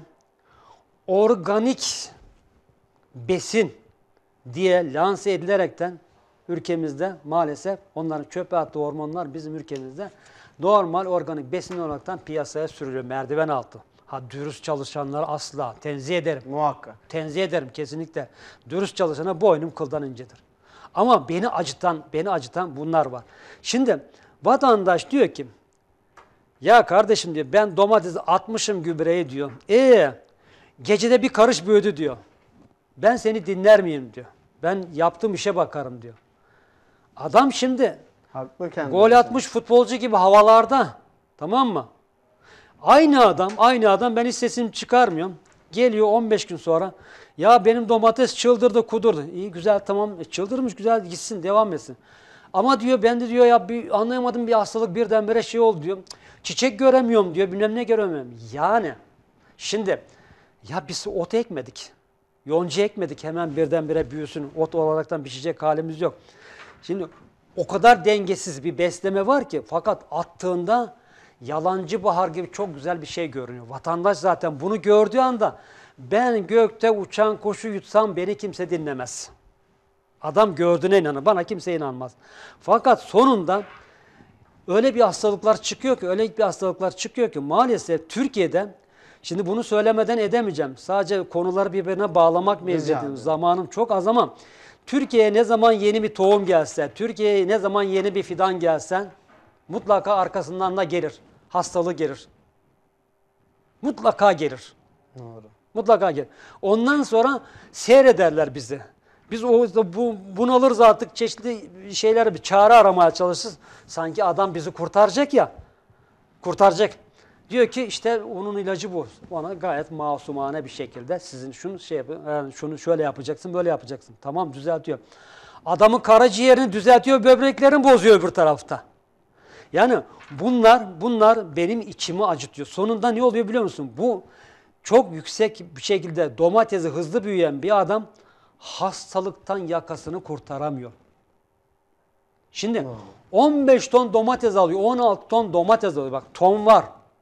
organik besin diye lanse edilerekten ülkemizde maalesef onların çöpe attığı hormonlar bizim ülkemizde normal organik besin olaraktan piyasaya sürülüyor merdiven altı. Dürüst çalışanları asla tenzih ederim. Muhakkak. Tenzih ederim kesinlikle. Dürüst çalışana boynum kıldan incedir. Ama beni acıtan bunlar var. Şimdi vatandaş diyor ki ya kardeşim diyor ben domatesi atmışım gübreye diyor. Gecede bir karış büyüdü diyor. Ben seni dinler miyim diyor. Ben yaptığım işe bakarım diyor. Adam şimdi gol atmış futbolcu gibi havalarda. Tamam mı? Aynı adam ben hiç sesimi çıkarmıyorum. Geliyor 15 gün sonra ya benim domates çıldırdı kudurdu. İyi güzel tamam çıldırmış güzel gitsin devam etsin. Ama diyor ben de diyor ya bir anlayamadım bir hastalık birdenbire şey oldu diyor. Çiçek göremiyorum diyor bilmem ne göremiyorum. Yani şimdi ya biz ot ekmedik. Yonca ekmedik hemen birdenbire büyüsün. Ot olaraktan biçecek halimiz yok. Şimdi o kadar dengesiz bir besleme var ki fakat attığında yalancı bahar gibi çok güzel bir şey görünüyor. Vatandaş zaten bunu gördüğü anda ben gökte uçan kuşu yutsam beni kimse dinlemez. Adam gördüğüne inanır. Bana kimse inanmaz. Fakat sonunda öyle bir hastalıklar çıkıyor ki maalesef Türkiye'de şimdi bunu söylemeden edemeyeceğim. Sadece konuları birbirine bağlamak mecburiyetim. Zamanım çok az ama Türkiye'ye ne zaman yeni bir tohum gelse, Türkiye'ye ne zaman yeni bir fidan gelse mutlaka arkasından da gelir. Hastalığı gelir. Mutlaka gelir. Doğru. Mutlaka gelir. Ondan sonra seyrederler bizi. Biz bunalırız artık çeşitli şeylere bir çare aramaya çalışırız. Sanki adam bizi kurtaracak ya. Kurtaracak. Diyor ki işte onun ilacı bu. Ona gayet masumane bir şekilde sizin şunu şöyle yapacaksın, böyle yapacaksın. Tamam düzeltiyor. Adamın karaciğerini düzeltiyor, böbreklerini bozuyor öbür tarafta. Yani bunlar benim içimi acıtıyor. Sonunda ne oluyor biliyor musun? Bu çok yüksek bir şekilde domatesi hızlı büyüyen bir adam hastalıktan yakasını kurtaramıyor. Şimdi 15 ton domates alıyor, 16 ton domates alıyor. Bak ton var.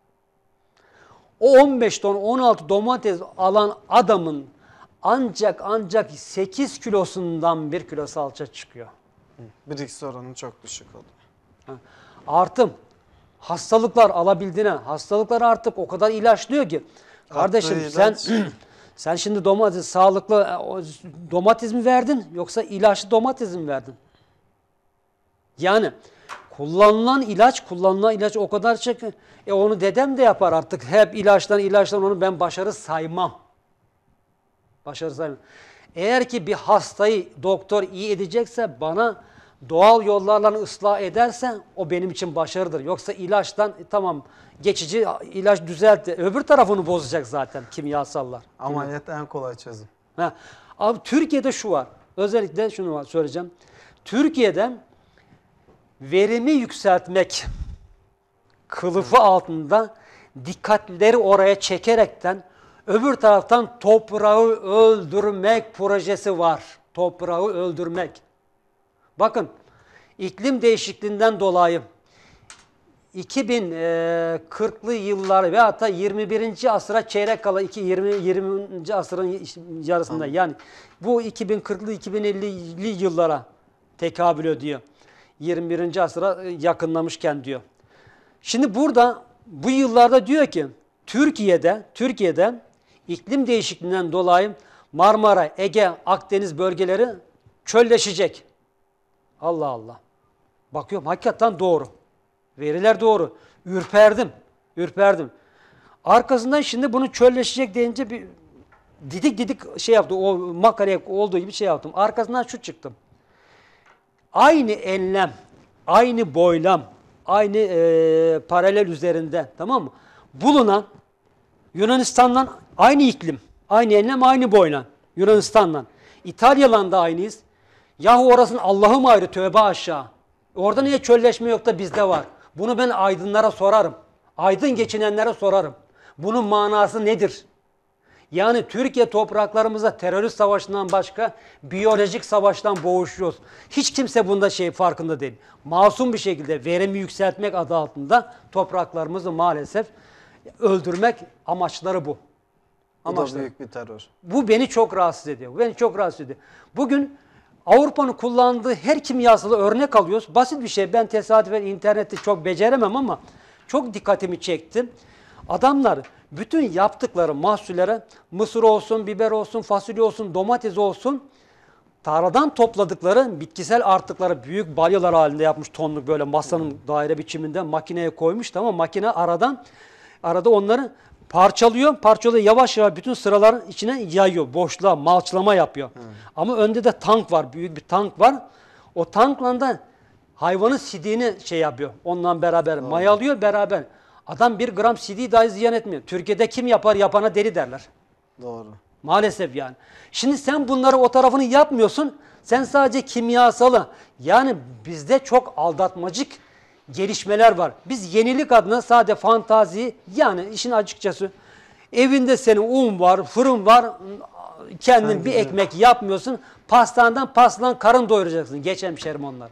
O 15 ton 16 domates alan adamın ancak 8 kilosundan 1 kilo salça çıkıyor. Brix oranı çok düşük oluyor. Artım. Hastalıklar alabildiğine, hastalıklar artık o kadar ilaçlıyor ki. Kardeşim sen şimdi domates, sağlıklı domates mi verdin yoksa ilaçlı domates mi verdin? Yani kullanılan ilaç o kadar çok. Onu dedem de yapar artık. Hep ilaçtan onu ben başarı saymam. Eğer ki bir hastayı doktor iyi edecekse, bana doğal yollarla ıslah ederse o benim için başarıdır. Yoksa ilaçtan tamam geçici ilaç düzeltti. Öbür tarafını bozacak zaten kimyasallar. Ameliyat en kolay çözüm. Abi Türkiye'de şu var. Özellikle şunu söyleyeceğim. Türkiye'de verimi yükseltmek kılıfı altında dikkatleri oraya çekerekten öbür taraftan toprağı öldürmek projesi var. Toprağı öldürmek. Bakın iklim değişikliğinden dolayı 2040'lı yıllar ve hatta 21. asıra çeyrek kala 20. asrın yarısında yani bu 2040'lı 2050'li yıllara tekabül ediyor. 21. asıra yakınlamışken diyor. Şimdi burada bu yıllarda diyor ki Türkiye'de iklim değişikliğinden dolayı Marmara, Ege, Akdeniz bölgeleri çölleşecek. Allah Allah. Bakıyorum hakikaten doğru. Veriler doğru. Ürperdim. Arkasından şimdi bunu çölleşecek deyince bir didik şey yaptım. O makaraya olduğu gibi şey yaptım. Arkasından şu çıktım. Aynı enlem, aynı boylam, aynı paralel üzerinde tamam mı? Bulunan Yunanistan'dan aynı iklim, aynı enlem, aynı boylam Yunanistan'dan. İtalya'dan da aynıyız. Yahu orasının Allah'ım ayrı tövbe aşağı. Orada niye çölleşme yok da bizde var? Bunu ben aydınlara sorarım. Aydın geçinenlere sorarım. Bunun manası nedir? Yani Türkiye topraklarımızda terörist savaşından başka biyolojik savaştan boğuşuyoruz. Hiç kimse bunda farkında değil. Masum bir şekilde verimi yükseltmek adı altında topraklarımızı maalesef öldürmek amaçları bu. Bu da büyük bir terör. Bu beni çok rahatsız ediyor. Bugün Avrupa'nın kullandığı her kimyasalı örnek alıyoruz. Basit bir şey. Ben tesadüfen internette çok beceremem ama çok dikkatimi çekti. Adamlar bütün yaptıkları mahsullere mısır olsun, biber olsun, fasulye olsun, domates olsun tarladan topladıkları bitkisel artıkları büyük balyalar halinde yapmış tonluk böyle masanın daire biçiminde makineye koymuş tamam makine arada onları parçalıyor yavaş yavaş bütün sıraların içine yayıyor boşluğa malçlama yapıyor. Ama önde de tank var büyük bir tank var o tankla da hayvanın sidiğini yapıyor onunla beraber mayalıyor beraber. Adam 1 gram CD dahi ziyan etmiyor. Türkiye'de kim yapar yapana deli derler. Doğru. Maalesef yani. Şimdi sen bunları o tarafını yapmıyorsun. Sen sadece kimyasalı. Yani bizde çok aldatmacık gelişmeler var. Biz yenilik adına sadece fantazi yani işin açıkçası evinde senin un var, fırın var. Kendin bir ekmek yapmıyorsun. Pastaneden pastadan karın doyuracaksın. Geç hemşerim onları.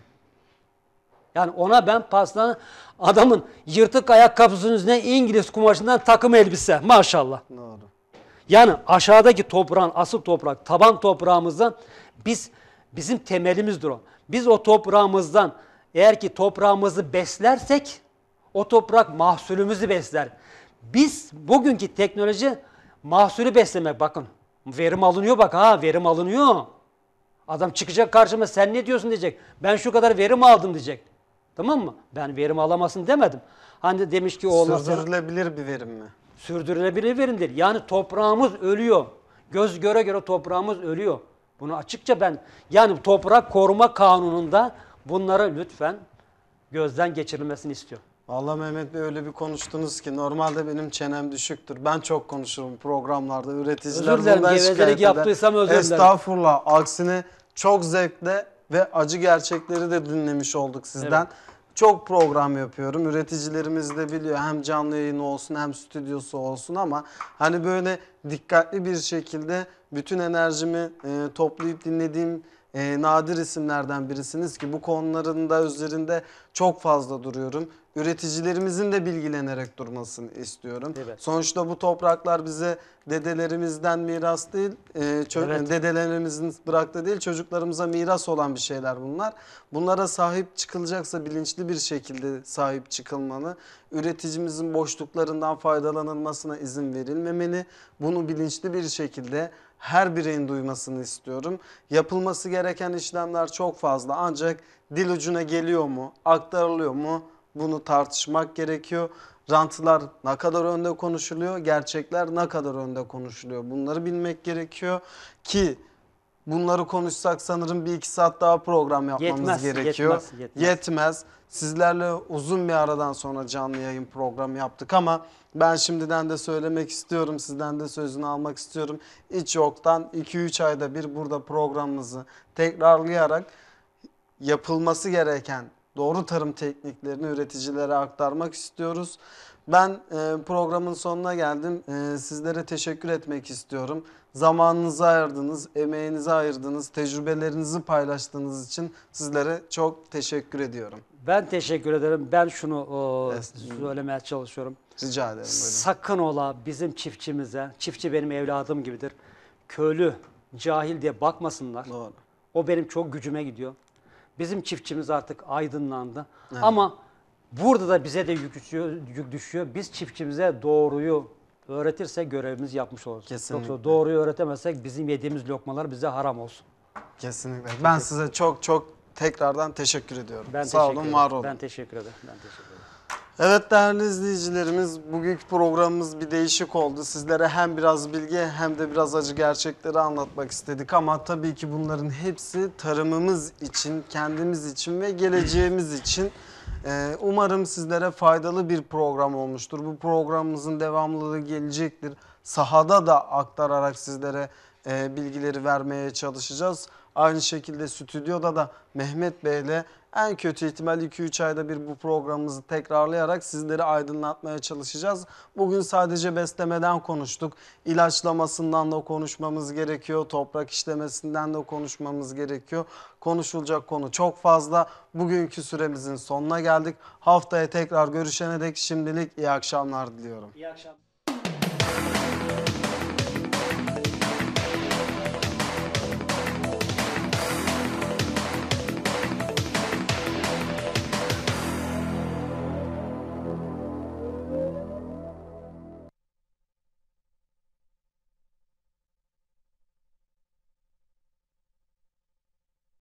Yani ona ben pastanın adamın yırtık ayakkabısının üzerine İngiliz kumaşından takım elbise maşallah. Doğru. Yani aşağıdaki toprağın asıl toprak taban toprağımızdan bizim temelimizdir o. Biz o toprağımızdan eğer ki toprağımızı beslersek o toprak mahsulümüzü besler. Biz bugünkü teknoloji mahsulü beslemek bakın. Verim alınıyor verim alınıyor. Adam çıkacak karşıma sen ne diyorsun diyecek. Ben şu kadar verim aldım diyecek. Tamam mı? Ben verim alamasın demedim. Hani demiş ki oğlan sürdürülebilir bir verim mi? Sürdürülebilir verim değil. Yani toprağımız ölüyor. Göz göre göre toprağımız ölüyor. Bunu açıkça yani toprak koruma kanununda bunları lütfen gözden geçirilmesini istiyorum. Vallahi Mehmet Bey öyle bir konuştunuz ki normalde benim çenem düşüktür. Ben çok konuşurum programlarda. Üreticiler özür dilerim gevezelik yaptıysam özür dilerim. Estağfurullah. Aksine çok zevkle ve acı gerçekleri de dinlemiş olduk sizden. Evet. Çok program yapıyorum. Üreticilerimiz de biliyor hem canlı yayını olsun hem stüdyosu olsun ama hani böyle dikkatli bir şekilde bütün enerjimi toplayıp dinlediğim nadir isimlerden birisiniz ki bu konuların da üzerinde çok fazla duruyorum. Üreticilerimizin de bilgilenerek durmasını istiyorum. Evet. Sonuçta bu topraklar bize dedelerimizden miras değil, Evet. dedelerimizin bıraktığı değil, çocuklarımıza miras olan bir şeyler bunlar. Bunlara sahip çıkılacaksa bilinçli bir şekilde sahip çıkılmalı. Üreticimizin boşluklarından faydalanılmasına izin verilmemeli. Bunu bilinçli bir şekilde her bireyin duymasını istiyorum. Yapılması gereken işlemler çok fazla ancak dil ucuna geliyor mu, aktarılıyor mu bunu tartışmak gerekiyor. Rantılar ne kadar önde konuşuluyor, gerçekler ne kadar önde konuşuluyor bunları bilmek gerekiyor ki bunları konuşsak sanırım 1-2 saat daha program yapmamız gerekiyor. Yetmez. Sizlerle uzun bir aradan sonra canlı yayın programı yaptık ama ben şimdiden de söylemek istiyorum, sizden de sözünü almak istiyorum. Hiç yoktan 2-3 ayda bir burada programımızı tekrarlayarak yapılması gereken doğru tarım tekniklerini üreticilere aktarmak istiyoruz. Ben programın sonuna geldim. Sizlere teşekkür etmek istiyorum. Zamanınızı ayırdınız, emeğinizi ayırdınız, tecrübelerinizi paylaştığınız için sizlere çok teşekkür ediyorum. Ben teşekkür ederim. Ben şunu söylemeye çalışıyorum. Rica ederim. Buyurun. Sakın ola bizim çiftçimize, çiftçi benim evladım gibidir. Köylü, cahil diye bakmasınlar. Doğru. O benim çok gücüme gidiyor. Bizim çiftçimiz artık aydınlandı. Evet. Ama burada da bize de yük düşüyor. Biz çiftçimize doğruyu öğretirsek görevimizi yapmış oluruz. Kesinlikle. Yoksa doğruyu öğretemezsek bizim yediğimiz lokmalar bize haram olsun. Kesinlikle. Ben size çok tekrardan teşekkür ediyorum. Ben Sağ teşekkür olun, ederim. var olun. Ben teşekkür ederim. Ben teşekkür ederim. Evet değerli izleyicilerimiz, bugünkü programımız bir değişik oldu. Sizlere hem biraz bilgi hem de biraz acı gerçekleri anlatmak istedik. Ama tabii ki bunların hepsi tarımımız için, kendimiz için ve geleceğimiz için. Umarım sizlere faydalı bir program olmuştur. Bu programımızın devamlılığı gelecektir. Sahada da aktararak sizlere bilgileri vermeye çalışacağız. Aynı şekilde stüdyoda da Mehmet Bey'le en kötü ihtimal 2-3 ayda bir bu programımızı tekrarlayarak sizleri aydınlatmaya çalışacağız. Bugün sadece beslemeden konuştuk. İlaçlamasından da konuşmamız gerekiyor. Toprak işlemesinden de konuşmamız gerekiyor. Konuşulacak konu çok fazla. Bugünkü süremizin sonuna geldik. Haftaya tekrar görüşene dek şimdilik iyi akşamlar diliyorum. İyi akşamlar.